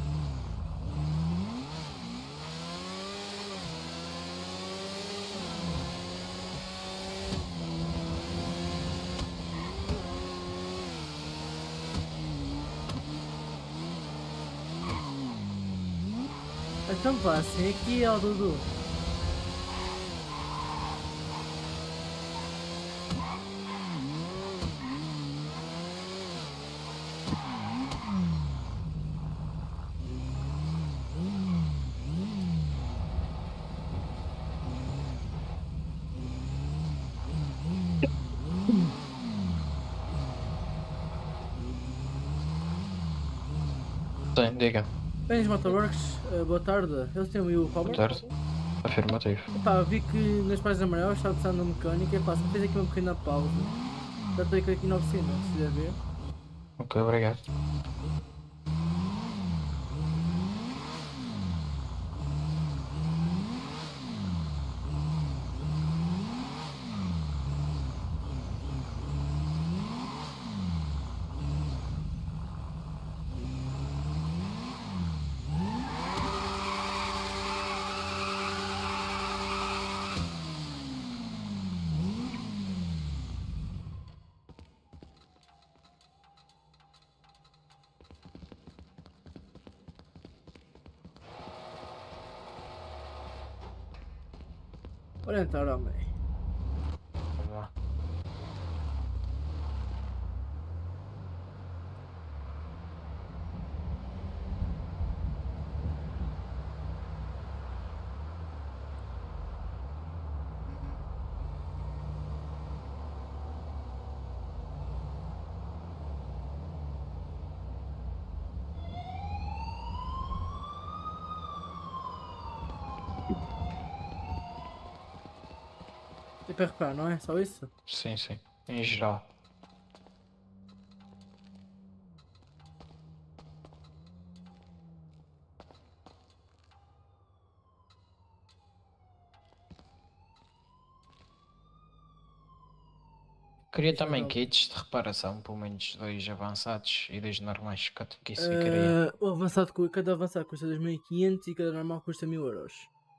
Então vá, assim aqui, ó Dudu. Sim, diga. Bem, Motorworks, eh, boa tarde. Eu tenho o Robert. Boa tarde. Afirmativo. Epá, vi que nas páginas amarelas estava precisando de um mecânico e pá, só fiz aqui uma pequena pausa. Já estou aqui na oficina, se quiser ver. Ok, obrigado. Bora entrar, homem. Vá. Tem para reparar, não é? Só isso? Sim, sim. Em geral. Queria Deixa eu também ver. kits de reparação, pelo menos dois avançados e dois normais, que que isso ficaria. Uh, o avançado, cu- cada avançado custa dois mil e quinhentos e cada normal custa mil euros.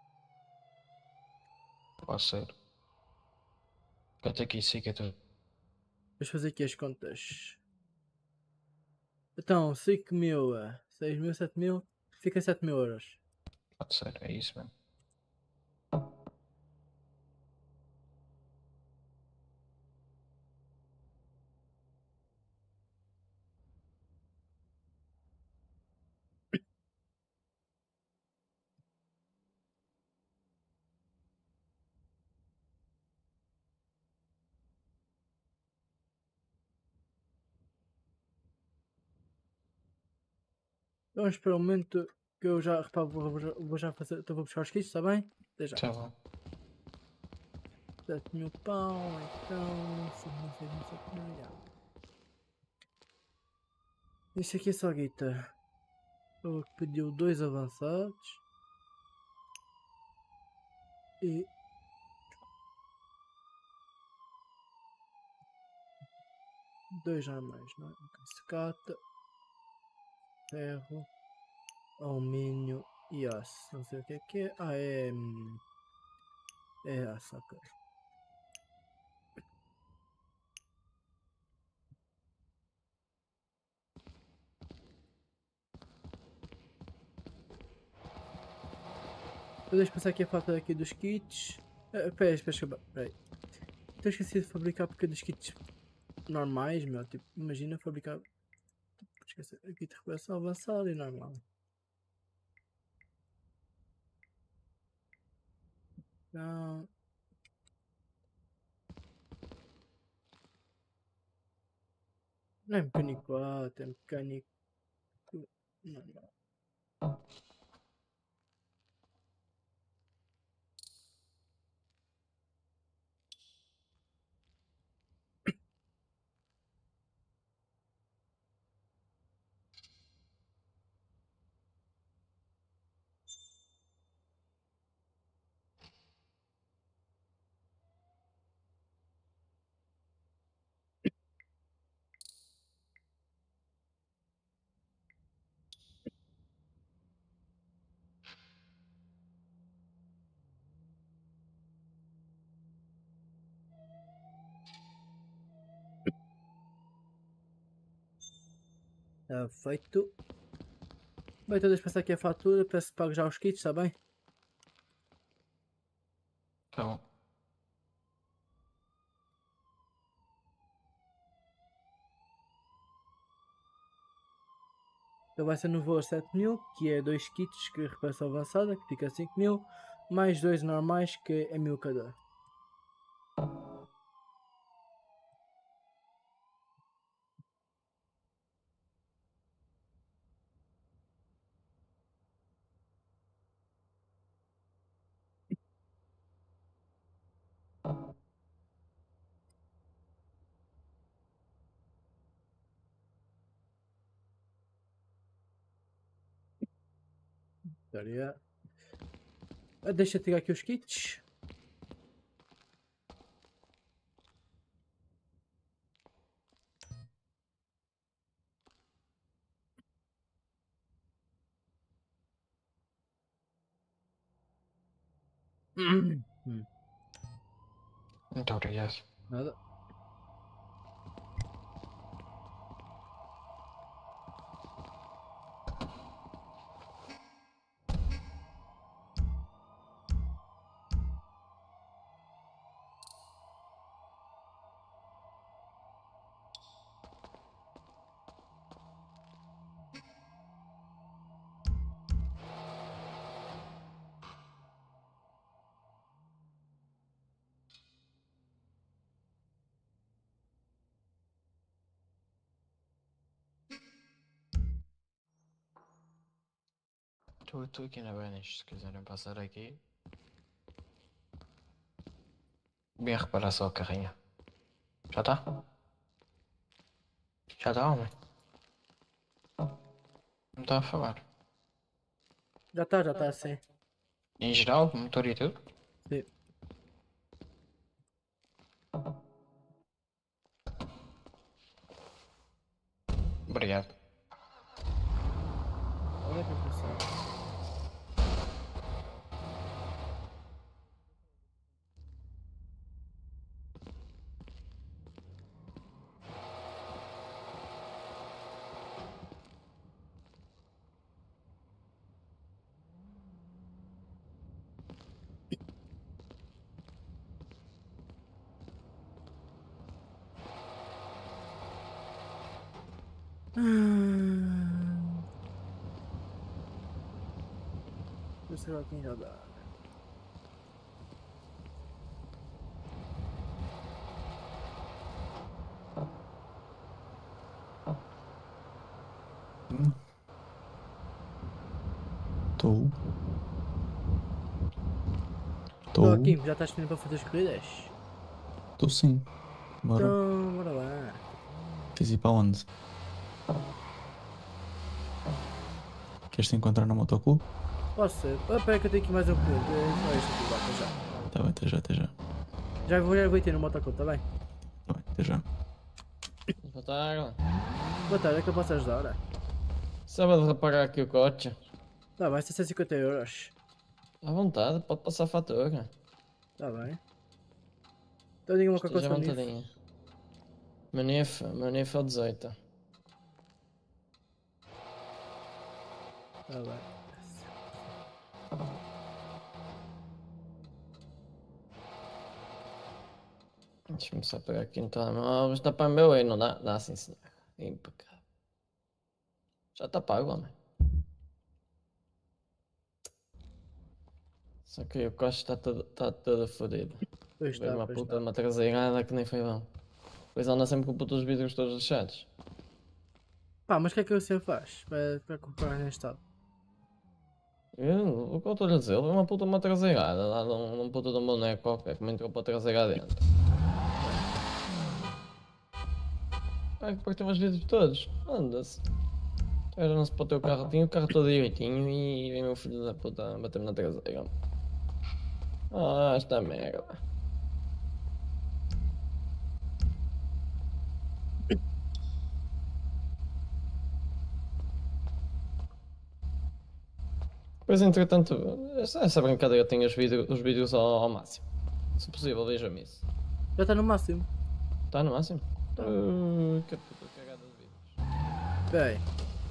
Pode ser. Quanto é que isso fica tudo? Deixa eu fazer aqui as contas. Então, cinco mil, eh, seis mil, sete mil, fica sete mil euros. Pode ser, é isso mesmo. Vamos para o momento que eu já, repá, vou, vou, já- vou já fazer, então vou buscar os kits, está bem? Até já. Tá bom. sete mil pau, então, cinco mil, seis mil, sete mil, já. Isto aqui é só guita. O que pediu dois avançados. E... dois normais, não é? Ok, sucata. Ferro. Alumínio e aço. Não sei o que é que é. Ah, é... hum, é aço, ok. Eu deixo passar aqui a falta aqui dos kits. Uh, pera, espera, espera, peraí. Estou esquecido de fabricar porque dos kits normais, meu. Tipo, imagina fabricar. Esqueci, kit de recuperação avançado e normal. Não. Não é mecânico quatro, é mecânico normal. Está feito. Bem, então deixa eu passar aqui a fatura. Peço que pague já os kits, está bem? Tá bom. Então vai ser no valor sete mil, que é dois kits que recuperação avançada, que fica cinco mil, mais dois normais, que é mil cada. Estaria. Ah, deixa eu tirar aqui os kits. Hum. Muito obrigado. Nada. Estou aqui na Benes, se quiserem passar aqui. Vim reparar só a carrinha. Já está? Já está, homem? Não está a falar. Já está, já está assim. Em geral, motor e tudo? Sim. Obrigado. Olha que impressão. Deixa eu ver quem já dá. Estou. Estou Estou. aqui, já estás disponível para fazer as corridas? Estou sim. Bora. Então, bora lá. Queres ir para onde? Queres te encontrar no motoclube? Posso ser? Ah, peraí que eu tenho aqui mais um cliente. Olha isto aqui, bota já. Tá bem, até já, até já. Já vou, já vou ter no motoclube, tá bem? Tá bem, até já. Boa tarde. Boa tarde, é que eu posso ajudar, ora? Sabe de reparar aqui o coche? Tá bem, seiscentos e cinquenta euros. À vontade, pode passar a fatura. Tá bem. Então diga-me qual que é o Esteja à seu nível. vontadinha. Manifa, manifa dezoito. Tá bem. Deixa-me só pegar aqui no telemóvel. Está para o meu aí, não dá? Dá sim, senhor. Impecável. Já está pago, homem. Só que o coche está todo, tá todo fodido. Pois Veio está, uma pois puta está. de uma traseirada que nem foi bom. Depois anda sempre com putos vidros todos lixados. Pá, mas o que é que o senhor faz para, para comprar neste estado? Eu, o que eu estou a dizer, ele é uma puta de uma traseirada. Lá num, num puta de um boneco qualquer que me entrou para a traseira dentro. Ai, que partiu os vidros todos. Anda-se. Era não se pode ter o carro, tinha o carro todo direitinho e vem meu filho da puta bater-me na traseira. Ah, esta merda. Pois entretanto, essa, essa brincadeira tem os vídeos, os vídeos ao, ao máximo. Se possível, veja-me isso. Já está no máximo. Está no máximo? Tá. Uh, que puta cagada de vídeos. Espera aí.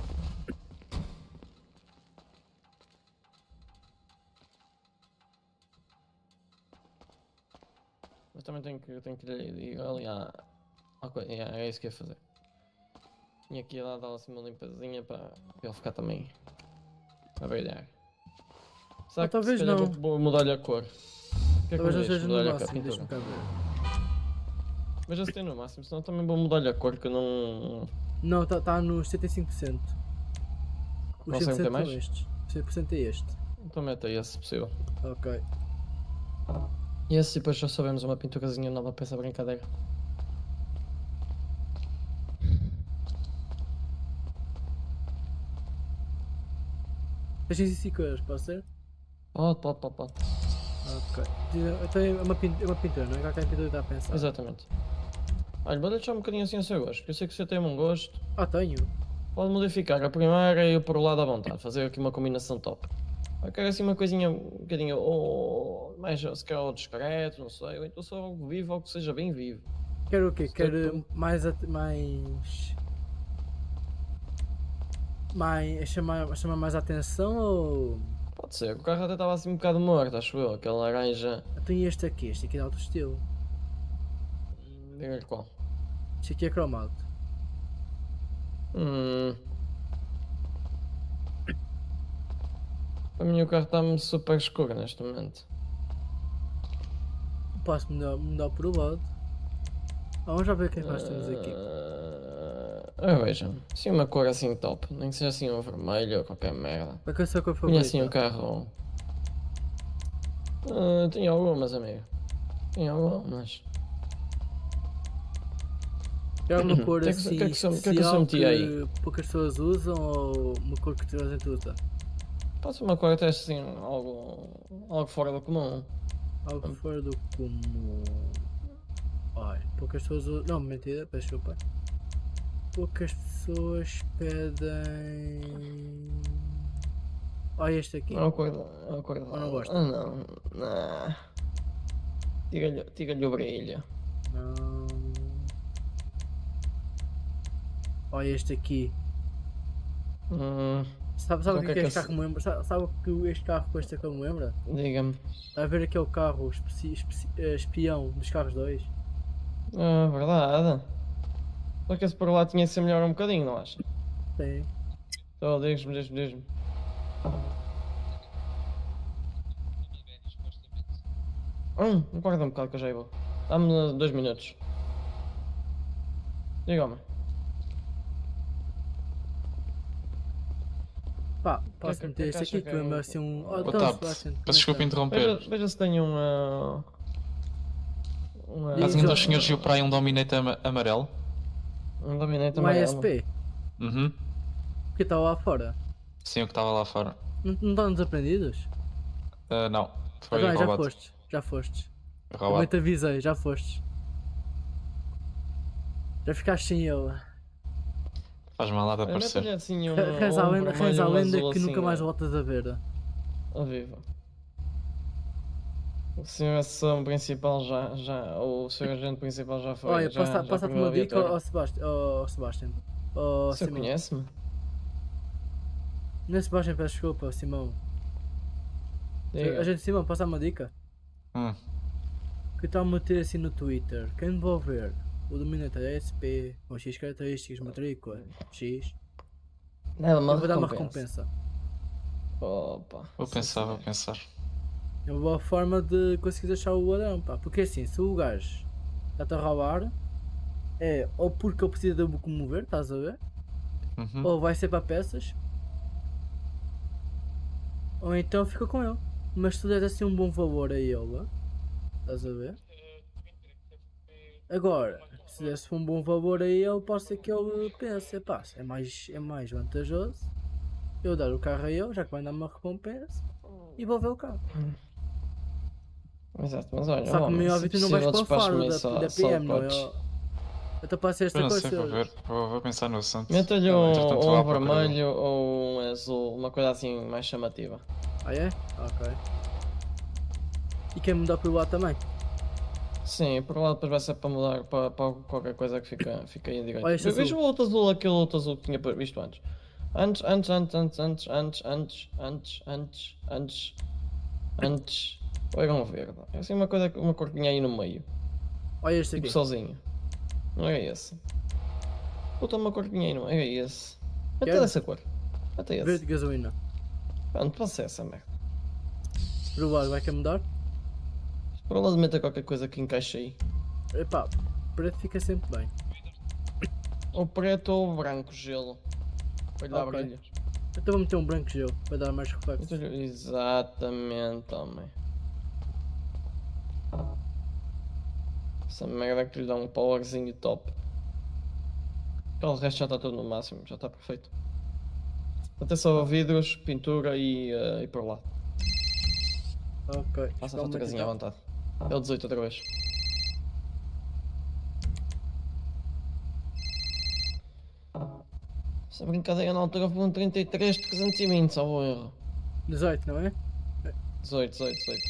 Mas também tenho que, tenho que ir ali à... Ok, é, é isso que eu ia fazer. Tinha aqui lá dar assim uma limpazinha para para ele ficar também a brilhar. Será Ah, que talvez se calhar não. vou, vou mudar-lhe a cor? O que é que Talvez não me diz? seja no Mudar-lhe a cor, máximo, pintura? deixa-me cá ver. Mas já se tem no máximo, senão também vou mudar-lhe a cor que eu não... Não, está tá nos setenta e cinco por cento. Os Consegue meter cem por cento mais? são estes. cem por cento é este. Então meta esse se possível. Ok. E esse depois já sabemos uma pinturazinha nova para essa brincadeira. seiscentos e cinco euros, pode ser? Pode, pode, pode, pode. Ok. Então é uma, pin- é uma pintura, não é? Qualquer pintura está a pensar. Exatamente. Olha, vou deixar um bocadinho assim ao seu gosto, que eu sei que você tem um gosto. Ah, tenho. Pode modificar a primeira e o por o lado à vontade, fazer aqui uma combinação top. Eu quero assim uma coisinha um bocadinho, ou mais se calhar ou discreto, não sei, ou então só algo vivo, algo que seja bem vivo. Quero o quê? Se Quero tem- mais. at- mais. mais. chamar, chamar mais atenção ou. Pode ser, o carro até estava assim um bocado morto, acho eu, aquele laranja. Então e este aqui? Este aqui é de alto estilo. Diga-lhe qual. Este aqui é cromado. Hum. Para mim o carro está-me super escuro neste momento. Posso mudar, mudar por o lado. Vamos já ver o que é que nós temos aqui. Ah, Ah, vejam, assim uma cor assim top, nem que seja assim um vermelho ou qualquer merda. Qual que é a sua cor Tinha assim um favorita? carro. Ah, tinha algumas, amigo. Tinha algumas. É uma cor Que é que- assim que é que se- que é que se especial metia aí? que poucas pessoas usam ou uma cor que toda a gente usa? Pode ser uma cor até assim, algo, algo fora do comum. Algo fora do comum. Olha, poucas pessoas usam. Não, mentira, peço desculpa. Poucas pessoas pedem. Olha este aqui. É uma cor. É uma cor. Ou não gosta? Ah, não. Não. Tira-lhe tira-lhe o brilho. Não. Olha este aqui. Hum, Sabe, sabe o o que, que é é que este que carro me lembra? Sabe, sabe o que este carro com este carro me lembra? Diga-me. Está a ver aquele carro especi, especi, eh, espião dos carros dois? Ah, verdade. Só que esse por lá tinha que ser melhor um bocadinho, não acha? Tem. Então, diz-me, diz-me, diz-me. Hum, aguarda um bocado que eu já aí vou. Dá-me dois minutos. Diga-me. Pá, posso que- meter que este acha aqui que que é lembra um- assim um. Boa então, tarde. Sebastião, Peço desculpa como é que está? interromper. Veja, veja se tem uma. uma Caso Diz, ainda ó. os senhores viu para aí um Dominate ama- amarelo? Um dominante Um amarelo. A S P? Uhum. Que está lá fora? Sim, o que estava lá fora. Não, não estão desaprendidos? Ah, não, foi Ah, bem, já roubado. fostes, já fostes. Roubado. Também te avisei, já fostes. Já ficaste sem ele. Faz mal nada Olha, aparecer. mete-lhe assim um. Re- Reza a um lenda, vermelho, reza a um lenda azul que nunca assim, mais ó. voltas a ver. Ao vivo. O senhor ação principal já, já, o senhor agente principal já foi. Olha, já, passa- já passa-te pegou a uma dica viatura. ao Sebastião. Ao Sebastião. Ao O senhor Simão. conhece-me? Não é Sebastião, peço desculpa, Simão. Diga. A gente, Simão, passa uma dica. Hum. Que está a meter assim no Twitter. Quem envolver o Dominator A S P com X características, matrícula, X, Leva uma eu vou dar uma recompensa. recompensa. Opa. Vou pensar, vou pensar. É uma boa forma de conseguir achar o ladrão, pá. Porque assim, se o gajo está-te a roubar, é ou porque ele precisa de me comover, estás a ver? Uhum. Ou vai ser para peças, ou então fica com ele. Mas se tu deres assim um bom valor a ele, estás a ver? Agora, se desse um bom valor a ele, pode ser que ele pense, pá, é mais, é mais vantajoso eu dar o carro a ele, já que vai dar uma recompensa, e vou ver o carro. Exato, mas olha, Só que homem, meio se óbvio tu não vais possível, para o faro despache-me da, aí da só- só P M, não é? potes. Eu estou para ser esta Eu não coisa. sei, vou ver. Vou, vou pensar no assunto. Meta-lhe Tá bem, um, entretanto, vou ou à um procura dele. vermelho ou um azul, uma coisa assim mais chamativa. Ah é? Ok. E quer mudar para o lado também? Sim, por lá depois vai ser para mudar para, para qualquer coisa que fica, fica aí direito. Olha este Veja azul. o outro azul, aquele outro azul que tinha visto antes. Antes, antes, antes, antes, antes, antes, antes, antes, antes, antes, antes. Ou era um verde. É assim uma coisa, uma corquinha aí no meio. Olha este Tipo aqui. sozinho. Não era esse. Puta, uma corquinha aí, não era esse. Até Quero. dessa cor. Até esse. Verde de gasolina. Pronto, pode ser essa merda. Para o lado vai querer mudar? Por lá de meter qualquer coisa que encaixe aí. Epá, preto fica sempre bem. Ou preto ou branco, gelo. Para lhe dar Ok. brilho. Então vou meter um branco gelo para dar mais reflexo. Então, exatamente, homem. Essa merda que lhe dá um powerzinho top. O resto já está tudo no máximo, já está perfeito. Até só vidros, pintura e, eh, e por lá. Ok. Passa a calma, fotografia à então. vontade. É o dezoito outra vez. Essa brincadeira na altura foi um trinta e três de trezentos e vinte, só o erro. dezoito, não é? dezoito, dezoito, dezoito.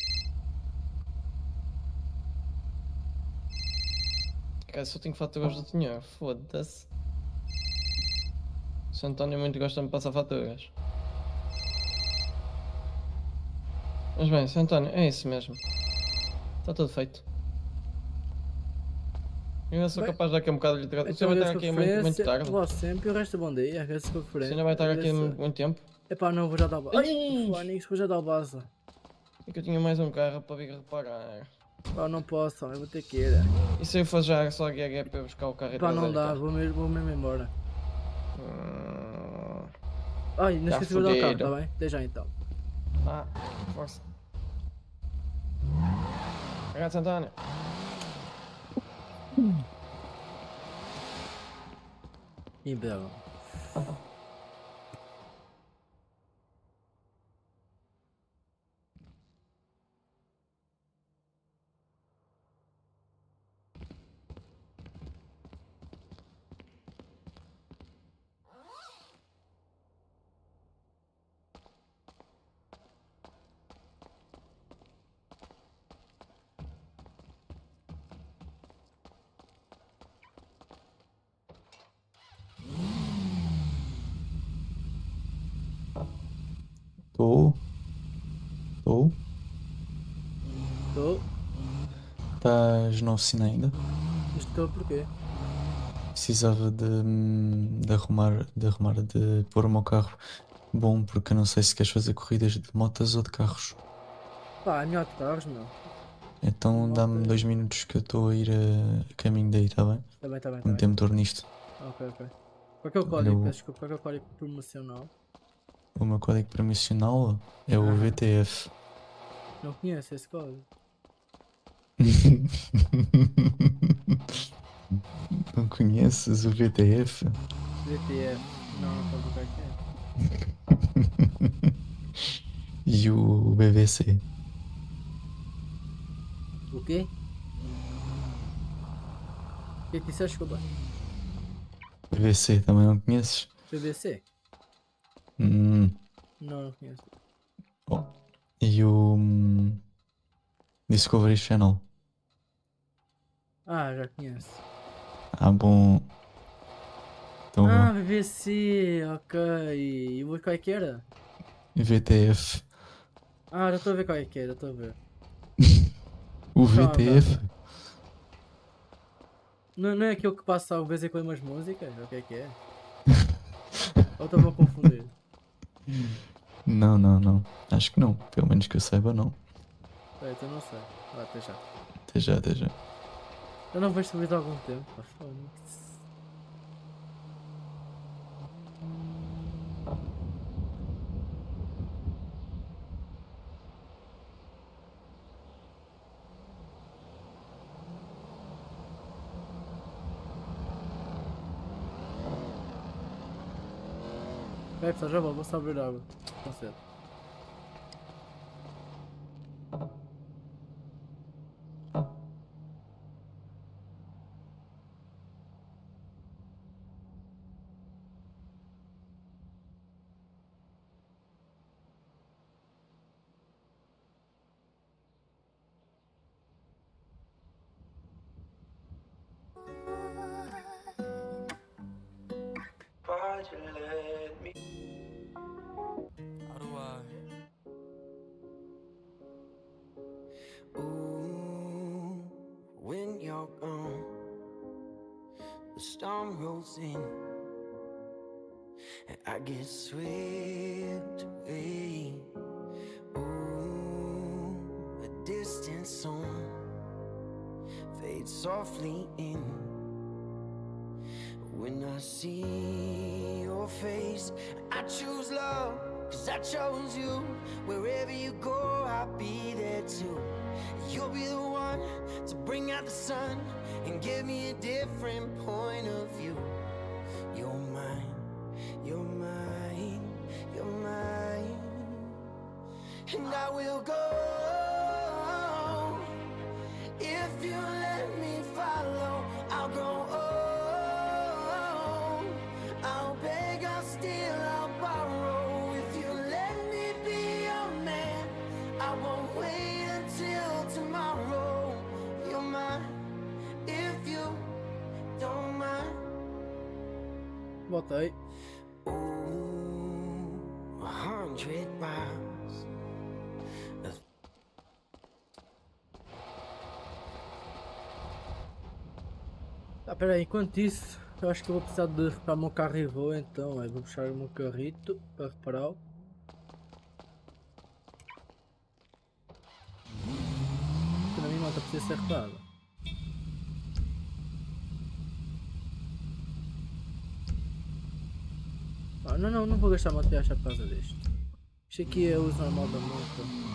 Cara, só tenho faturas do senhor, foda-se. O senhor António muito gosta de me passar faturas. Mas bem, senhor António, é isso mesmo. Está tudo feito. Eu ainda sou Bem, capaz de dar aqui um bocado de literatura. O senhor Então, vai estar aqui muito, muito tarde. Vosso sempre e o resto bom dia. Agradeço a O conferência. senhor ainda vai estar aqui Agradeço- muito, muito tempo. Epá, não, vou já dar o base. Ai! Ai, Fónix, vou já dar o base. É que eu tinha mais um carro para vir reparar. Pá, não posso, eu vou ter que ir. E se eu for já só a G H para buscar o carro e Pá, não trazer o dá, carro? vou mesmo, vou mesmo embora. Hum, Ai, não Já esqueci de guardar o carro, fudido. tá bem? Até já então. Ah, força. Ragazzi Antonio. E belo. Estou. Estou. Estou. Estás na oficina ainda? Estou porquê? Precisava de, hum, de arrumar, de arrumar, de pôr o meu carro bom, porque eu não sei se queres fazer corridas de motas ou de carros. Pá, é melhor de carros, meu. Então dá-me dois minutos que eu estou a ir a, a caminho daí, está bem? Tá bem, tá bem, tá Vou meter bem. motor nisto. Ok, ok. Qual é que é o Olha, código? o- Peço desculpa, qual é que é o código promocional? O meu código promocional é o Ah. V T F. Não conheço esse código. Não conheces o V T F? V T F. Não, não sabe o que é que é. E o B V C? O quê? O que é que disseste, desculpa? B V C também não conheces? B B C? Hum. Não, não conheço. Oh. E o hum, Discovery Channel? Ah, já conheço. Ah, bom. Então, Ah, B B C, ok. E o qual é que era? V T F. Ah, já estou a ver qual é que é, já estou a ver. O Calma, V T F? Não, não é aquilo que passa alguma vez com umas músicas? O que é que é? Ou estou a confundir? Não, não, não. Acho que não. Pelo menos que eu saiba, não. É, então não sei. Vá, até já. Até já, até já. Eu não vejo televisão há algum tempo. Pá, foda-se. Vai, pessoal, já vou, vou só abrir água. Não sei. How do I? Ooh, when you're gone, the storm rolls in, and I get swept away. Ooh, a distant song fades softly in. When I see your face, I choose love, cause I chose you. Wherever you go, I'll be there too. You'll be the one to bring out the sun and give me a different point of view. You're mine, you're mine, you're mine. And I will go if you let me follow. I'll go I'll beg, I'll steal, I'll borrow. If you let me be your man, I won't wait until tomorrow. You're mine, if you don't mind. Voltei. Ooh, a hundred miles. Ah, pera aí, enquanto isso, eu acho que eu vou precisar de reparar o meu carro e vou, então, é, vou puxar o meu carrito para repará-lo. Porque a minha moto precisa ser reparada. Ah, não, não, não vou gastar materiais só por causa disto. Isto aqui é o uso normal da moto.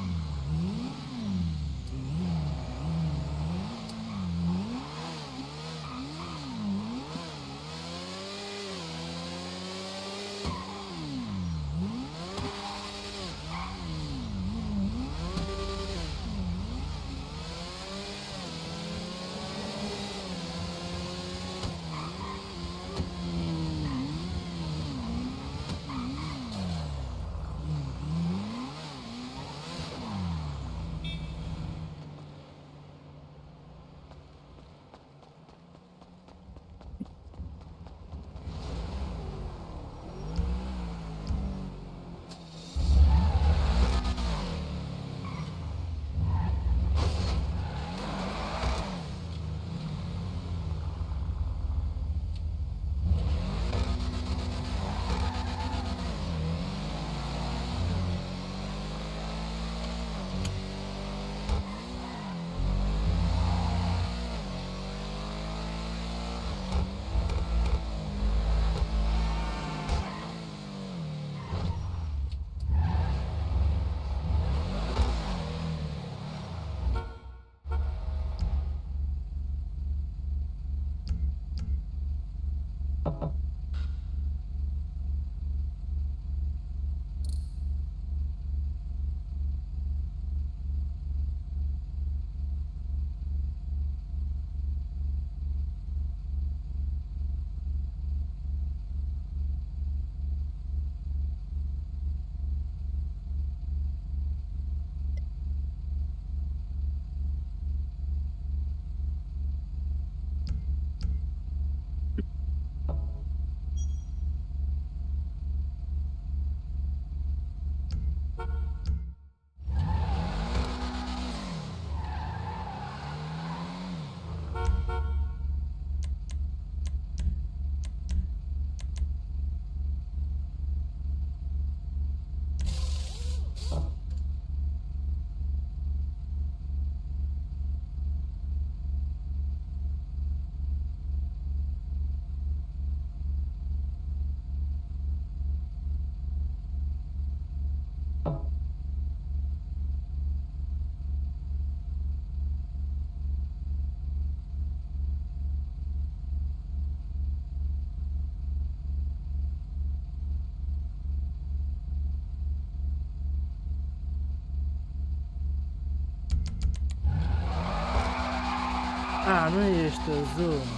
Ah, não é este azul, meu.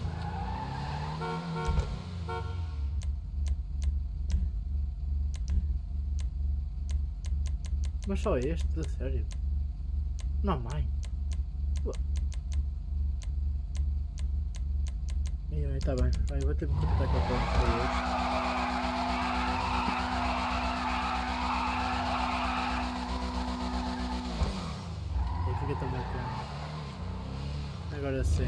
Mas só este, a sério? Não, mãe. E aí, tá bem. Aí vou ter que contratar com a ponte para este. Aí fica também com. Agora sim.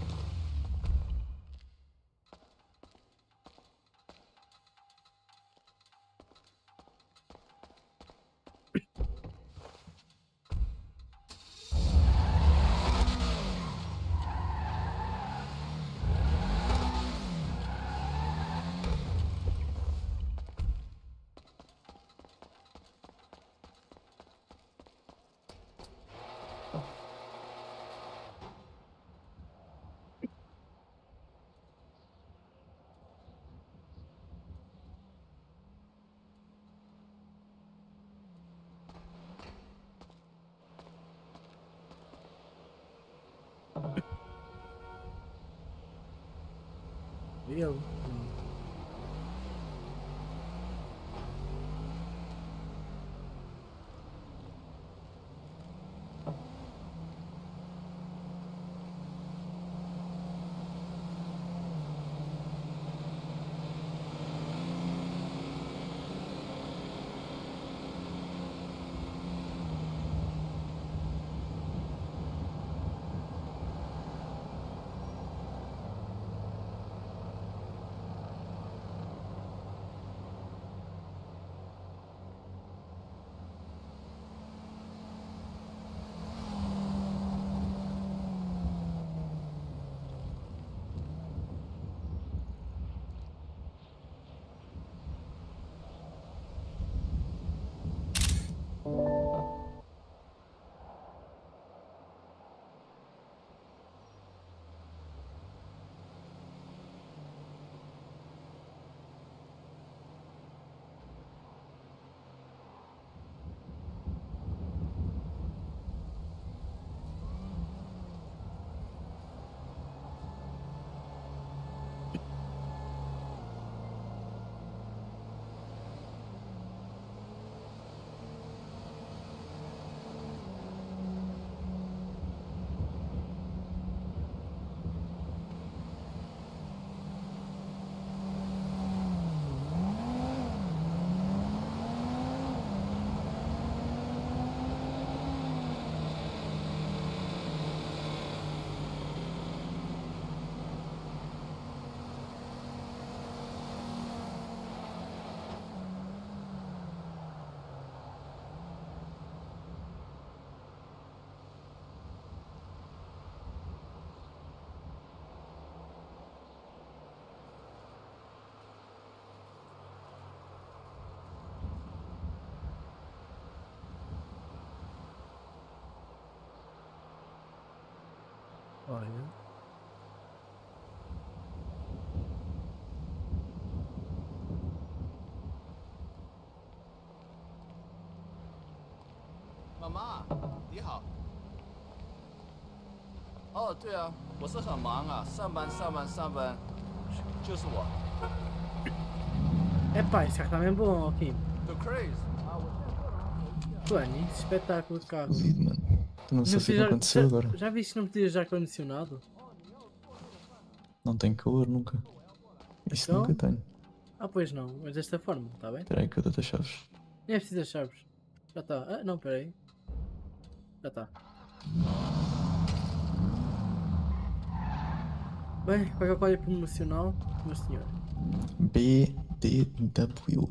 E eu? Olha. Mamá, 你好。哦，对啊，我是很忙啊，上班上班上班，就是我。 Epá, esse carro está bem bom, Kim. The Craze. Mano, que espetáculo de carro. Mano. Não sei o que já, aconteceu já, agora. Já viste que não pedias já condicionado? Não tenho calor nunca. Isso Então? nunca tenho. Ah, pois não, mas desta forma, está bem? Espera aí que eu dou-te as chaves. Nem é preciso as chaves. Já está. Ah, não, espera aí. Já está. Bem, qual é o código promocional, meu senhor? B D W.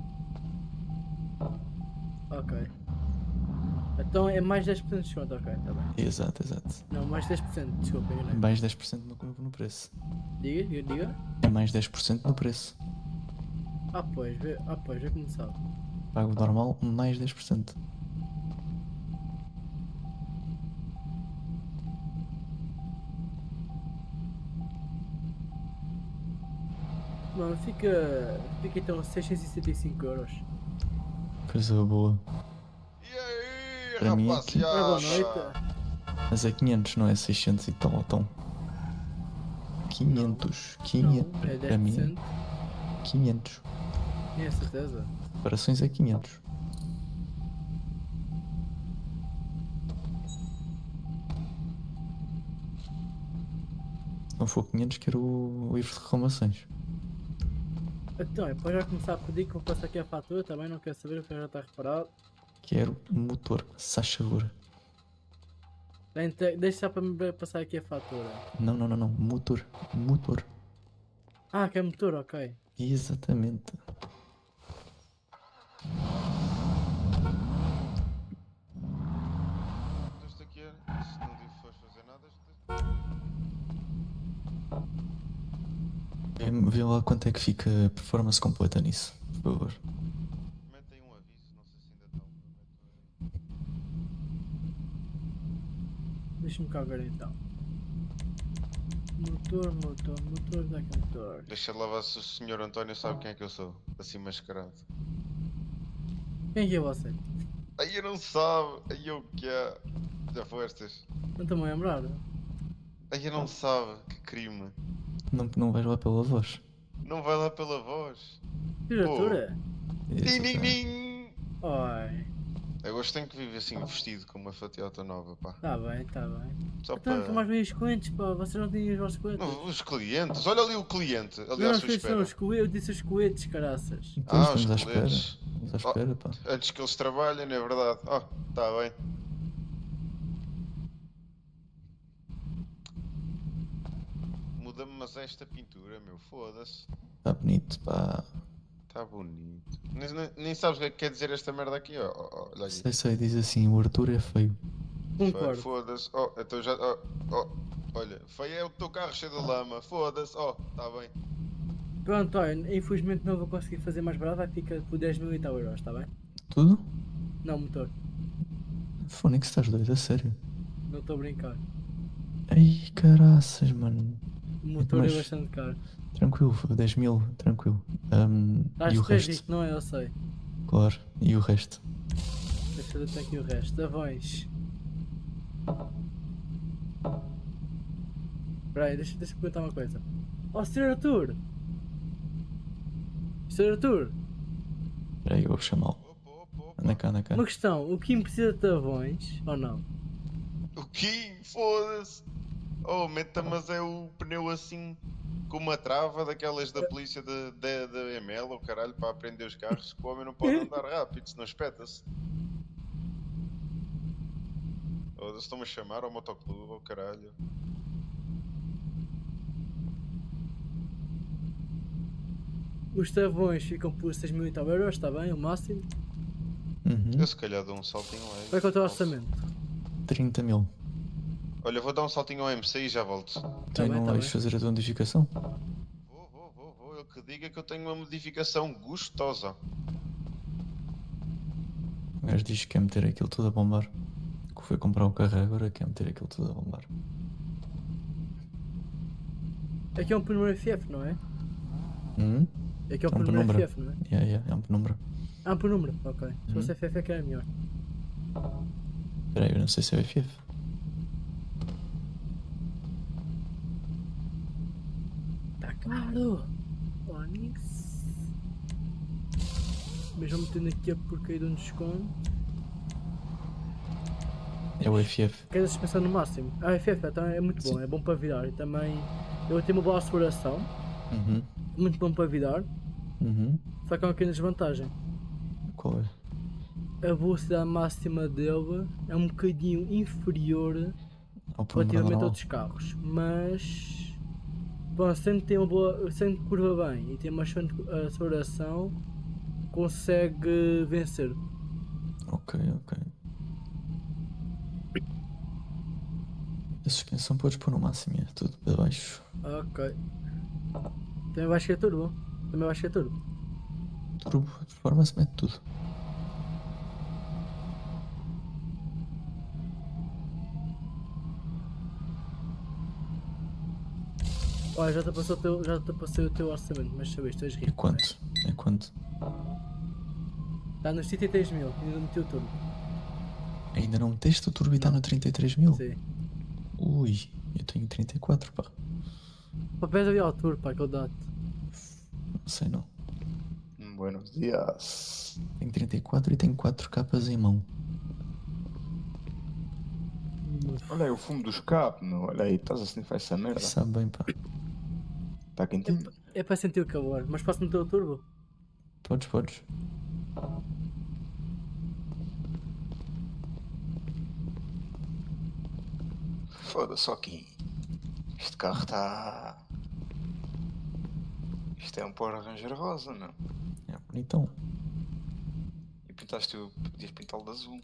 Ok. Então é mais dez por cento de desconto, ok, está bem. Exato, exato. Não, mais dez por cento, desculpa, enganei. Mais dez por cento no, no preço. Diga, diga, diga. É mais dez por cento no preço. Ah pois, vê, ah pois, vê como sabe. Pago normal, mais dez por cento. Mano, fica. Fica então seiscentos e setenta e cinco euros. Coisa boa. E aí, Para mim é rapaziada? Ah, boa noite. Mas é quinhentos, não é seiscentos e tal, então. quinhentos. quinhentos. Não, é Para mim, dez por cento. quinhentos. Tinha certeza? Operações é quinhentos. Se não for quinhentos, quero o livro de reclamações. Então, é para já começar a pedir que eu passe aqui a fatura, também não quero saber o que já está reparado. Quero motor, se faz favor. Então, deixa só para me passar aqui a fatura. Não, não, não, não. Motor. Motor. Ah, que é motor, ok. Exatamente. Isto aqui é. Se não lhe fores fazer nada. Vê, vê lá quanto é que fica a performance completa nisso, por favor. Mete aí um aviso, não sei se ainda está. Deixa-me cá ver então. Motor, motor, motor, daqui motor. Deixa lá ver se o senhor António sabe quem é que eu sou. Assim mascarado. Quem é que é você? Aí eu não sabe. Aí eu que é. Já fostes. Não estou-me a lembrar. Aí eu não sabe. Que crime. Não, não vais lá pela voz. Não vai lá pela voz. Diretora? Din, din, din. Oi. Eu gosto tenho que viver assim vestido com uma fatiota nova, pá. Tá bem, tá bem. Só Então, para... para... mais bem os clientes, pá. Vocês não têm os vossos clientes. Não, os clientes, olha ali o cliente, ali não, à não sua sei se espera. são os coelhos, eu disse os coetes, caraças. Então, Ah, os estamos à espera. coletes. Estamos à espera, pá. Oh, antes que eles trabalhem, não é verdade? Oh, tá bem. Muda-me, mas esta pintura, meu, foda-se. Está bonito, pá. Tá bonito. Nem, nem, nem sabes o que é que quer dizer esta merda aqui, ó. Oh, oh, olha aqui. Sei, sei, diz assim, o Arthur é feio. Concordo. Foda-se. Oh, então já. Oh, oh, olha, feio é o teu carro cheio de lama. Foda-se. Oh, tá bem. Pronto, olha, infelizmente não vou conseguir fazer mais barato, vai ficar por dez mil e tal euros, tá bem? Tudo? Não, motor. Fónix, estás doido, a sério? Não estou a brincar. Ai, caraças, mano. O motor Mas- é bastante caro. Tranquilo, dez mil, tranquilo. Um, Estás e o de resto? rico, não é? Eu sei. Claro, e o resto? Deixa eu ter aqui o resto. Avões. Espera aí, deixa, deixa eu perguntar uma coisa. Ó, senhor Arthur! senhor Arthur! Espera aí, eu vou chamá-lo. Anda cá, anda cá. Uma questão, o Kim precisa de avões ou não? O Kim, foda-se. Oh, meta, mas é o pneu assim com uma trava daquelas da polícia da da da M L, ou caralho, para aprender os carros, que o homem não pode andar rápido, senão espeta-se. Oh, eles estão-me a chamar ao motoclube, oh caralho. Os travões ficam por seis mil e tal euros, está bem? O máximo? Uhum. Eu se calhar dou um saltinho lá. Qual é que é o teu orçamento? trinta mil. Olha, vou dar um saltinho ao M C e já volto. Então bem, não tá vais bem. fazer a tua modificação? Vou, vou, vou, vou. Eu que diga que eu tenho uma modificação gostosa. O gajo diz que quer meter aquilo tudo a bombar. Que foi comprar o carro agora, quer meter aquilo tudo a bombar. Aqui é um número F F, não é? Hum? Aqui é um É um número penumbra. F F, não é? Yeah, yeah, é um penumbra. Ah, um número, ok. Se Uhum. fosse F F é que era melhor. Espera aí, eu não sei se é o F F. Tá caro! Onix. Mesmo metendo aqui a porcaria de um desconto. É o F F. Queres a suspensão no máximo? Ah, F F então é muito bom, é bom para virar. E também eu tenho uma boa asseguração, Uhum. muito bom para virar. Uhum. Só que há uma pequena desvantagem. Qual é? A velocidade máxima dele é um bocadinho inferior Ao penumbra relativamente a normal. outros carros, mas bom, sempre tem uma boa, sempre curva bem e tem uma excelente aceleração, consegue vencer. Ok, ok. A suspensão podes pôr no máximo, é tudo para baixo. Ok. Também vais ser turbo. Também vais ser turbo. Turbo, performance mete tudo. Olha, já te passou o teu, já te passei o teu orçamento, mas sabes, tu és rico. É quanto? É quanto? Está nos trinta e três mil, ainda não meti o turbo. Ainda não meteste o turbo e está no trinta e três mil? Sim. Ui, eu tenho trinta e quatro, pá. Pá, pede ali ao turbo, pá, que eu dou-te. Não sei não. Buenos dias. Tenho trinta e quatro e tenho quatro capas em mão. Olha aí o fumo do escape, meu. Olha aí, estás a snifar essa merda. Sabe bem, pá. Está quentinho? É para sentir o calor, mas posso meter o turbo? Podes, podes. Foda-se, só que este carro está. Isto é um Power Ranger rosa, meu. É bonitão. E pintaste o. Podias pintá-lo de azul.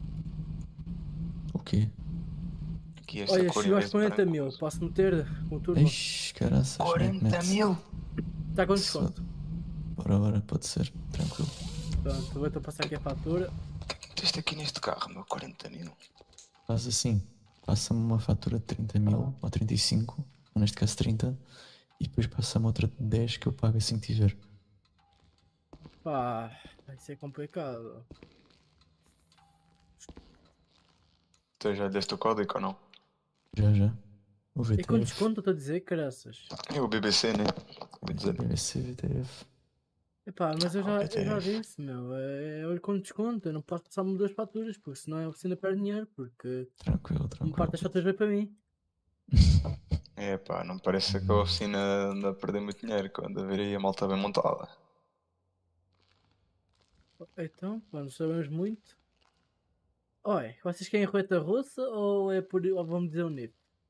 O quê? Aqui esta Olha, cor em chegou vez aos de quarenta branco. mil, posso meter o turbo? Ixi, caraças. quarenta mil? Está com desconto. Bora, bora, pode ser. Tranquilo. Pronto, vou então passar aqui a fatura. Meteste aqui neste carro, meu, quarenta mil. Faz assim. Passa-me uma fatura de trinta mil ou trinta e cinco, ou neste caso trinta, e depois passa-me outra de dez que eu pago assim que tiver. Pá, vai ser complicado. Tu já deste o código ou não? Já, já. O E com V T F. desconto estou a dizer, caraças. É o B B C, né? Vou dizer. B B C, V T F. Epá, mas eu já, Ah, eu já V T F. disse, meu, é, é olho com desconto, eu não posso passar-me duas faturas, porque senão eu ainda perdo dinheiro, porque Tranquilo, uma tranquilo. parte das faturas vai para mim. É pá, não parece que a oficina anda a perder muito dinheiro quando a ver aí a malta bem montada. Então, pá, não sabemos muito. Oi, vocês querem roleta russa ou é por. ou vão dizer o nível?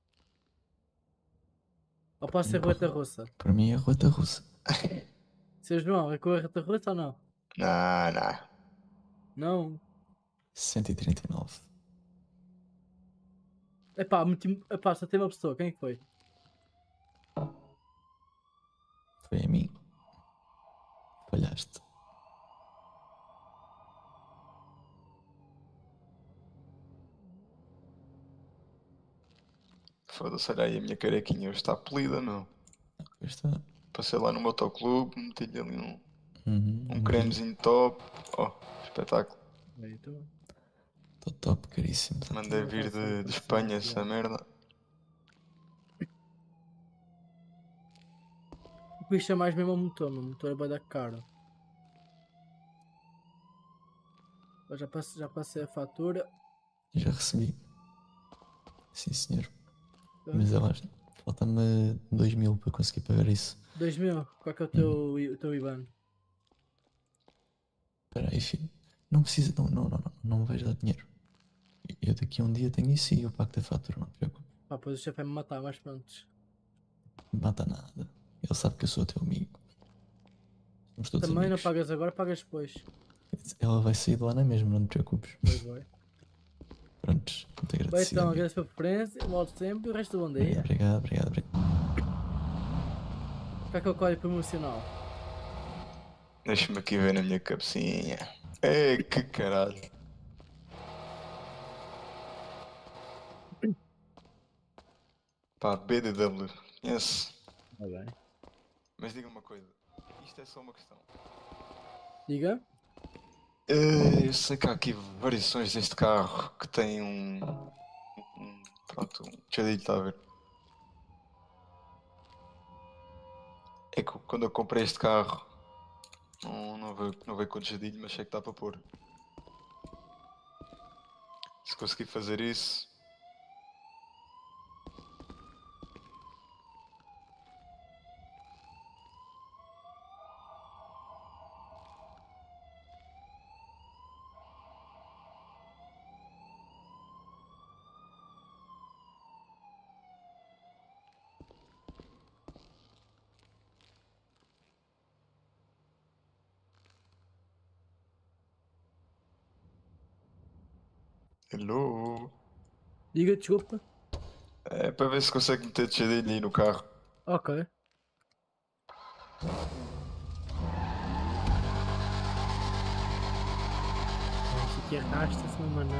Ou posso ser roleta russa? Para mim é roleta russa. Seu João, é com a roleta russa ou não? Não, não. Não? cento e trinta e nove. Epá, meti, epá, só tem uma pessoa, quem é que foi? Foi a mim. Falhaste. Foda-se, olha aí, a minha carequinha hoje está polida, meu. Pois está. Passei lá no motoclube, meti-lhe ali um, Uhum, um cremezinho top. Oh, espetáculo. Tô top, caríssimo. Tá. Mandei vir de, de Espanha essa merda. O bicho é mais mesmo o motor, o motor vai dar caro. Eu já passei, já passei a fatura. Já recebi. Sim, senhor. Tá. Mas eu acho. Falta-me dois mil para conseguir pagar isso. dois mil? Qual é que é o teu, I- o teu I B A N? Espera aí, filho. Não precisa. Não, não, não, não. Não me vais dar dinheiro. Eu daqui a um dia tenho isso e eu pago a fatura, não te preocupes. Pá, pois o chefe vai me matar, mas pronto. Não mata nada. Ele sabe que eu sou teu amigo. Somos todos Também não amigos. pagas agora, pagas depois. Ela vai sair de lá na mesma, não te preocupes. Pois vai. Prontos, muito Bem, agradecido. então, amigo. agradeço pela preferência, volto sempre e o resto do bom dia. Obrigado, obrigado, obrigado. Qual é que é o código promocional? Deixa-me aqui ver na minha cabecinha. Ei, que caralho. Pá, B D W. Conhece? Tá bem. Mas diga uma coisa, isto é só uma questão. Diga? Eh, Eu sei que há aqui variações deste carro que tem um. um pronto, um chadilho, está a ver? É que quando eu comprei este carro, não, não, veio, não veio com chadilho, mas sei que está para pôr. Se conseguir fazer isso. Hello? Diga, desculpa. É para ver se consegue meter chadilho aí no carro. Ok. Isto aqui arrasta-se, meu mano.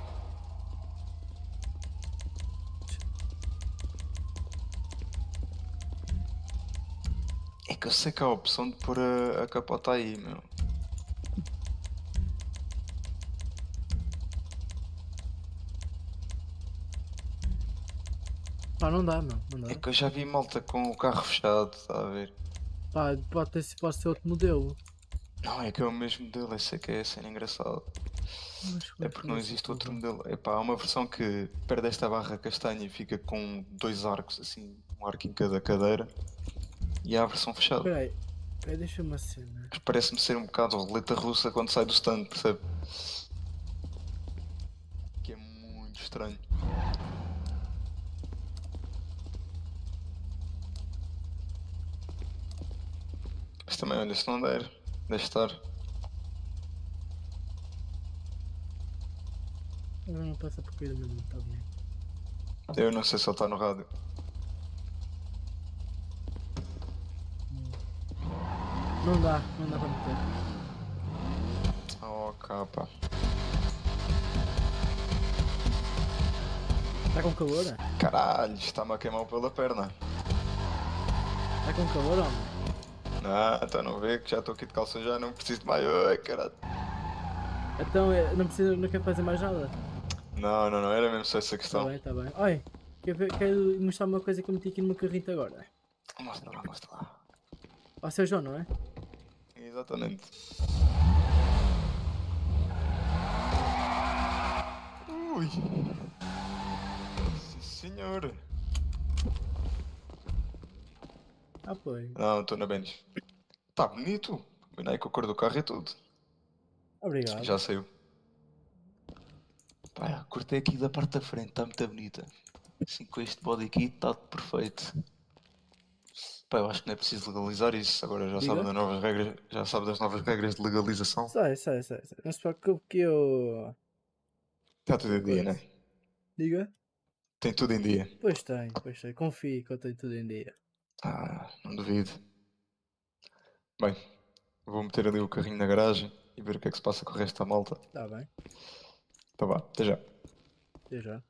É que eu sei que há a opção de pôr a, a capota aí, meu. Pá, não dá, não. Não dá. É que eu já vi malta com o carro fechado, está a ver? Pá, pode, ter, pode ser outro modelo. Não, é que é o mesmo modelo, esse é que é a cena engraçada. Mas, É porque não existe outro modelo. Epá, há uma versão que perde esta barra castanha e fica com dois arcos, assim, um arco em cada cadeira. E há a versão fechada. Peraí, peraí, deixa-me uma cena. Mas parece-me ser um bocado roleta russa quando sai do stand, percebe? Que é muito estranho. Mas também, olha, se não der, deixa estar. Não, não passa por coisa mesmo, tá bem. Eu não sei se ele está no rádio. Não dá, não dá para meter. Oh, capa. Está com calor? Caralho, está-me a queimar pela perna. Está com calor, homem? Ah, então não vê que já estou aqui de calça já, não preciso de maiô, ai caralho. Então, é, não precisa, não quer fazer mais nada? Não, não, não, era mesmo só essa Tá questão. bem, tá bem. Oi, quer ver- quero mostrar uma coisa que eu meti aqui no meu carrinho agora. Mostra lá, mostra lá. Ó, seu João, não é? Exatamente. Ui. Sim, senhor. Ah, pois. Não, estou na bench. Tá bonito. Combinei com a cor do carro e tudo. Obrigado. Já saiu. Pá, cortei aqui da parte da frente, está muito bonita. Assim com este body kit está perfeito. Pá, eu acho que não é preciso legalizar isso. Agora já Diga. sabe das novas regras, já sabe das novas regras de legalização. Sai, sai, sai, sai. Não se preocupe que eu... Está tudo em dia, Coisa. né? Diga? Tem tudo em dia. Pois tem, pois tem. Confie que eu tenho tudo em dia. Ah, não duvido. Bem, vou meter ali o carrinho na garagem e ver o que é que se passa com o resto da malta. Tá bem. Então vá, até já. Até já.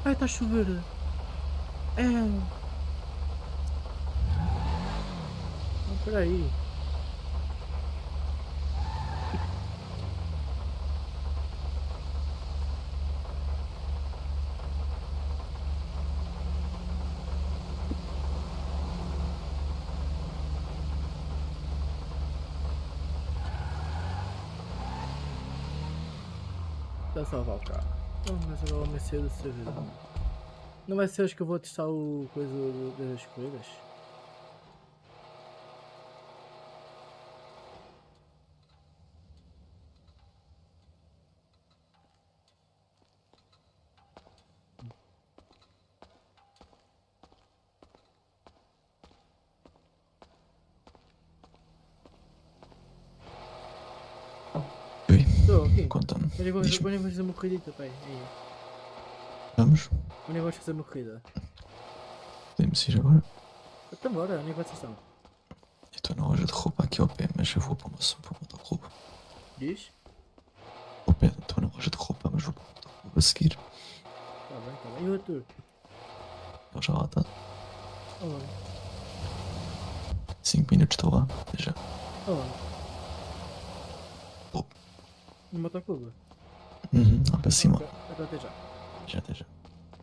Ai, está a chover. É. Não, peraí. Está a salvar o carro. Oh, mas agora vai ser do servidor. Não vai ser hoje que eu vou testar o coisa das corridas? Estou aqui. Conta-me. Quando é que Diz-me. vamos fazer uma corridita, pai? Aí. Vamos? Quando é que vamos fazer uma corrida? Podemos ir agora? Então bora, onde é que vocês estão? Eu estou na loja de roupa aqui ao pé, mas eu vou para o meu para o motoclube. Diz? Ao pé, estou na loja de roupa, mas vou para o motoclube a seguir. Tá bem, tá bem. E o Arthur? Ele já lá está. Aonde? cinco minutos estou lá, até já. Aonde? No motoclube? Uhum, lá para cima. Ok, então até já. Já, até já.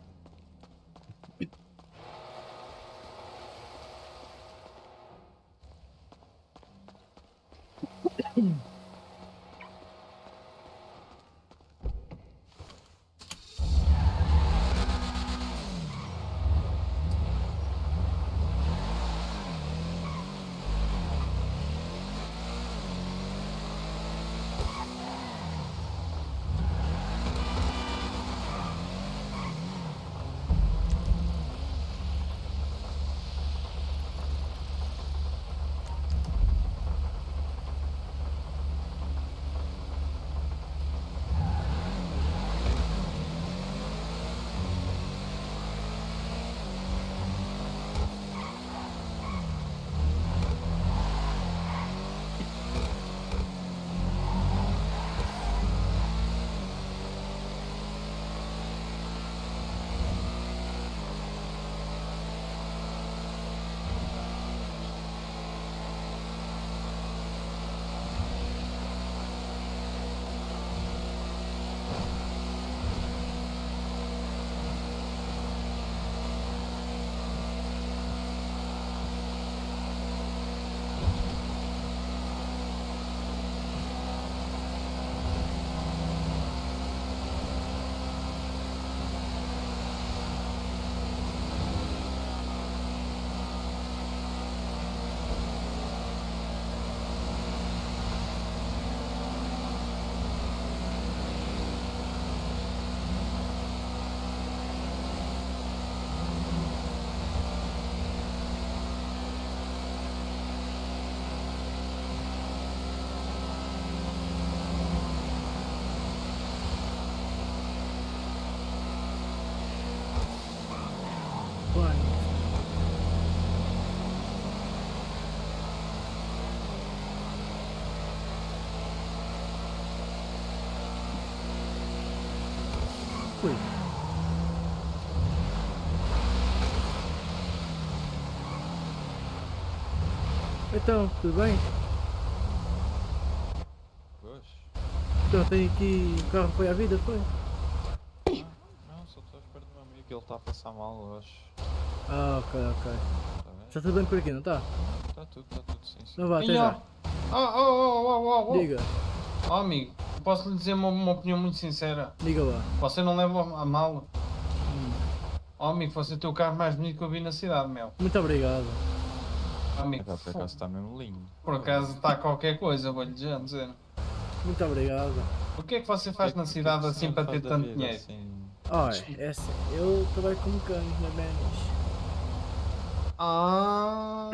Ui. Então, tudo bem? Pois. Então, tenho aqui. O carro foi à vida, foi? Não, só estou à espera do meu amigo, ele está a passar mal hoje. Ah, ok, ok. Tá bem? Está tudo bem por aqui, não está? Está tudo, está tudo, sim, sim. Não vá, até E, ó. já. Oh, oh, oh, oh, oh, oh. Diga, Oh, amigo, posso lhe dizer uma, uma opinião muito sincera? diga lá. Você não leva a mal. Oh, amigo, você tem o carro mais bonito que eu vi na cidade, meu. Muito obrigado. Oh, amigo, Agora por acaso está mesmo lindo. por acaso está qualquer coisa, vou-lhe dizer. dizer. Muito obrigado. O que é que você faz na cidade assim para ter tanto dinheiro? Assim... Olha, é assim, eu trabalho como cães na Benis. Ah,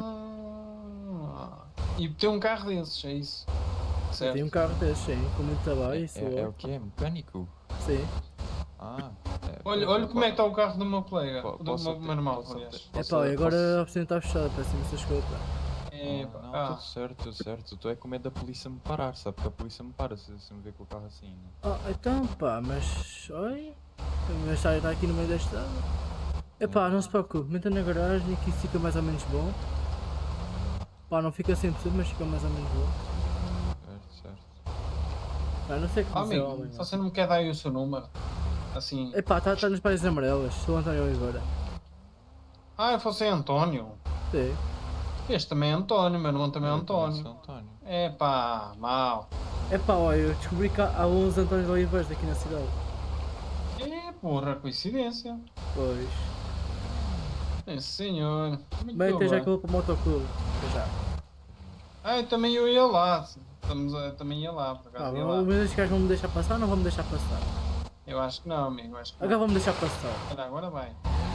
e ter um carro desses, é isso? Eu Certo. tenho um carro desse, sim, com muito trabalho, isso É, é o que é? Mecânico? Sim. Ah, é, Olha, olha como é que está o carro do meu colega, Po- do posso meu, ter- meu irmão, posso aliás. ter- É posso- pá, e agora posso- a oficina está fechada, para cima dessas coisas. É, Epa, não, ah. tudo certo, tudo certo. Tu é com medo da polícia me parar, sabe? Porque a polícia me para se, se me ver com o carro assim, né? Oh, então pá, mas. Oi? Mas está está aqui no meio da estrada. Epá, não se preocupe, meta na garagem que isso fica mais ou menos bom. Pá, não fica cem por cento, mas fica mais ou menos bom. Certo, certo. Ah, não sei o que Oh, dizer, amigo, homem. se você não me quer dar aí o seu número, assim. Epá, está tá nas páginas amarelas, sou António Oliveira. Ah, eu fosse António. Sim. Este também é António, meu nome também é António. António. É pá, mal. Epá, olha, eu descobri que há há uns Antónios Oliveiras aqui na cidade. É, porra, coincidência. Pois. É, senhor. Muito Bem, até já que bem. eu vou para o motoclube. Até já. Ah, eu também eu ia lá. Estamos a, também ia lá, por Ah, acaso ia lá. mas estes gajos vão me deixar passar ou não vão me deixar passar? Eu acho que não, amigo, acho que Agora não. vão me deixar passar. Olha, agora vai.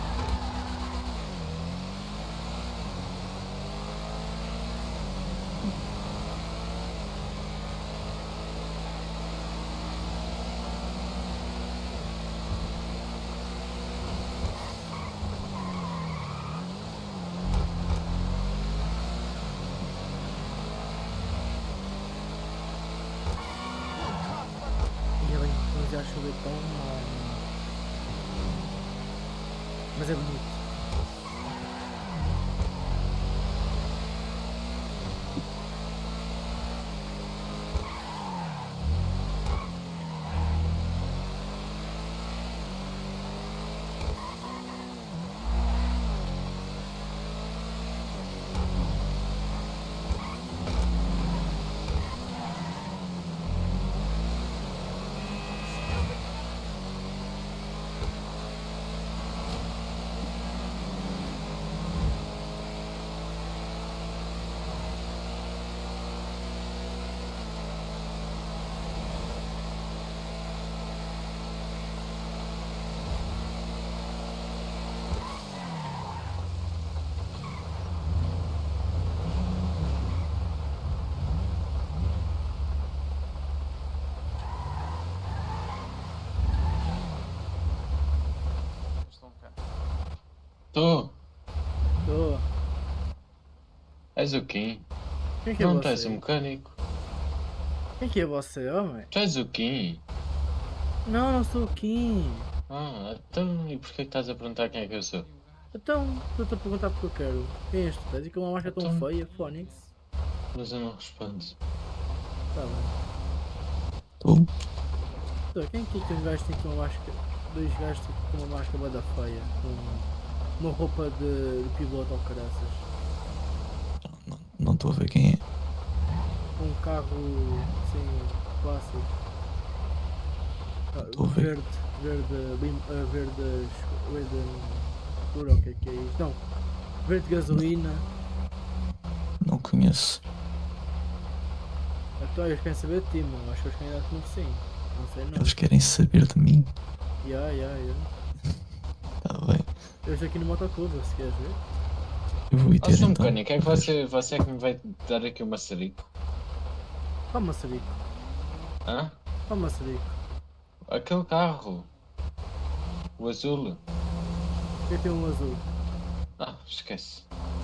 E bem, mas já choveu tão mal. Mas é bonito. Tu? Tô. És o Kim? Quem que é Não, você? tu és o mecânico. Quem que é você, homem? Tu és o Kim? Não, não sou o Kim. Ah, então e porquê que estás a perguntar quem é que eu sou? Então, estou-te a perguntar porque eu quero. Quem és tu? Tens e com uma máscara tão Então- feia, Fónix. Mas eu não respondo. Tá bem. Tu? Então, quem que tem um gajo que tem com uma máscara? Dois gajos com uma máscara bada feia. Com uma roupa de, de piloto ou caraças. Não estou a ver quem é. Um carro assim, clássico. Ah, Estou a ver. verde, verde, lim- ah, verde, escu- verde escuro, o que é que é isto? Não, verde gasolina. Não conheço. Então eles querem saber de ti, mano. Acho que eles querem dar-te no sim. Não sei não. Eles querem saber de mim. Ya, ya, ya. Tá bem. Eu estou aqui no motoclube, se queres ver. Eu vou ir Ó, ter senhor então. mecânico, é que você, você é que me vai dar aqui o maçarico? Qual maçarico? Hã? Qual maçarico? Aquele carro. O azul. Quem tem um azul? Ah, esquece.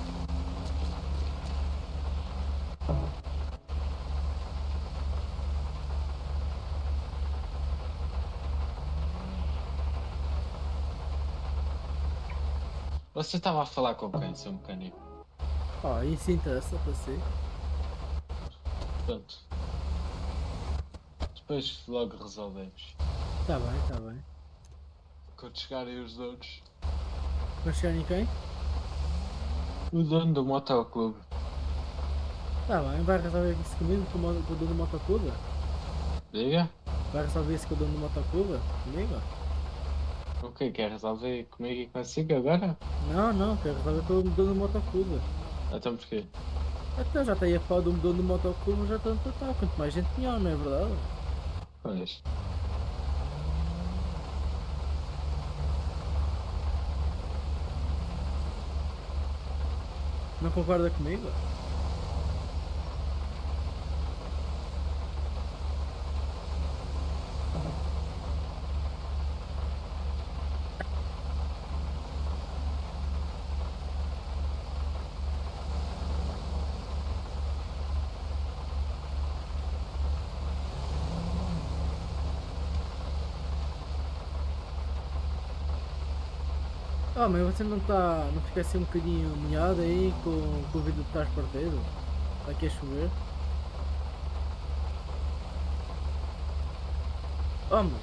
Você estava a falar com quem, seu mecânico? Ah, isso interessa para si. Pronto. Depois logo resolvemos. Tá bem, tá bem. Quando chegarem os donos. Vai chegar em quem? O dono do motoclube. Tá bem, vai resolver isso comigo com o mo- com o dono do motoclube? Diga? Vai resolver isso com o dono do motoclube? Comigo? O que quer resolver comigo e consigo agora? Não, não, quero resolver com o dono do motoclube. Então porquê? Até já está aí a falar do dono do motoclube, já está no total. Quanto mais gente melhor, não é verdade? Pois. Não concorda comigo? Oh, mas você não tá. Não fica assim um bocadinho molhado aí com, com o vidro de trás partido? Está aqui a chover? Oh, mano.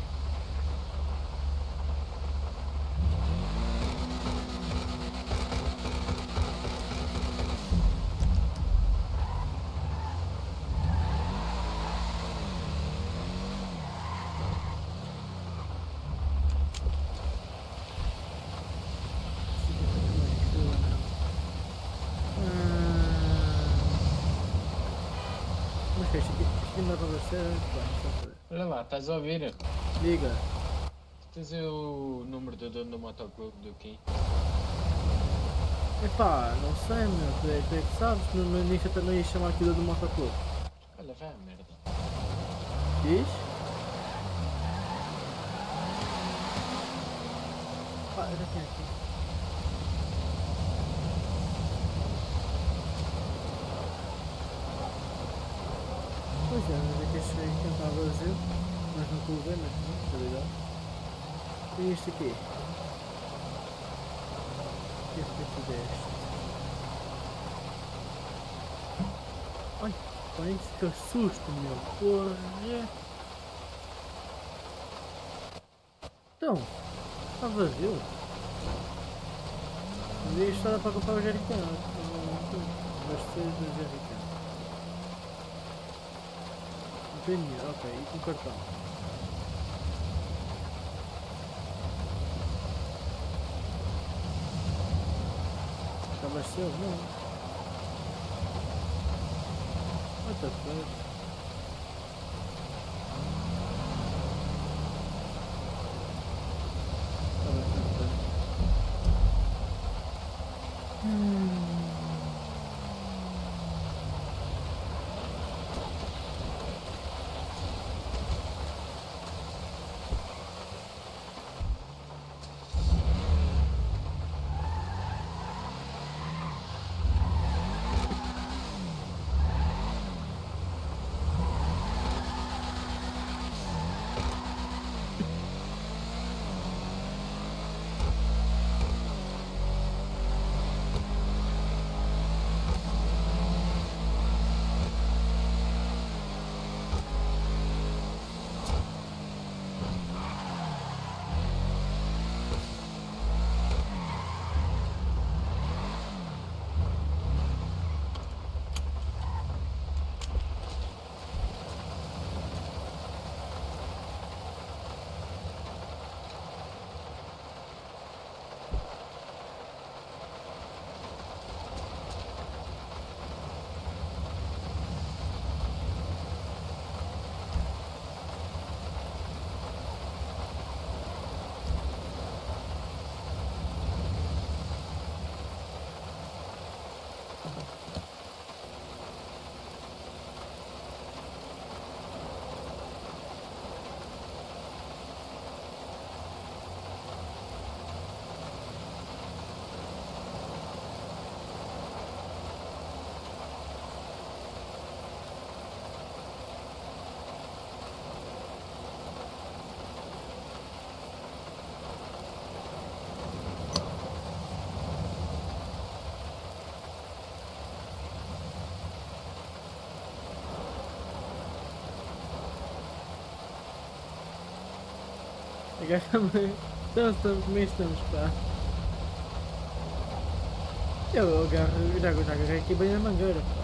Mas que isto aqui, isto aqui não dá para você? Olha lá, estás a ouvir? Liga. Tens o número do dono do motoclube do Kim? Epá, não sei, meu. Tu é, tu é que sabes. No, no início até não ia chamar aquilo do motoclube. Olha, vai a merda. Diz? Ah, eu já tinha aqui. Pois é, mas é que este aqui não está vazio. Mas não estou a ver, mas não, está ligado? E este aqui? Este aqui deste. Ai, põe isso que assusto, meu. Porra. Então, está vazio? Mas isto era para comprar o jerrycan. Bastante do jerrycan. Não tem dinheiro, ok, e com cartão. Está abasteceu? Não. What the fuck? Está bastante bem. Hum. Agora também. Então, estamos, como é que estamos, pá? Eu agarro, já, já agarrei aqui bem na mangueira, pá.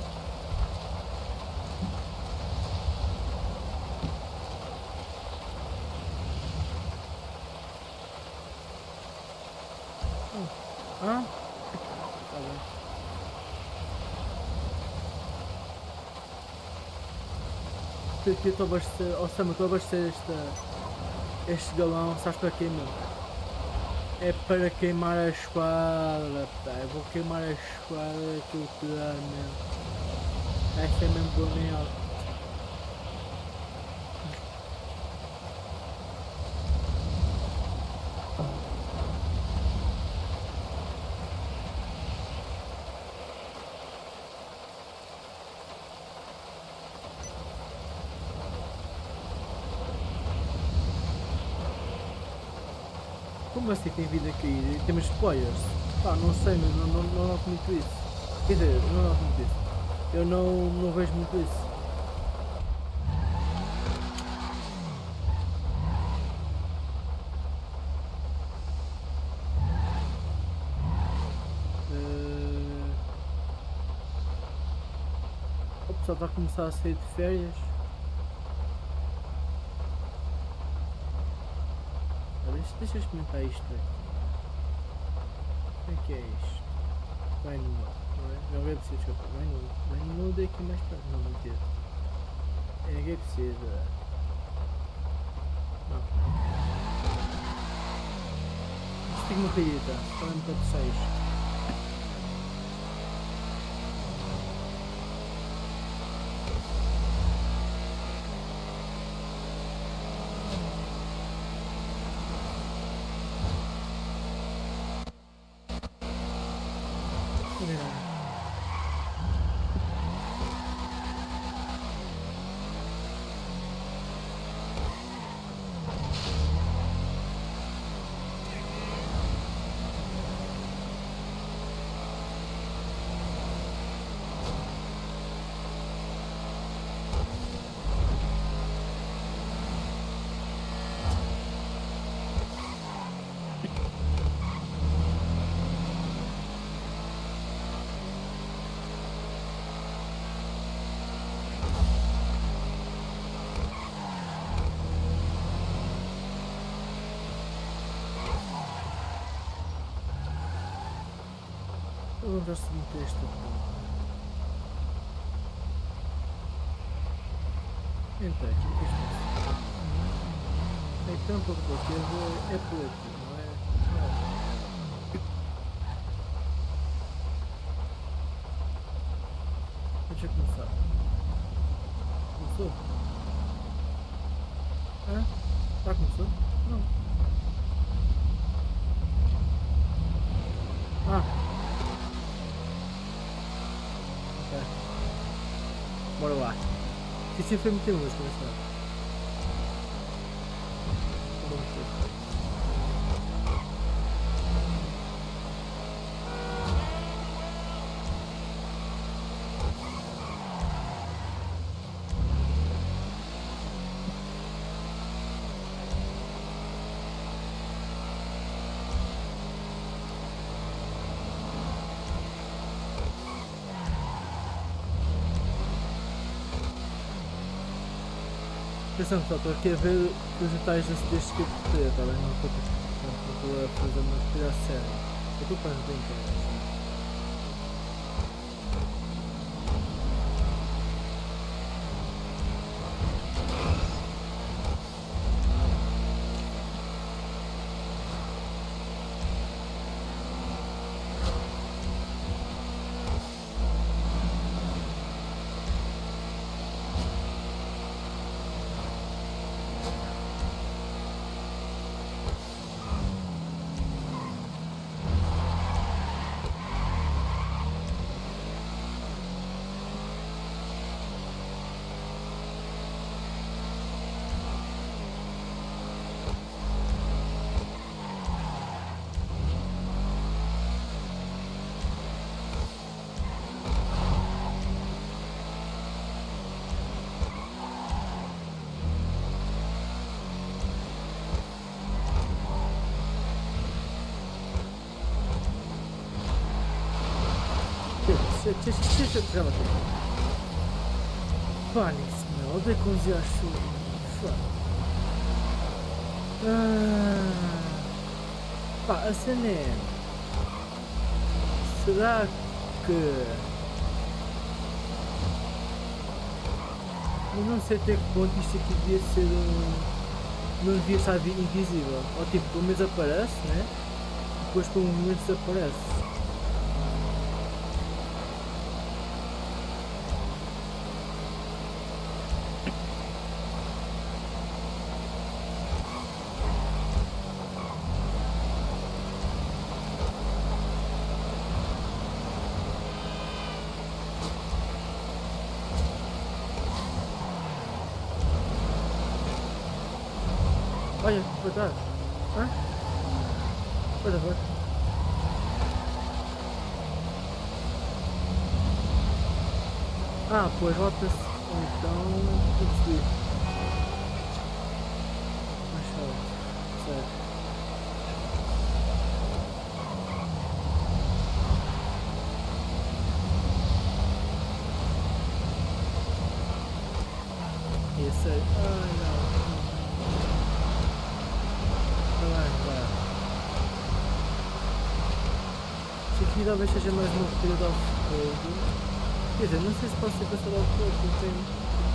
Hum. Ah? Tá bem. Eu estou a abastecer, oh Sam, eu estou a abastecer esta. Este galão, sabes para quê, meu? É para queimar a esquadra, pá. Eu vou queimar a esquadra que eu tirar mesmo. Esta é mesmo bonita. Como assim tem vida a cair? E temos spoilers? Pá, não sei, mas não, não, não noto muito isso. Quer dizer, eu não noto muito isso. Eu não, não vejo muito isso. Uh... O pessoal está a começar a sair de férias. Deixa, deixa eu experimentar isto aqui. Como é que é isto? Vai no modo, não é? Não é preciso, desculpa. Vai no vai no modo aqui mais perto. Não, mentira. É que é preciso. Não. Estigma caída. Falando para seis. Eu vou ver se meter esta porra. Então, aqui o que é isto? Então, para porque é por aqui, não é? Não é. Deixa eu começar. Começou? Hã? Já começou? Não. Ah! Bora lá. Se sempre foi meter música, mas não. Atenção pessoal, estou aqui a ver os detalhes destes que eu poder, está bem? Não estou a fazer uma coisa séria. Eu estou para brincar. Deixa, deixa, deixa eu pegar aqui. Pânico, meu. Odeio conduzir a chuva. Ah, pá, a cena é... Será que... Eu não sei até que ponto isto aqui devia ser um... Não devia estar invisível. Ou tipo, pelo menos aparece, né? Depois por um momento desaparece. Olha, verdade. Hã? What the fuck? Ah, pois rota-se. Então. Eu percebi. Mais forte. Certo. Isso aí. Ai não. Vai, vai. Se aqui talvez seja mais uma corrida de off-road. Quer dizer, não sei se pode ser passado off-road, não tenho.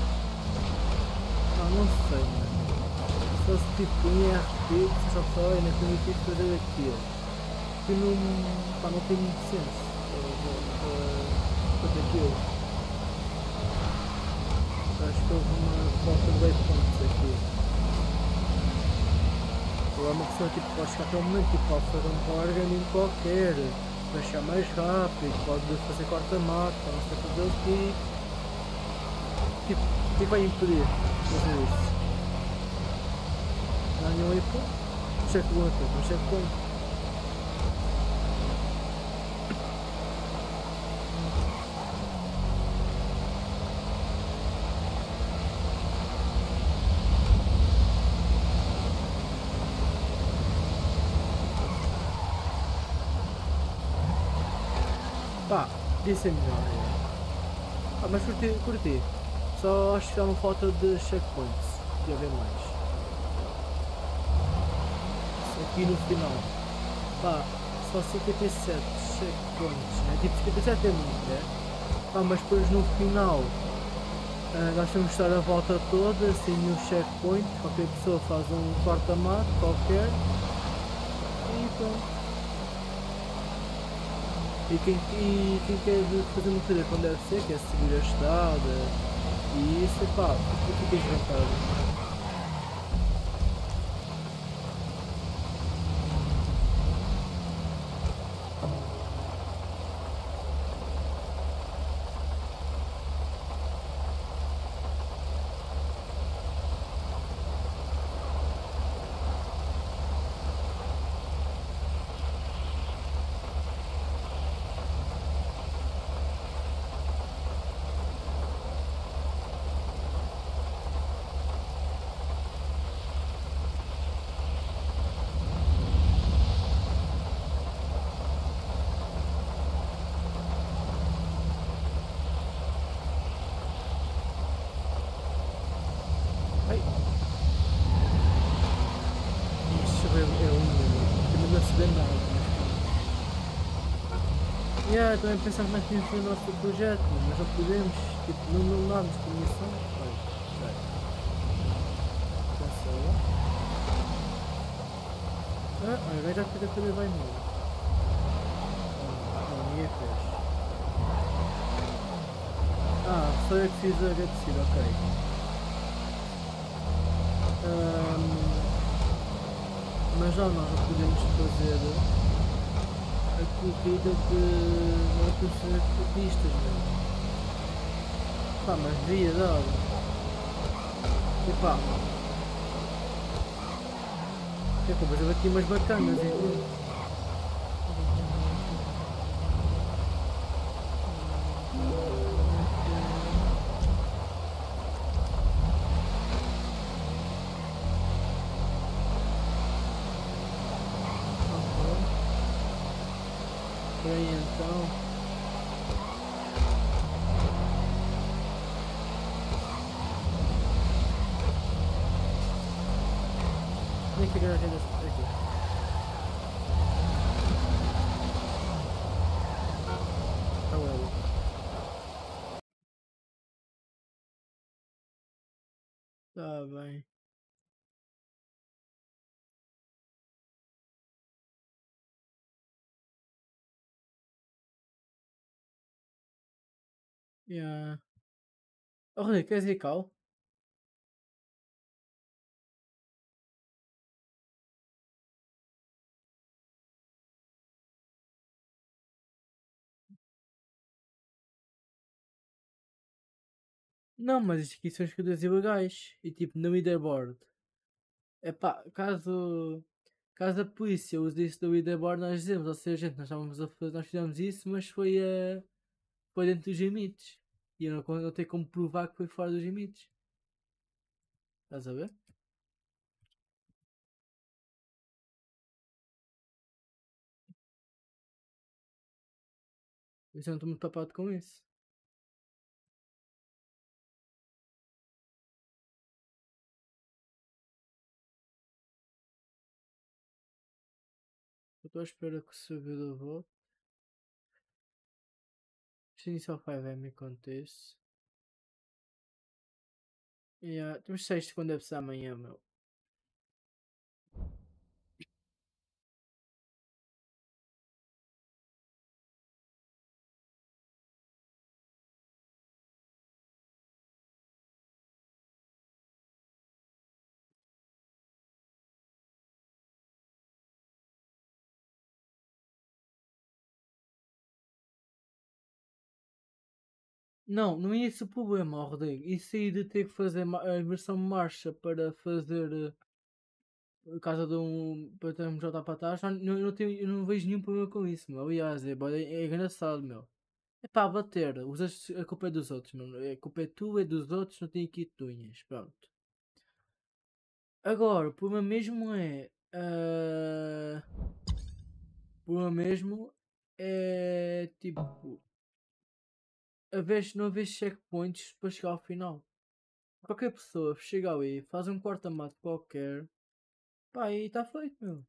Ah, não sei, mano. Se fosse tipo em R P, se só só é na permitir fazer aquilo. Que não. Pá, não tem muito senso. Fazer aquilo. Acho que houve uma falta de waypoints aqui. Ou é uma pessoa tipo, pode chegar até um momento, tipo, pode fazer um organismo qualquer, deixar mais rápido, pode fazer corta-mata, não sei fazer o quê. Tipo, o que vai impedir fazer isso? Não há nenhum waypoint? Checkpoint, um checkpoint. Pá, isso é melhor, é. Ah, mas curti, curti. Só acho que ficaram falta de checkpoints. De haver mais. Aqui no final. Pá, só cinquenta e sete checkpoints, né? Tipo, cinquenta e sete é muito, né? Pá, mas depois no final. Uh, nós temos que estar a volta toda, sem nenhum checkpoint. Qualquer pessoa faz um corta-mato qualquer. E pronto. E quem, e quem quer fazer uma corrida quando deve ser, quer seguir a estrada e isso, pá, fica em vantagem. Yeah, também pensava mais que foi o nosso projeto, mas não podemos, tipo, não, não damos permissão. Olha, vai. Pensa lá. Ah, agora já fez a coisa bem nele. Não, ninguém fez. Ah, só eu que fiz a descida, ok. Um, mas já nós não podemos fazer a corrida de outras pistas, mesmo. Pá, mas devia dar. E pá. É pá, mas eu bati umas bacanas e tudo. Aí então. Nem que garagem dessa aqui. Tá well. Tá bem. Yeah. Oh, Rodrigo, queres ir cal? Não, mas isto aqui são as coisas ilegais. E tipo, no leaderboard. É pá, caso. Caso a polícia use isso do Widerboard, nós dizemos, ou seja, gente, nós estávamos a fazer, nós fizemos isso, mas foi, uh, foi dentro dos limites. E eu não, não tenho como provar que foi fora dos limites. Estás a ver? Eu já não estou muito papado com isso. Eu estou à espera que o servidor volte. Se inicial cinco M acontece. Yeah, temos sexto quando deve ser amanhã, meu. Não, não é esse o problema, ó, Rodrigo. Isso aí de ter que fazer ma- a versão marcha para fazer eh, a casa de um. Para termos voltar para trás, não, não, não tenho, eu não vejo nenhum problema com isso, meu. Aliás, é, bué- é engraçado, meu. É para bater, usas a culpa é dos outros, meu. A culpa é tua, é dos outros, não tem aqui tunhas. Pronto. Agora, o problema mesmo é. ah, o problema mesmo é tipo. A vez, não haver checkpoints para chegar ao final. Qualquer pessoa chega ali, faz um corta-mato qualquer, pá, e está feito, meu.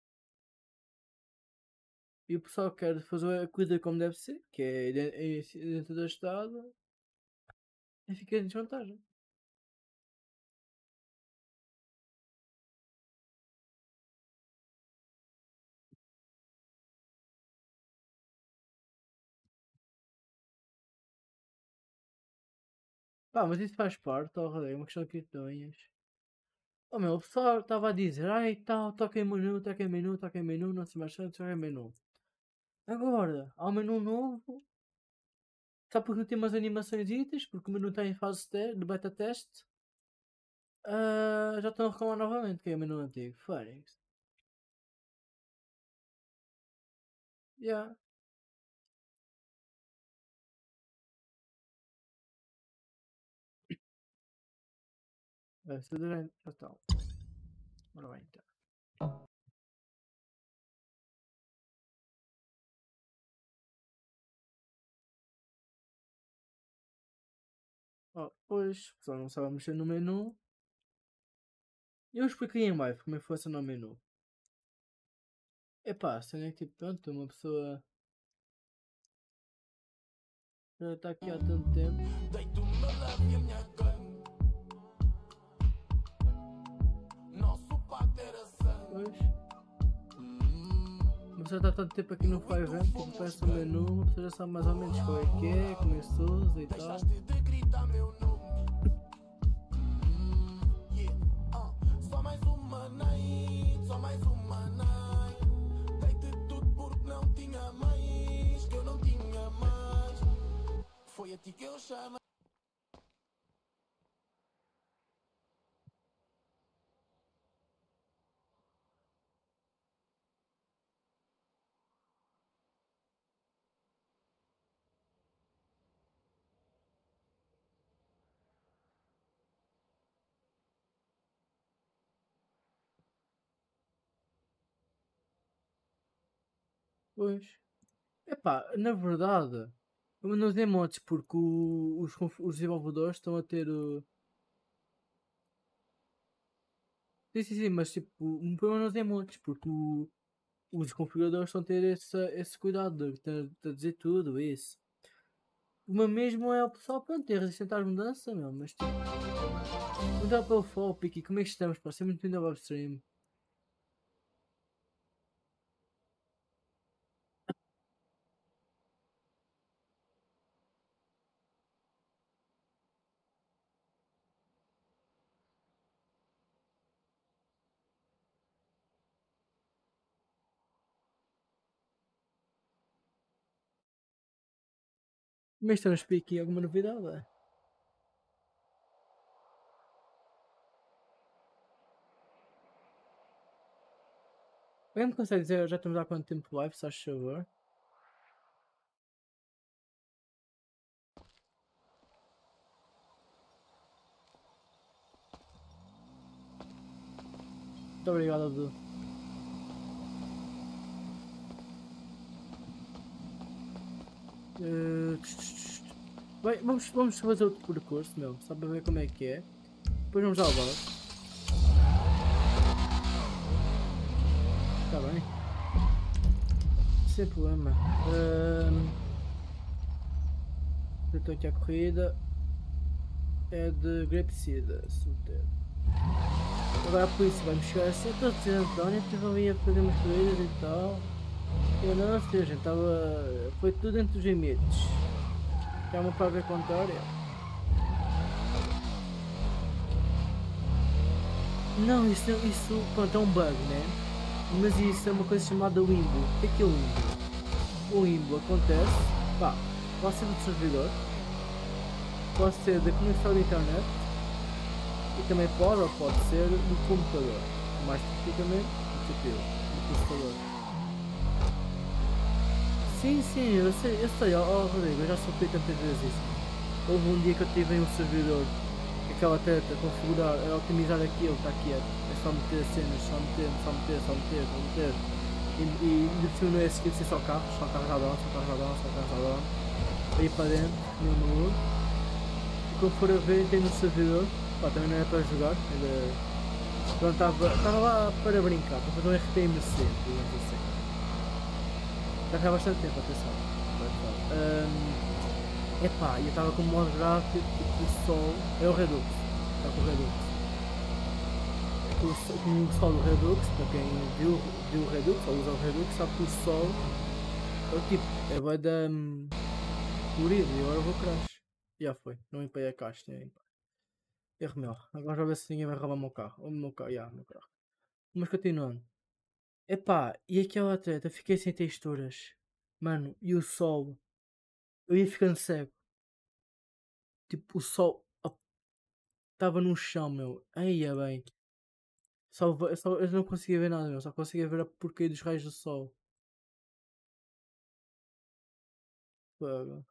E o pessoal quer fazer a corrida como deve ser, que é de- é dentro da estrada, e fica em desvantagem. Pá, mas isso faz parte, ó, Rodrigo, é uma questão de quitões. Oh meu, o pessoal estava a dizer, ai tal, toca em menu, toca em menu, toca em menu, não se mais toca em menu. Agora, há um menu novo, só porque não tem umas animações itas, porque o menu está em fase de, de beta teste. Ah, já estão a reclamar novamente que é o menu antigo. Fónix. Yeah. Deve ser durante. Já está. Ora bem, então. Oh, pois, só não sabe mexer no menu. Eu expliquei em live como é que funciona o menu. Epá, a cena é que tipo, pronto, uma pessoa já está aqui há tanto tempo. Pois. Uma pessoa está há tanto tempo aqui no cinco M, tipo, peça o menu, a pessoa já sabe mais ou menos qual é que é, como é que se usa e tal. Só mais uma night, só mais uma night. Dei-te tudo porque não tinha mais, que eu não tinha mais. Foi a ti que eu chamei. Pois. Epá, na verdade, eu mandei os emotes porque o- os, conf- os desenvolvedores estão a ter o. Sim, sim, sim, mas tipo, um problema nos emotes porque o- os configuradores estão a ter esse, esse cuidado de, de- de dizer tudo isso. O meu mesmo é o pessoal, pronto, ter resistente às mudanças, meu, mas tipo. Não dá para o Fopic e como é que estamos? Pá, ser muito bem da webstream. Mas estamos aqui alguma novidade? É? Alguém me consegue dizer já estamos há quanto tempo live, se faz favor? Muito obrigado, Abdu. Uh, Bem, vamos, vamos fazer outro percurso, meu, só para ver como é que é. Depois vamos ao boss. Está bem. Sem problema. Um, eu estou aqui à corrida. É de Grapesida, solteiro. Agora a polícia vai me chegar assim, eu estou a dizer, António, estive ali a fazer umas corridas e tal. Eu não sei, gente, estava. Foi tudo dentro dos limites. É uma prova contrária. Não, isso, isso pronto, é um bug, né? Mas isso é uma coisa chamada limbo. O que é que é o limbo? O limbo acontece, pá, pode ser do servidor, pode ser da conexão da internet e também pode ou pode ser do computador, mais especificamente do C P U, do processador. Sim, sim, eu sei, eu sei, ó oh, Rodrigo, eu já soltei tantas vezes isso. Houve um dia que eu tive em um servidor, aquela treta, configurar, era otimizar aquilo, está quieto, é só meter cenas, só meter, só meter, só meter, só meter. E, e de cima não é seguido ser só carros, só carros à down, só carros à down, só carros à down. Aí para dentro, meu maluco. E quando for a ver, tem no servidor, pá, também não é para jogar, ainda. Pronto, estava lá para brincar, para fazer um R P M C, digamos assim. Já há bastante tempo, atenção. Um, epá, eu estava com o modo gráfico, tipo o sol, é o Redux, está com o Redux. É que o, sol, o sol do Redux, para quem viu, viu o Redux, ou usa o Redux, sabe que o sol é o tipo, é vai da um, colorido e agora eu vou crash. Já foi, não limpei a caixa, nem limpei. Erro meu, agora já ver se ninguém vai roubar o meu carro, o meu carro, já, o meu carro. Mas continuando. Epá, e aquela treta, fiquei sem texturas. Mano, e o sol? Eu ia ficando cego. Tipo, o sol estava no chão, meu. Aí é bem. Só, só, eu não conseguia ver nada, meu. Só conseguia ver a porcaria dos raios do sol. Fogo.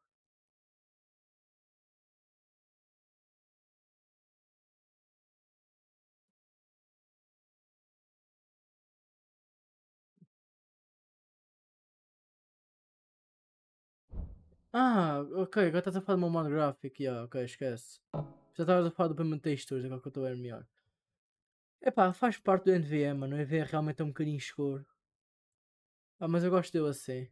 Ah, ok, agora estás a falar do meu modo gráfico, yeah, ok, esquece. Já estavas a falar do payment textures, agora que eu estou a ver melhor. Epá, faz parte do N V M, mano, o N V M realmente é um bocadinho escuro. Ah, mas eu gosto dele assim.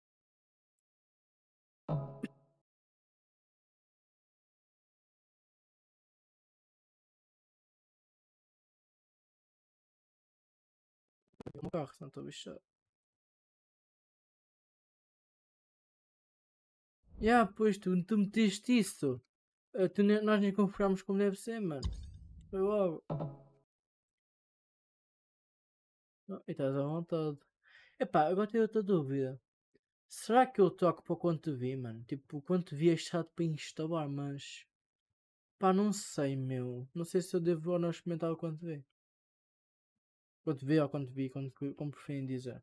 O meu carro, senão estou bichado. Ya, yeah, pois tu, tu meteste isso. Uh, tu, ne- nós nem configuramos como deve ser, mano. Foi logo. Não, e estás à vontade. Epá, agora tenho outra dúvida. Será que eu troco para o quanto vi, mano? Tipo, o quanto vi é chato para instalar, mas. Pá, não sei, meu. Não sei se eu devo ou não experimentar o quanto vi. Quanto vi ou quanto vi, como, como preferem dizer.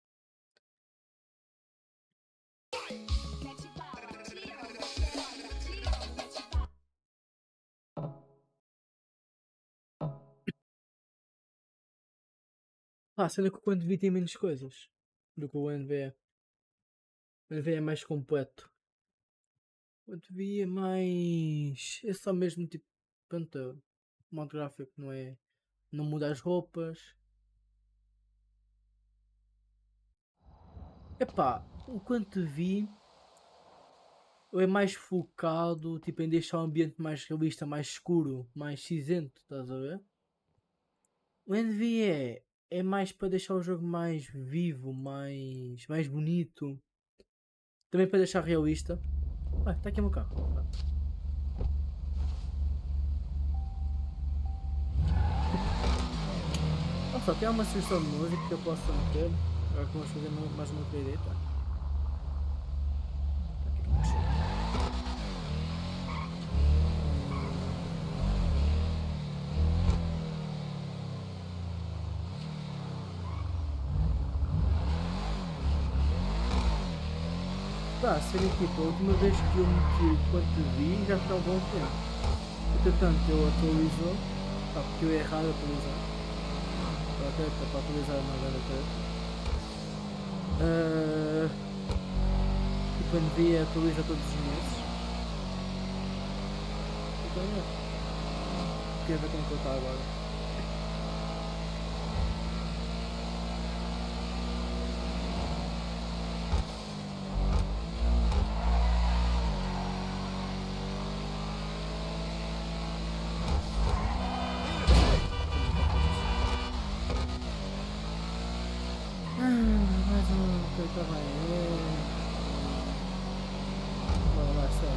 Pá, sendo que o quanto vi tem menos coisas do que o N V E. O N V E é mais completo. O quanto vi é mais. É só mesmo tipo. Pronto, o modo gráfico não é. Não muda as roupas. Epá, o quanto vi é mais focado tipo, em deixar o ambiente mais realista, mais escuro, mais cinzento, estás a ver? O N V E é mais para deixar o jogo mais vivo, mais, mais bonito. Também para deixar realista. Ah, está aqui o meu carro. Olha só, tem uma sugestão de música que eu posso meter. Agora que vamos fazer mais uma corrideta. Pá, sério, tipo, a última vez que eu meti quanto vi já está há um bom tempo. Entretanto, eu atualizou, pá, porque eu é errado atualizar. Para a treta, para atualizar uma grande treta. Uh, e quando vi, atualiza todos os meses. Então, é. Quero ver como que eu está agora. Tá bem, é... Bora lá, só.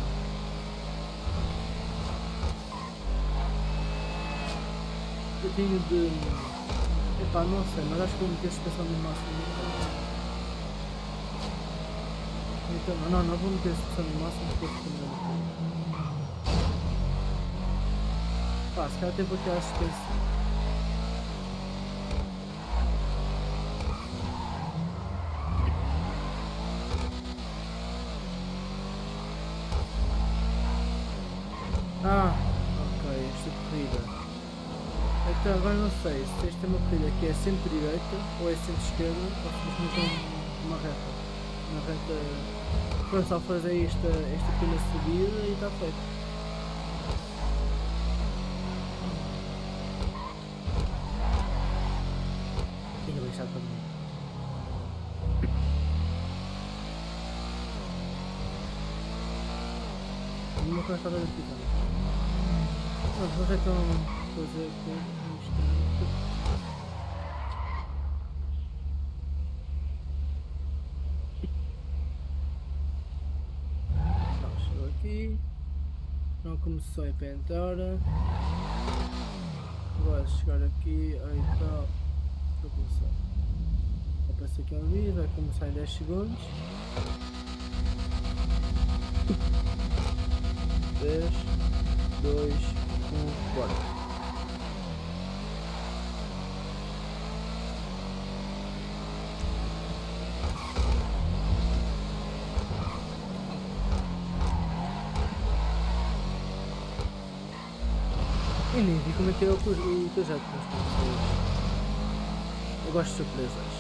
Eu tenho de... Epá, não sei, mas acho que vou meter suspensão no máximo. Então, não, não, não vou meter suspensão no máximo porque eu fico melhor. Pá, se calhar até vou tirar a suspensão. Ah, ok, esta corrida. Então agora não sei se esta é uma corrida que é sempre direita ou é sempre esquerda ou se simplesmente uma reta. Uma reta. Pronto, só fazer esta, esta pequena subida e está feito. E eu vou deixar também. Uma coisa está a ver aqui também. Pronto, vou então fazer aqui um instante. Então, chegou aqui. Não começou a pentar. Agora chegar aqui, aí está. Vou começar. Aparece aqui um vídeo, vai começar em dez segundos. dez, dois, um, bora. Eu nem vi como é que é o projeto, eu gosto de surpresas.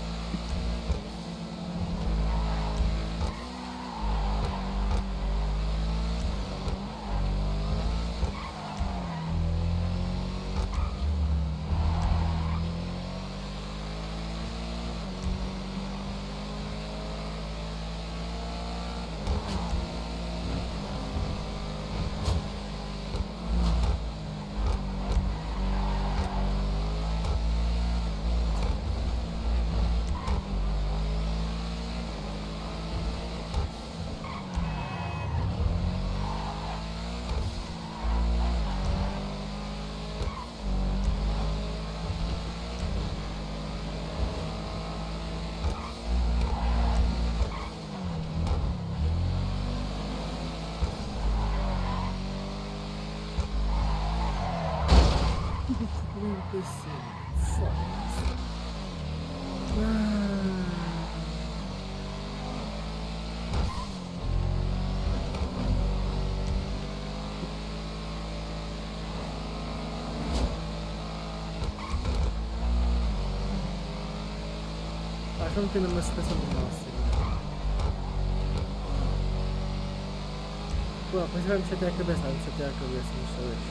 Acho que não tem uma suspensão de máximo. Pô, depois vai me chatear a cabeça, vai me chatear a cabeça nesta vez.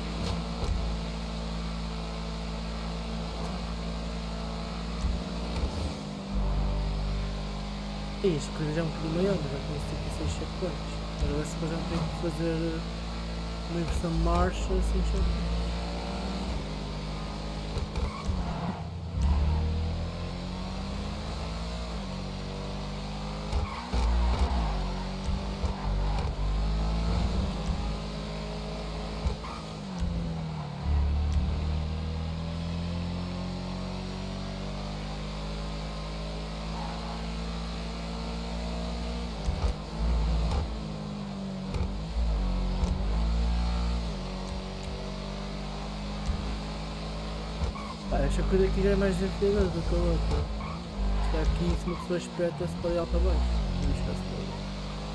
E isto coisa já é um bocadinho maior, mas já conheço aqui seis checkpoints. Agora se depois já tenho que fazer uma inversão de marcha sem checkpoints. Esta coisa aqui já é mais desafiadora do que a outra. Está aqui, se uma pessoa espeta, se pode ir lá para baixo. Não esquece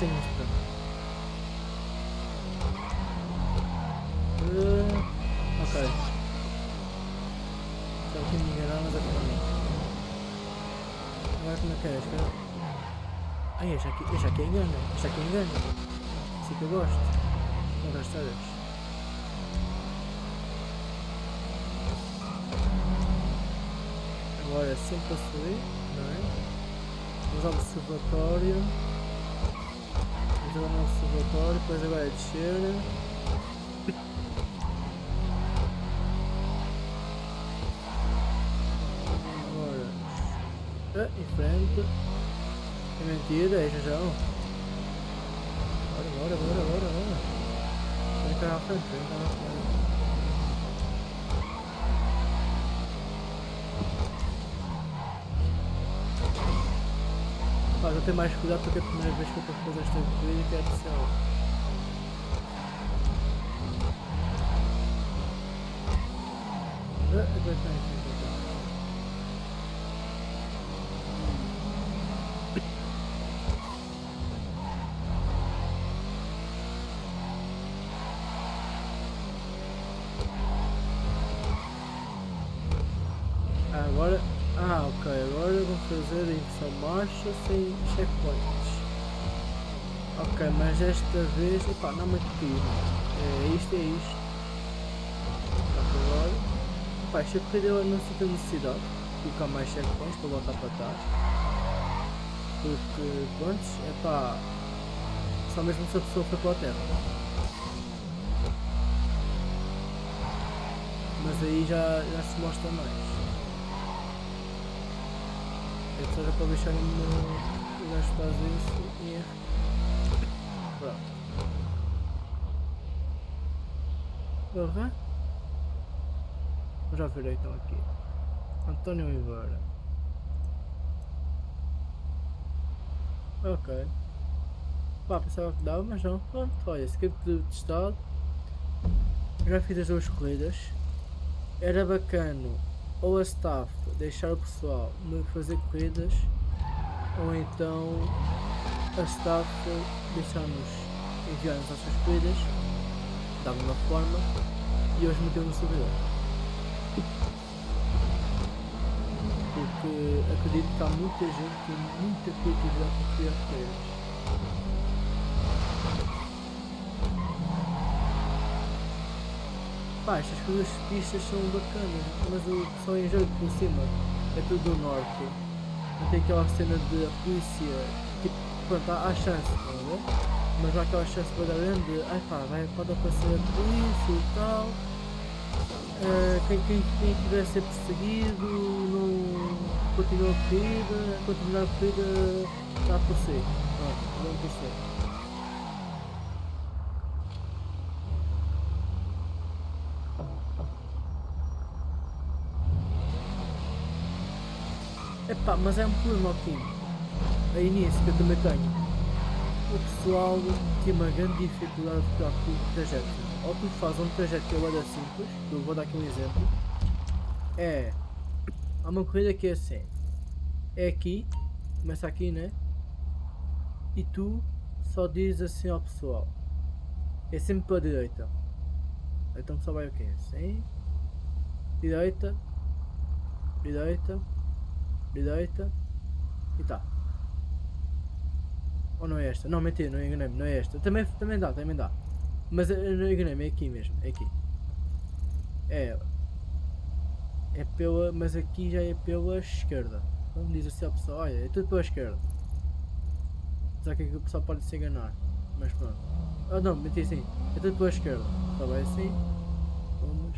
tenho isto, pronto. Uh, ok. Estava aqui a me enganar, mas agora não. Agora como é que é? Este cara... Ai, este aqui, este aqui engana. Este aqui engana. Assim que eu gosto. Não das histórias. Agora é sempre a subir, não é? Vamos ao observatório. Vamos agora no observatório, depois agora é descer. Agora. Ah, em frente. É mentira, é Jajão. Bora, bora, bora, bora, bora. Vem cá à frente, vem cá à frente. Pá, já tenho mais cuidado porque é a primeira vez que eu estou a fazer esta corrida que é especial. Ah, agora está aqui. Agora, ah ok, agora vou fazer a inversão marcha sem checkpoints. Ok, mas esta vez, epá, não me tiro. É isto, é isto. Tá, agora, epá, esta corrida eu não sinto a necessidade de colocar mais checkpoints para voltar para trás. Porque, pronto, epá, só mesmo se a pessoa foi para a terra. Mas aí já, já se mostra mais. É só já para deixar no gajo fazer isso e é. Pronto. Porra. Vou já ver então aqui. António Oliveira. Ok. Pá, pensava que dava, mas não. Pronto, olha, script de testado. Já fiz as duas corridas. Era bacana ou a staff deixar o pessoal me fazer corridas, ou então a staff deixar-nos enviar-nos as suas corridas, dá-me uma forma e hoje meteu no servidor. Porque acredito que há muita gente que tem muita criatividade para criar corridas. Pá, estas coisas pistas são bacanas, mas o pessoal em jogo por cima é tudo do norte. Não tem aquela cena de a polícia, tipo, pronto, há, há chance, não é? Mas não há aquela chance para grande, ai pá, vai, pode aparecer a polícia e tal. Uh, quem, quem, quem estiver a ser perseguido não continua a corrida, continuar a corrida está por si. Pronto, não por si. Epá, mas é um problema aqui. Aí nisso que eu também tenho. O pessoal tem uma grande dificuldade de ficar com o trajeto. Ou tu fazes um trajeto que é bem simples, eu vou dar aqui um exemplo. É. Há uma corrida que é assim. É aqui, começa aqui, né? E tu só dizes assim ao pessoal. É sempre para a direita. Então o pessoal vai o quê? Assim. Direita. Direita. Direita e tá. Ou não é esta? Não, mentira, não enganei-me, não é esta. Também, também dá, também dá. Mas eu não enganei-me, é aqui mesmo, é aqui. É. É pela. Mas aqui já é pela esquerda. Então diz assim ao pessoal, olha, é tudo pela esquerda. Só que aqui o pessoal pode se enganar. Mas pronto. Ah não, menti assim. É tudo pela esquerda. Só vai assim. Vamos.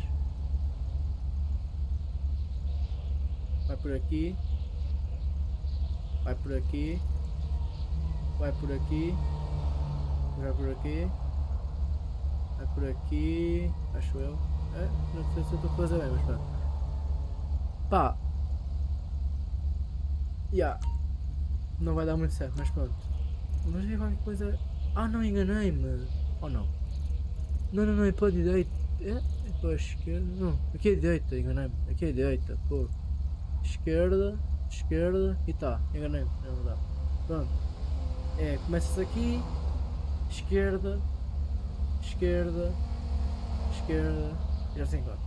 Vai por aqui. Vai por aqui. Vai por aqui. Vai por aqui. Vai por aqui. Acho eu. É, não sei se eu estou a fazer bem, mas pronto. Pá. Ya. Yeah. Não vai dar muito certo, mas pronto. Mas vi qualquer coisa. Ah, não, enganei-me. Ou não? Não, não, não, é para a direita. É, é para a esquerda. Não, aqui é a direita, enganei-me. Aqui é a direita, pô. Esquerda. Esquerda e tá, enganei-me, é verdade. Pronto. É, começas aqui, esquerda, esquerda, esquerda, e já se encontra.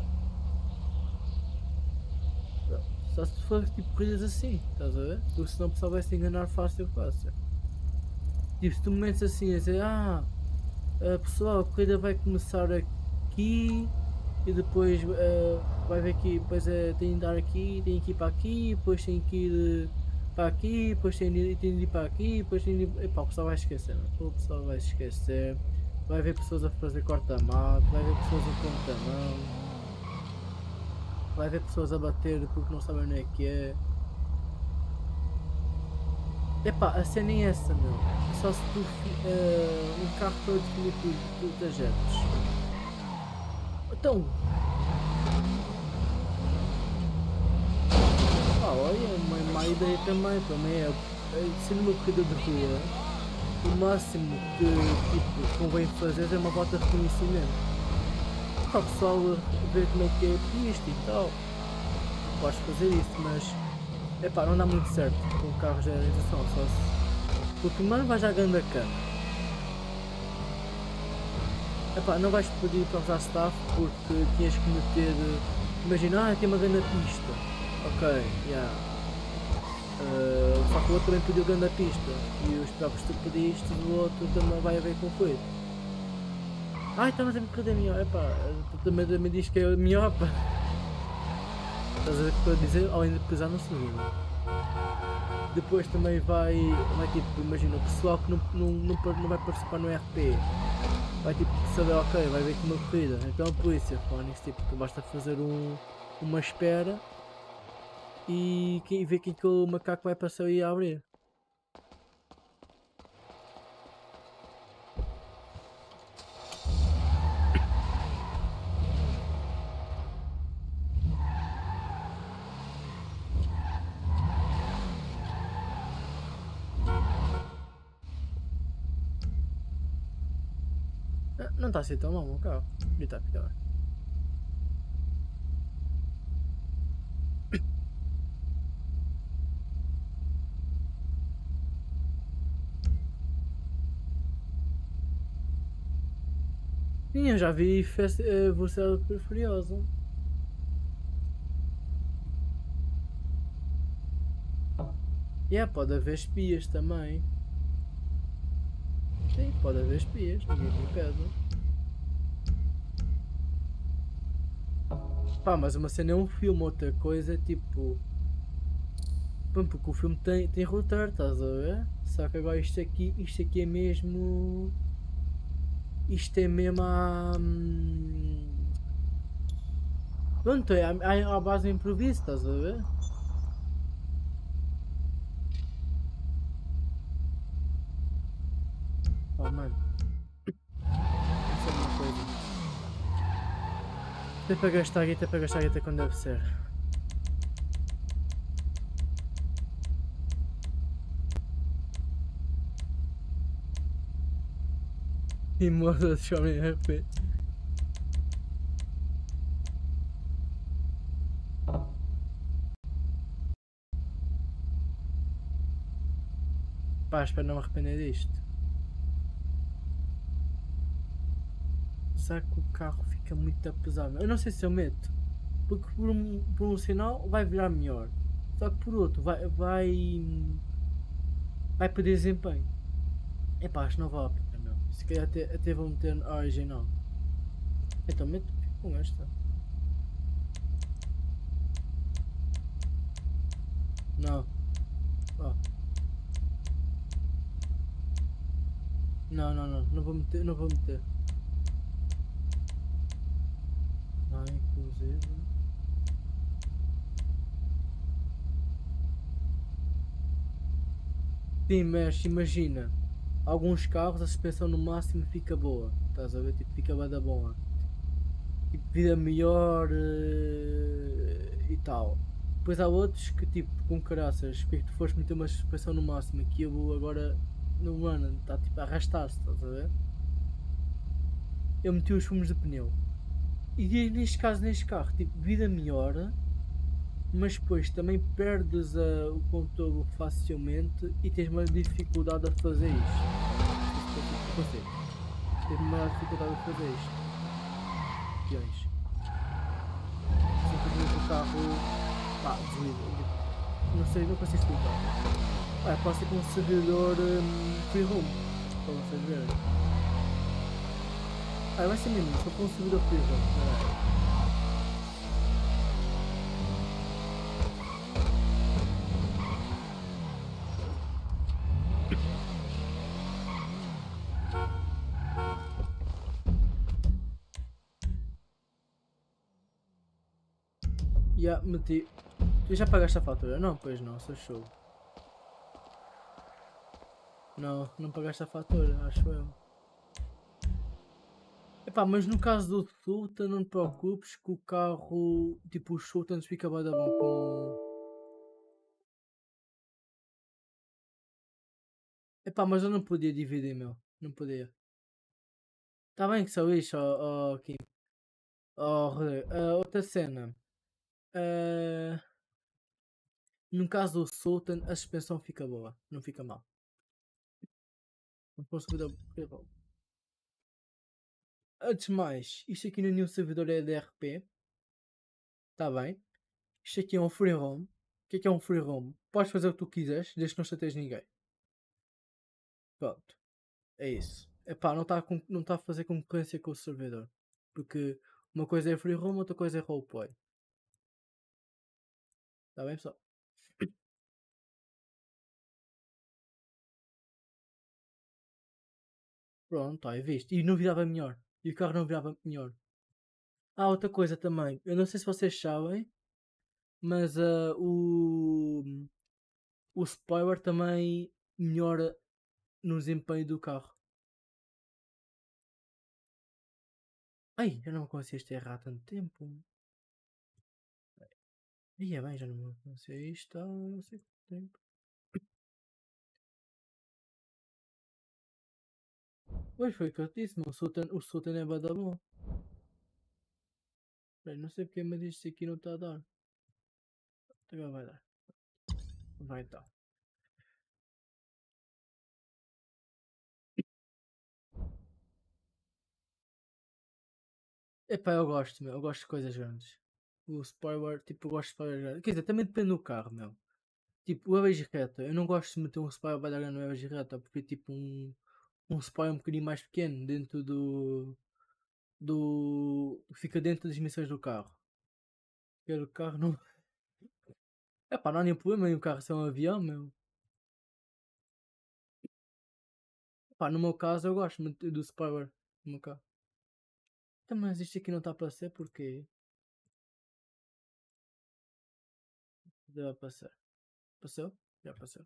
Só se for tipo corridas assim, estás a ver? Porque senão o pessoal vai se enganar fácil, fácil. Tipo, se tu me metes assim a dizer, ah, uh, pessoal, a corrida vai começar aqui e depois uh, vai ver aqui, depois é, tem de dar aqui, tem que ir para aqui, depois tem que ir para aqui, depois tem de, tem de ir para aqui, depois tem de ir... Epá, o pessoal vai esquecer, não? O pessoal vai se esquecer, vai ver pessoas a fazer corta-mato, vai ver pessoas a ponta-mão. Vai ver pessoas a bater porque não sabem onde é que é. Epá, a cena é essa, meu. Só se tu uh, um carro para definir por trajetos. Então. Pá, olha, uma má ideia também. Também é, é sendo uma corrida de rua, o máximo que tipo, convém fazer é uma volta de reconhecimento. Para o pessoal ver como é que é a pista e tal, podes fazer isso, mas epá, não dá muito certo com carros de orientação, só se... porque mano vais à ganda cana. Epá, não vais poder ir para usar staff porque tinhas que meter, imagina, ah, tem uma grande pista, ok, yeah. Uh, só que o outro também pediu grande pista e os próprios que tu pediste, o outro também vai haver conflito. Ai, estamos a corrida melhor, epá, tu também, também diz que é melhor, pá. Estás a ver o que estou a dizer? Além de pesar no segundo. Depois também vai, vai tipo, imagina, o pessoal que não, não, não, não vai participar no R P vai tipo saber, ok, vai ver aqui uma corrida, então a polícia, Fónix, tipo, tu basta fazer um, uma espera e, e ver que aquele macaco vai passar e abrir. Não está assim tão mal o carro. E está a ficar bem. Sim, eu já vi festa, uh, Velocidade Furiosa. E yeah, pode haver espias também. Sim, pode haver espias, ninguém me impede. Pá, mas uma cena é um filme, outra coisa é tipo... Porque o filme tem, tem roteiro, estás a ver? Só que agora isto aqui, isto aqui é mesmo... Isto é mesmo a... Pronto, é a, a base do improviso, estás a ver? Oh mano, isso é uma coisa. Tem para gastar guita, tem para gastar guita quando deve ser. E moça de homem R P. Pá, espero não me arrepender disto. Será que o carro fica muito pesado? Eu não sei se eu meto, porque por um, por um sinal vai virar melhor, só que por outro vai vai, vai perder desempenho. Epá, acho que não vale a pena, não. Se calhar até, até vou meter a original. Então meto com esta. Não. Oh. Não, não, não, não vou meter, não vou meter. Ah, inclusive. Sim, mas imagina, alguns carros a suspensão no máximo fica boa, estás a ver? Tipo, fica bem da boa. Tipo, vida melhor uh, e tal. Depois há outros que tipo, com caraças, porque tu foste meter uma suspensão no máximo que eu agora no ano está tipo a arrastar-se, estás a ver? Eu meti os fumos de pneu. E neste caso, neste carro, tipo, vida melhor, mas depois também perdes a- o controle facilmente e tens mais dificuldade a fazer isto. Não sei. Tens mais dificuldade a fazer isto. Peões. Simplesmente o carro. Pá, desliga. Não sei, não consigo explicar. Ah, pode ser com um servidor um, free roam. Para vocês verem. Ah, vai ser mesmo, só com um servidor free roam. Não é? Já meti. Tu já pagaste a fatura? Não, pois não, sou show. Não, não pagaste a fatura, acho eu. Epá, mas no caso do Sultan, não te preocupes que o carro, tipo, os Sultans fica bem da bom com. Epá, mas eu não podia dividir, meu. Não podia. Tá bem que só isso, ó, ó, Kim. Ó, Rodrigo. Ah, outra cena. Ah, no caso do Sultan, a suspensão fica boa, não fica mal. Não posso cuidar. Antes de mais, isto aqui no nenhum servidor é D R P. Tá bem? Isto aqui é um free roam. O que é que é um free roam? Podes fazer o que tu quiseres, desde que não chateias ninguém. Pronto. É isso. Epá, não está não tá a fazer concorrência com o servidor. Porque uma coisa é free roam, outra coisa é roleplay. Tá bem, pessoal? Pronto, aí viste. E não virava melhor. E o carro não virava melhor. Ah, outra coisa também. Eu não sei se vocês sabem, mas uh, o, o spoiler também melhora no desempenho do carro. Ai, eu não me conhecia isto errar há tanto tempo. Aí é bem, já não me conhecia isto há não sei quanto tempo. Pois foi o que eu disse, o Sultan, o Sultan é bada bom. Bem, não sei porque mas isto aqui não está a dar. Agora vai dar. Vai então. Epá, eu gosto, meu. Eu gosto de coisas grandes. O spoiler, tipo, eu gosto de spoiler grandes. Quer dizer, também depende do carro, meu. Tipo, o Aves reta. Eu não gosto de meter um spoiler bada grande no Aves reta, porque tipo um, um spoiler um bocadinho mais pequeno dentro do. do. fica dentro das dimensões do carro. Pelo carro não. Epá, não há nenhum problema em o carro ser um avião, meu. Epá, no meu caso eu gosto muito do spoiler no meu carro. Então, mas isto aqui não está a passar porque. Deve passar. Passou? Já passou.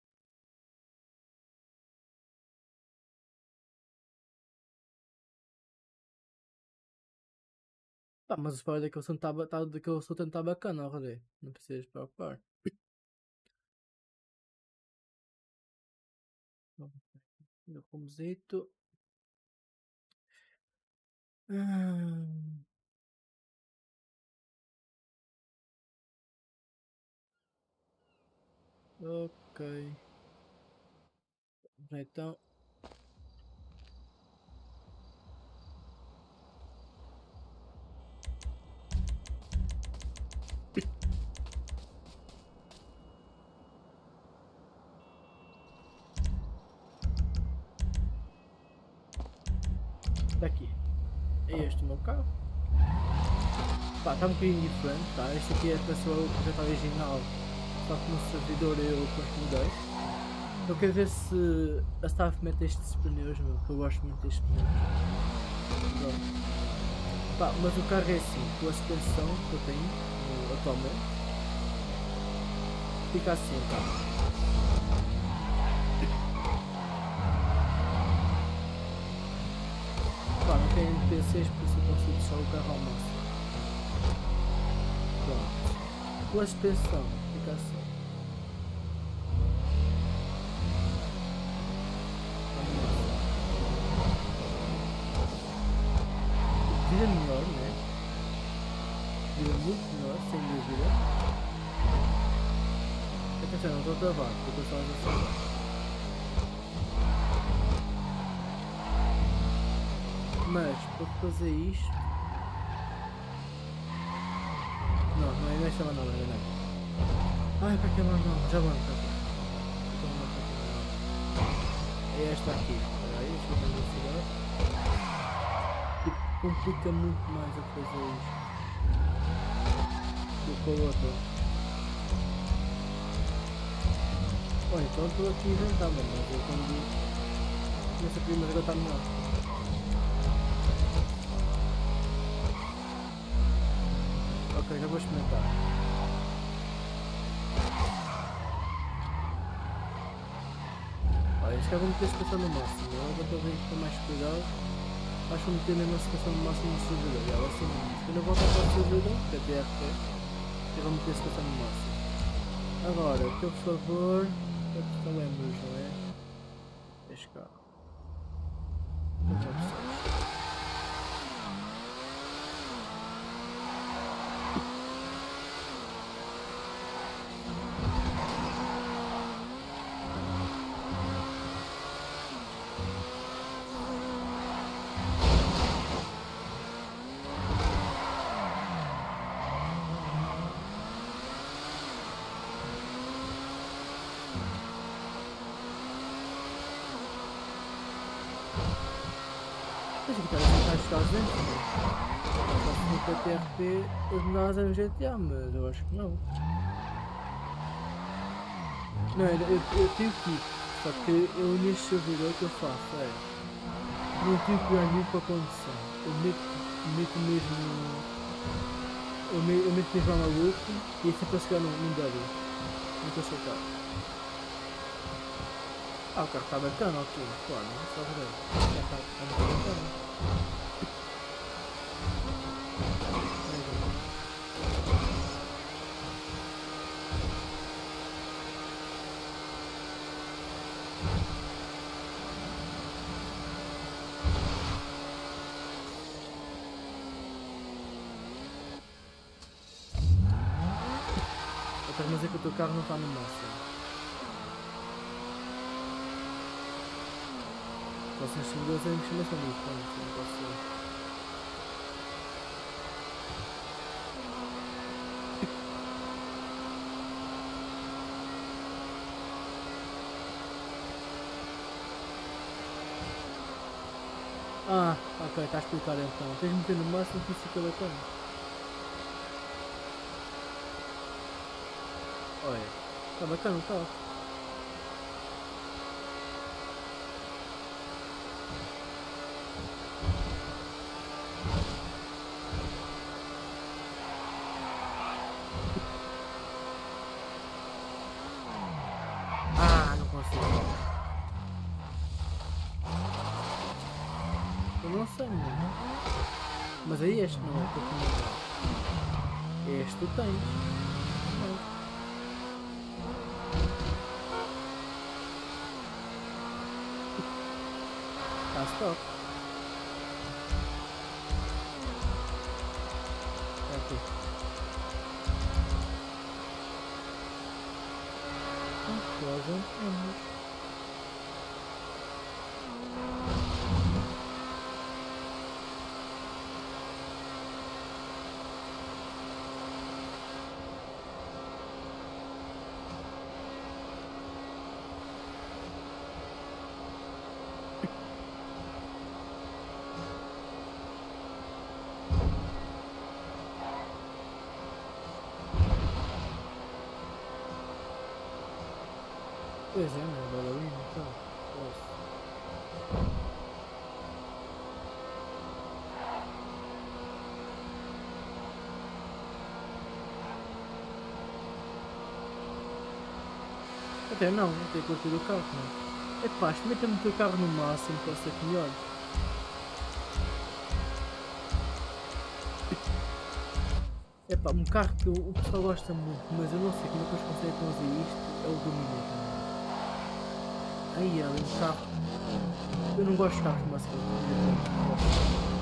Pá, mas o spoiler daquele som está tá, daquele som tá bacana, Rodê. Não precisas preocupar. Meu rumozito. Hum. Ok. Então. Daqui. É este o meu carro. Pá, está um bocadinho diferente, tá? Este aqui é para ser o projeto original. Só que no servidor eu confundei. Eu quero ver se a staff mete estes pneus, meu, que eu gosto muito destes pneus. Pá, mas o carro é assim, com a suspensão que eu tenho uh, atualmente, fica assim o carro. Pá, não tem N P Cs, por isso eu consigo deixar o carro ao máximo. Pronto. Com a suspensão, fica assim. Vida melhor, né? Vida muito melhor, sem dúvida. Atenção, não estou a travar, estou só a dizer. Mas, para fazer isto... Não, não é nesta maneira, não é nada. Ai, para que não? Já vamos, já vamos. É esta aqui. Espera aí, deixa eu ver a velocidade. Tipo, complica muito mais a fazer isto do que o outro. Bom, então estou aqui inventando, mas eu quando nessa primeira já está melhor. Ok, já vou experimentar. Olha, acho que eu vou meter a situação no máximo. Agora estou a ver com mais cuidado. Acho que vou meter mesmo a situação no máximo no servidor. E ela assim, quando eu voltar para o servidor, que é T R P, eu vou meter a situação no máximo. Agora, por favor, a questão é luz, não é? Deixa cá. Vamos lá. Mas aqui está a tentar estar dentro. No T R P os nós é no G T A, mas eu acho que não. Não, eu, eu, eu tenho que ir, só que eu neste servidor que eu faço é. Não tenho que criar nenhum para a condição. Eu meto, meto mesmo. Eu meto, eu meto mesmo a maluco e é sempre a chegar num, num W. Não estou a soltar. Ah, o carro está bacana, ok, claro, não está verdade. O carro está muito bacana. Mas é que o teu carro não está no máximo. Vocês são dois em estimação disso, não posso ser. Ah, ok, está a explicar então. Tens de meter no máximo que isso fica bacana. Olha, está bacana o carro. Ah, não consigo. Eu não sei mesmo. Mas aí este não é que eu tinha. Este tu tens. Não. Tá stop. É aqui. Unpleasant image. Pois é, né? Bailarina, então. Poxa. Até não, não tenho curtido o carro, não. Epá, experimenta meter o carro no máximo para ser melhor. Epá, um carro que o pessoal gosta muito, mas eu não sei como é que eles conseguem fazer isto, é o Dominator. Aí é um carro. Eu não gosto de carros de massa.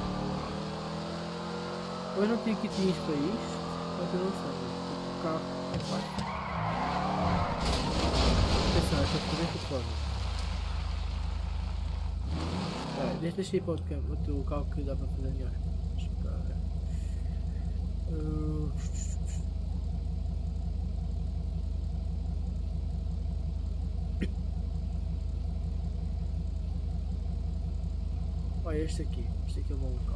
Ou eu não tenho kitins para isto, ou eu não sei. O carro Atenção, esta foder que pode. Espera, deixa deixa ir para outro campo, outro carro que dá para fazer melhor. Espera. Uh... Olha este aqui, este aqui é um bom local.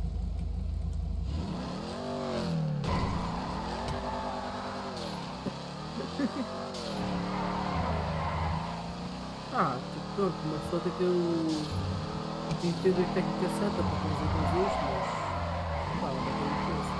Ah, pronto, uma pessoa tem que ter o... tem que ter a técnica certa para conduzir com isto, mas... pá, não tem coisa.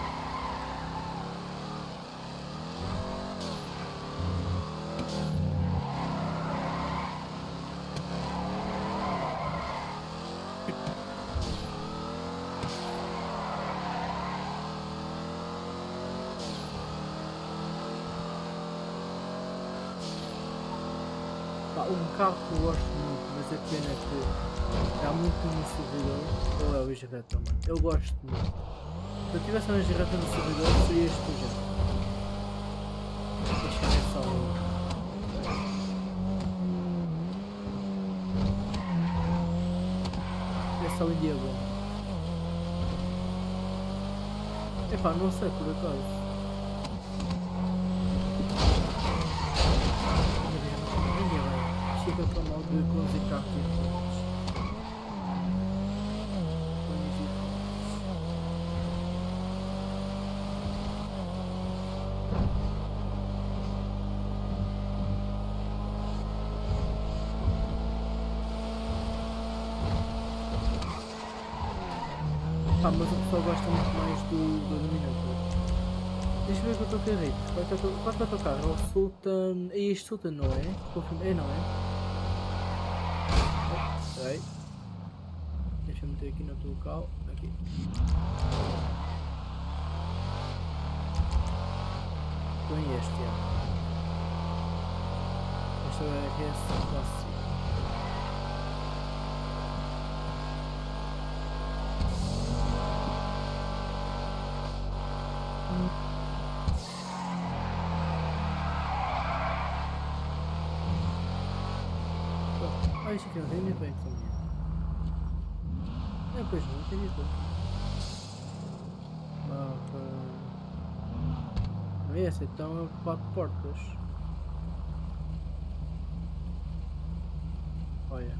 Um carro que eu gosto muito, mas a pena é que há muito no servidor, ou é o Isreta, mano. Eu gosto muito. Se eu tivesse uma Isreta no servidor, seria este projeto. Deixa eu ver só um. É só o India bom. Epá, não sei por acaso. Fica para mal de conduzir carro Ah, mas o pessoal gosta muito mais do, do Dominator. Deixa eu ver o que eu estou a querer. Qual é que é o teu carro? É o Sultan... É este Sultan, não é? Confirma. É, não é? Ok. Deixa eu meter aqui no outro local. Aqui. Põe este, já. Este é o R S clássico. Ah, isso aqui não tem nem bem também. É, pois não, tem nem bem. Mapa. Não é essa, então é quatro portas. Olha.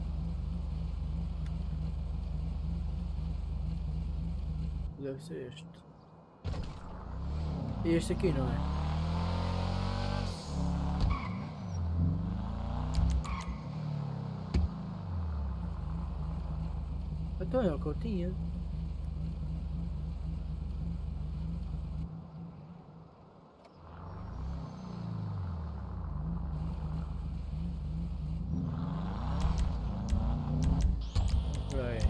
Deve ser este. E este aqui, não é? Então é o que eu tinha. Right.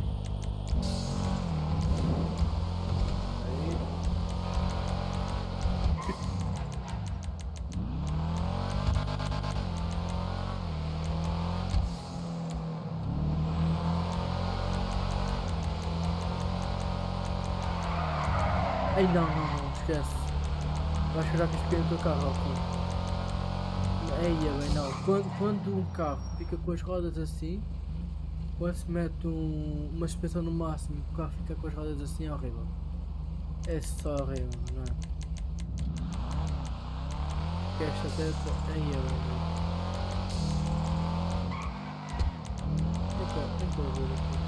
Ai não, não, não, esquece. Eu acho que já fiz pegar o teu carro, ok. Eia, bem, não. Quando, quando um carro fica com as rodas assim, quando se mete um, uma suspensão no máximo e o carro fica com as rodas assim, é horrível. É só horrível, não é? Porque esta até... Eia, bem, não. Tem que eu ver aqui.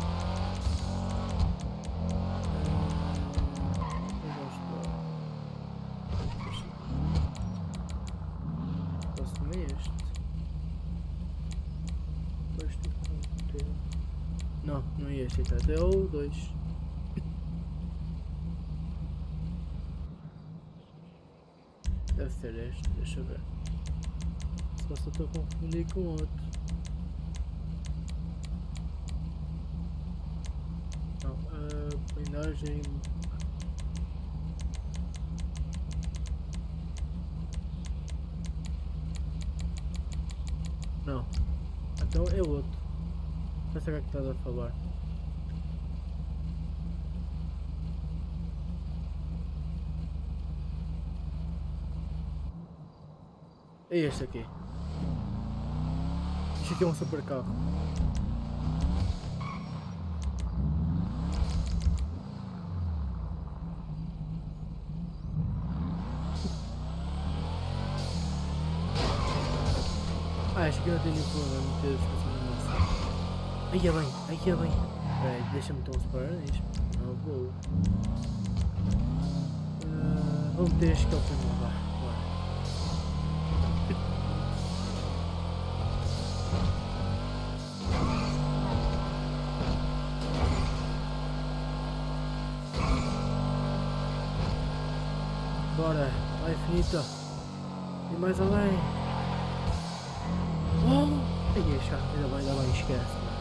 Não, não ia aceitar. Até o dois. Deve ser este, deixa eu ver. Só se eu estou a confundir com outro. Não, a blindagem. Não, então é outro. Não sei o que é que estás a falar. É este aqui. Isto aqui é um super carro. Ah, acho que não tem nenhum problema de ter espaço. Aí é bem, aí é bem. Peraí, deixa-me então separar isto. Não vou. Uh, vamos ter este que é o primeiro. Vá, bora. Bora, vai infinita. E mais além. Oh! Aí a chave, ainda bem, ainda bem, esquece. Mano.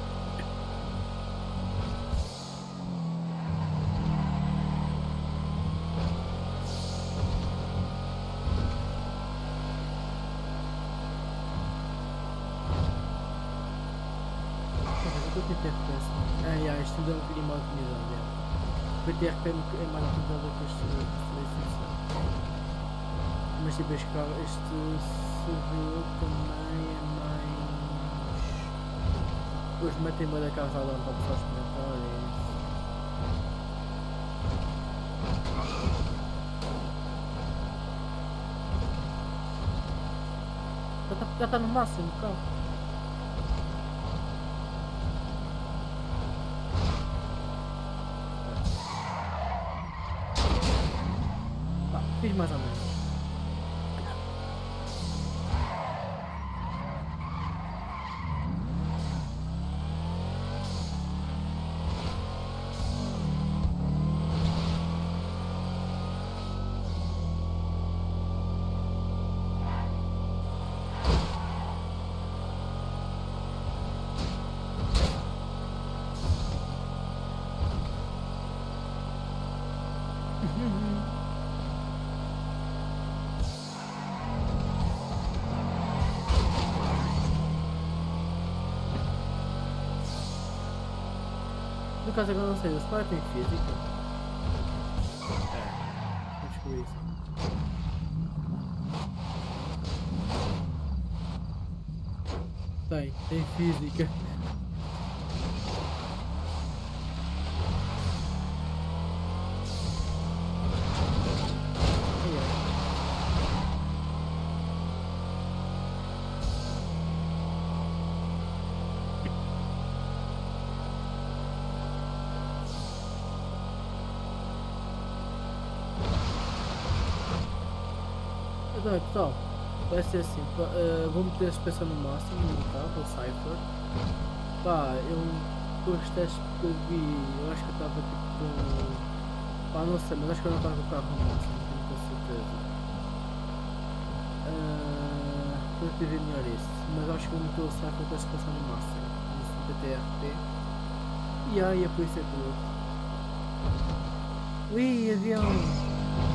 Eu tô tentando F P S. Ah, já, isto tudo é um bocadinho mal otimizado. O P T R P é mais otimizado do que este. Mas tipo, este carro, este servidor também é mais. Depois metem bem da casa lá para pessoas comentar e isso. Já está, já está no máximo o carro. Tá, fiz mais ou menos. No caso agora não sei, o Spy tem física? É, vou descobrir isso. Tem, tem física. Então, pessoal, vai ser assim, uh, vou meter a suspensão no máximo no carro, o Cypher. Pá, eu com os testes que eu vi, eu acho que eu estava tipo com. Pá, não sei, mas acho que eu não estava com o carro no máximo, não tenho com certeza. Uh, eu tive melhor isso, mas acho que vou meter o Cypher com a suspensão no máximo, no P T R P. E aí a polícia é piloto. Ui, avião!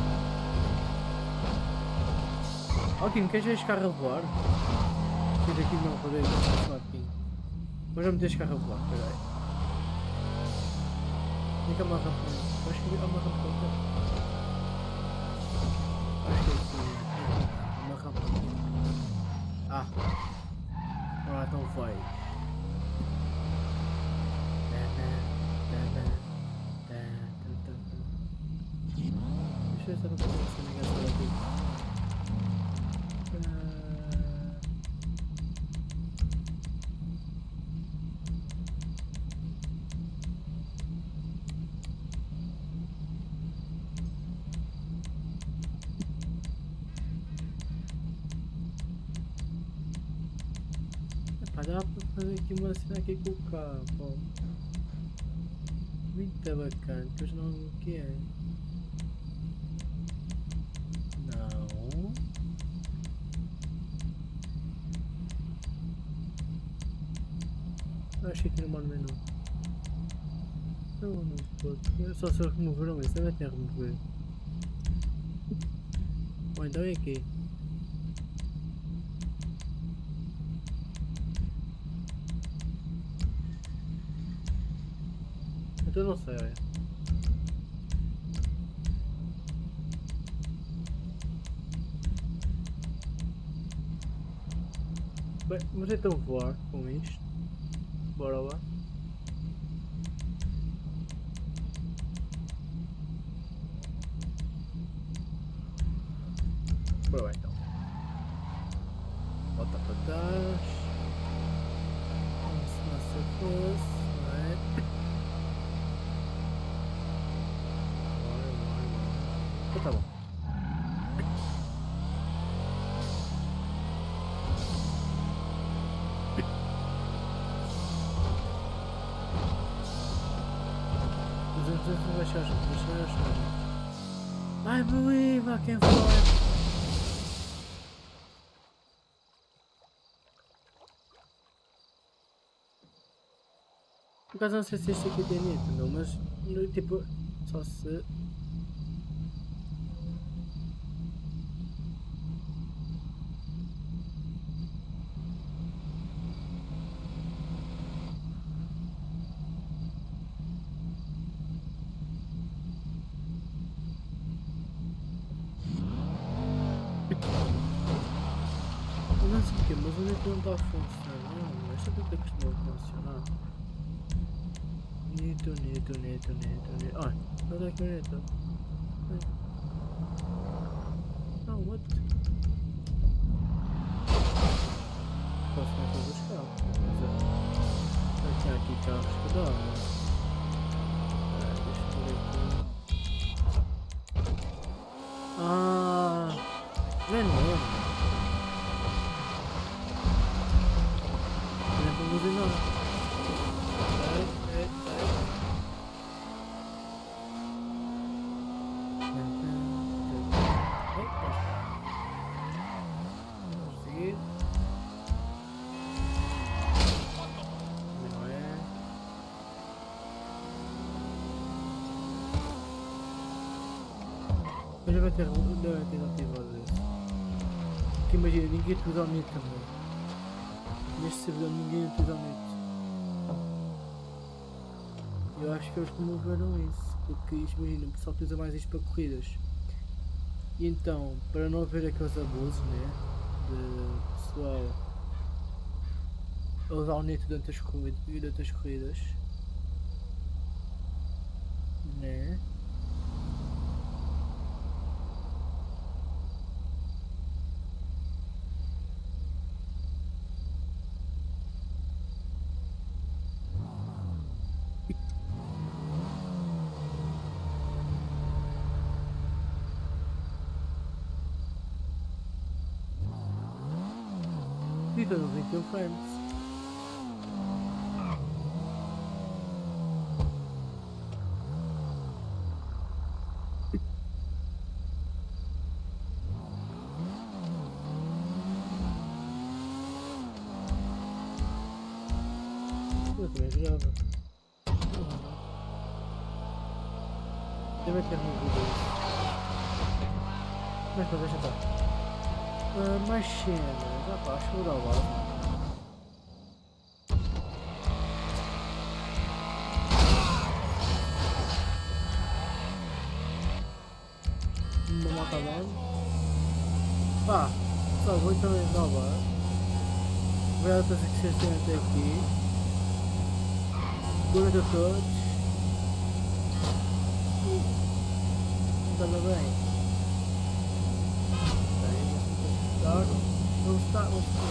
Ok, não queres ver este carro a voar? Fiz aqui não, rodei, só aqui. Mas vamos meter este carro a voar, peraí. Onde é que há uma rampa? Acho que há uma rampa aqui. Acho que é aqui. Há uma rampa aqui. Ah! Ah, então vai. Deixa eu ver se eu não consigo essa ligação aqui. Dá para fazer aqui uma cena aqui com o carro, ó. Muito bacana, pois não o que é? Não. Acho que aqui no mano menu. Não, não pode. Só se removeram isso, deve ter a remover. Ou então é aqui. Eu não sei, olha. Bem, mas então voar com isto. Bora lá. Bora lá então. Volta para trás. Como se não se fosse, não é? Bora, bora, bora. Então tá bom. Deixa eu I believe I can fly. Por acaso não sei se este aqui tem nito, não, mas tipo, só se... Eu não sei o que, mas o nito não está a funcionar, não, esta tenta costuma funcionar. Nito, nito, nito, nito, nito. Ai, não dá aqui o nito. Não, what? Posso meter os carros, mas eu tinha aqui carros que dá, mas... Deixa eu ver aqui. Ah, não é não. Não é para buzinar. Ai, ai, ai. Vamos seguir. Não é. Mas deve ter, deve ter ativado isso. Porque imagina, ninguém te usa o mito também. Neste servidor ninguém te usa o mito. Eu acho que eles promoveram isso. Porque isto, imagina, o pessoal usa mais isto para corridas. E então, para não haver aqueles abusos, né? De pessoal a usar o neto durante as corridas, durante as corridas, né? E eu não vi que eu frames. Eu também jogava. Deve ter removido isso. Mas para deixa estar. Uh, mais cenas, já pá, acho que vou dar lá. Não mata logo. Pá, só vou também dar lá. Obrigado por vocês terem até aqui. Boa noite a todos. E... Está bem. Não está, não está.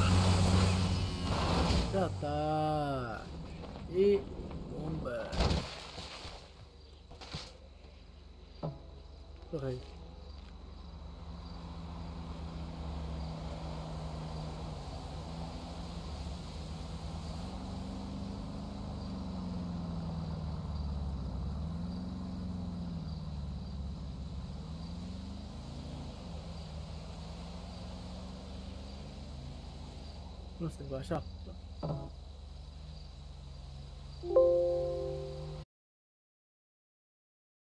Já está. E bomba. Correio. Não sei, vou achar.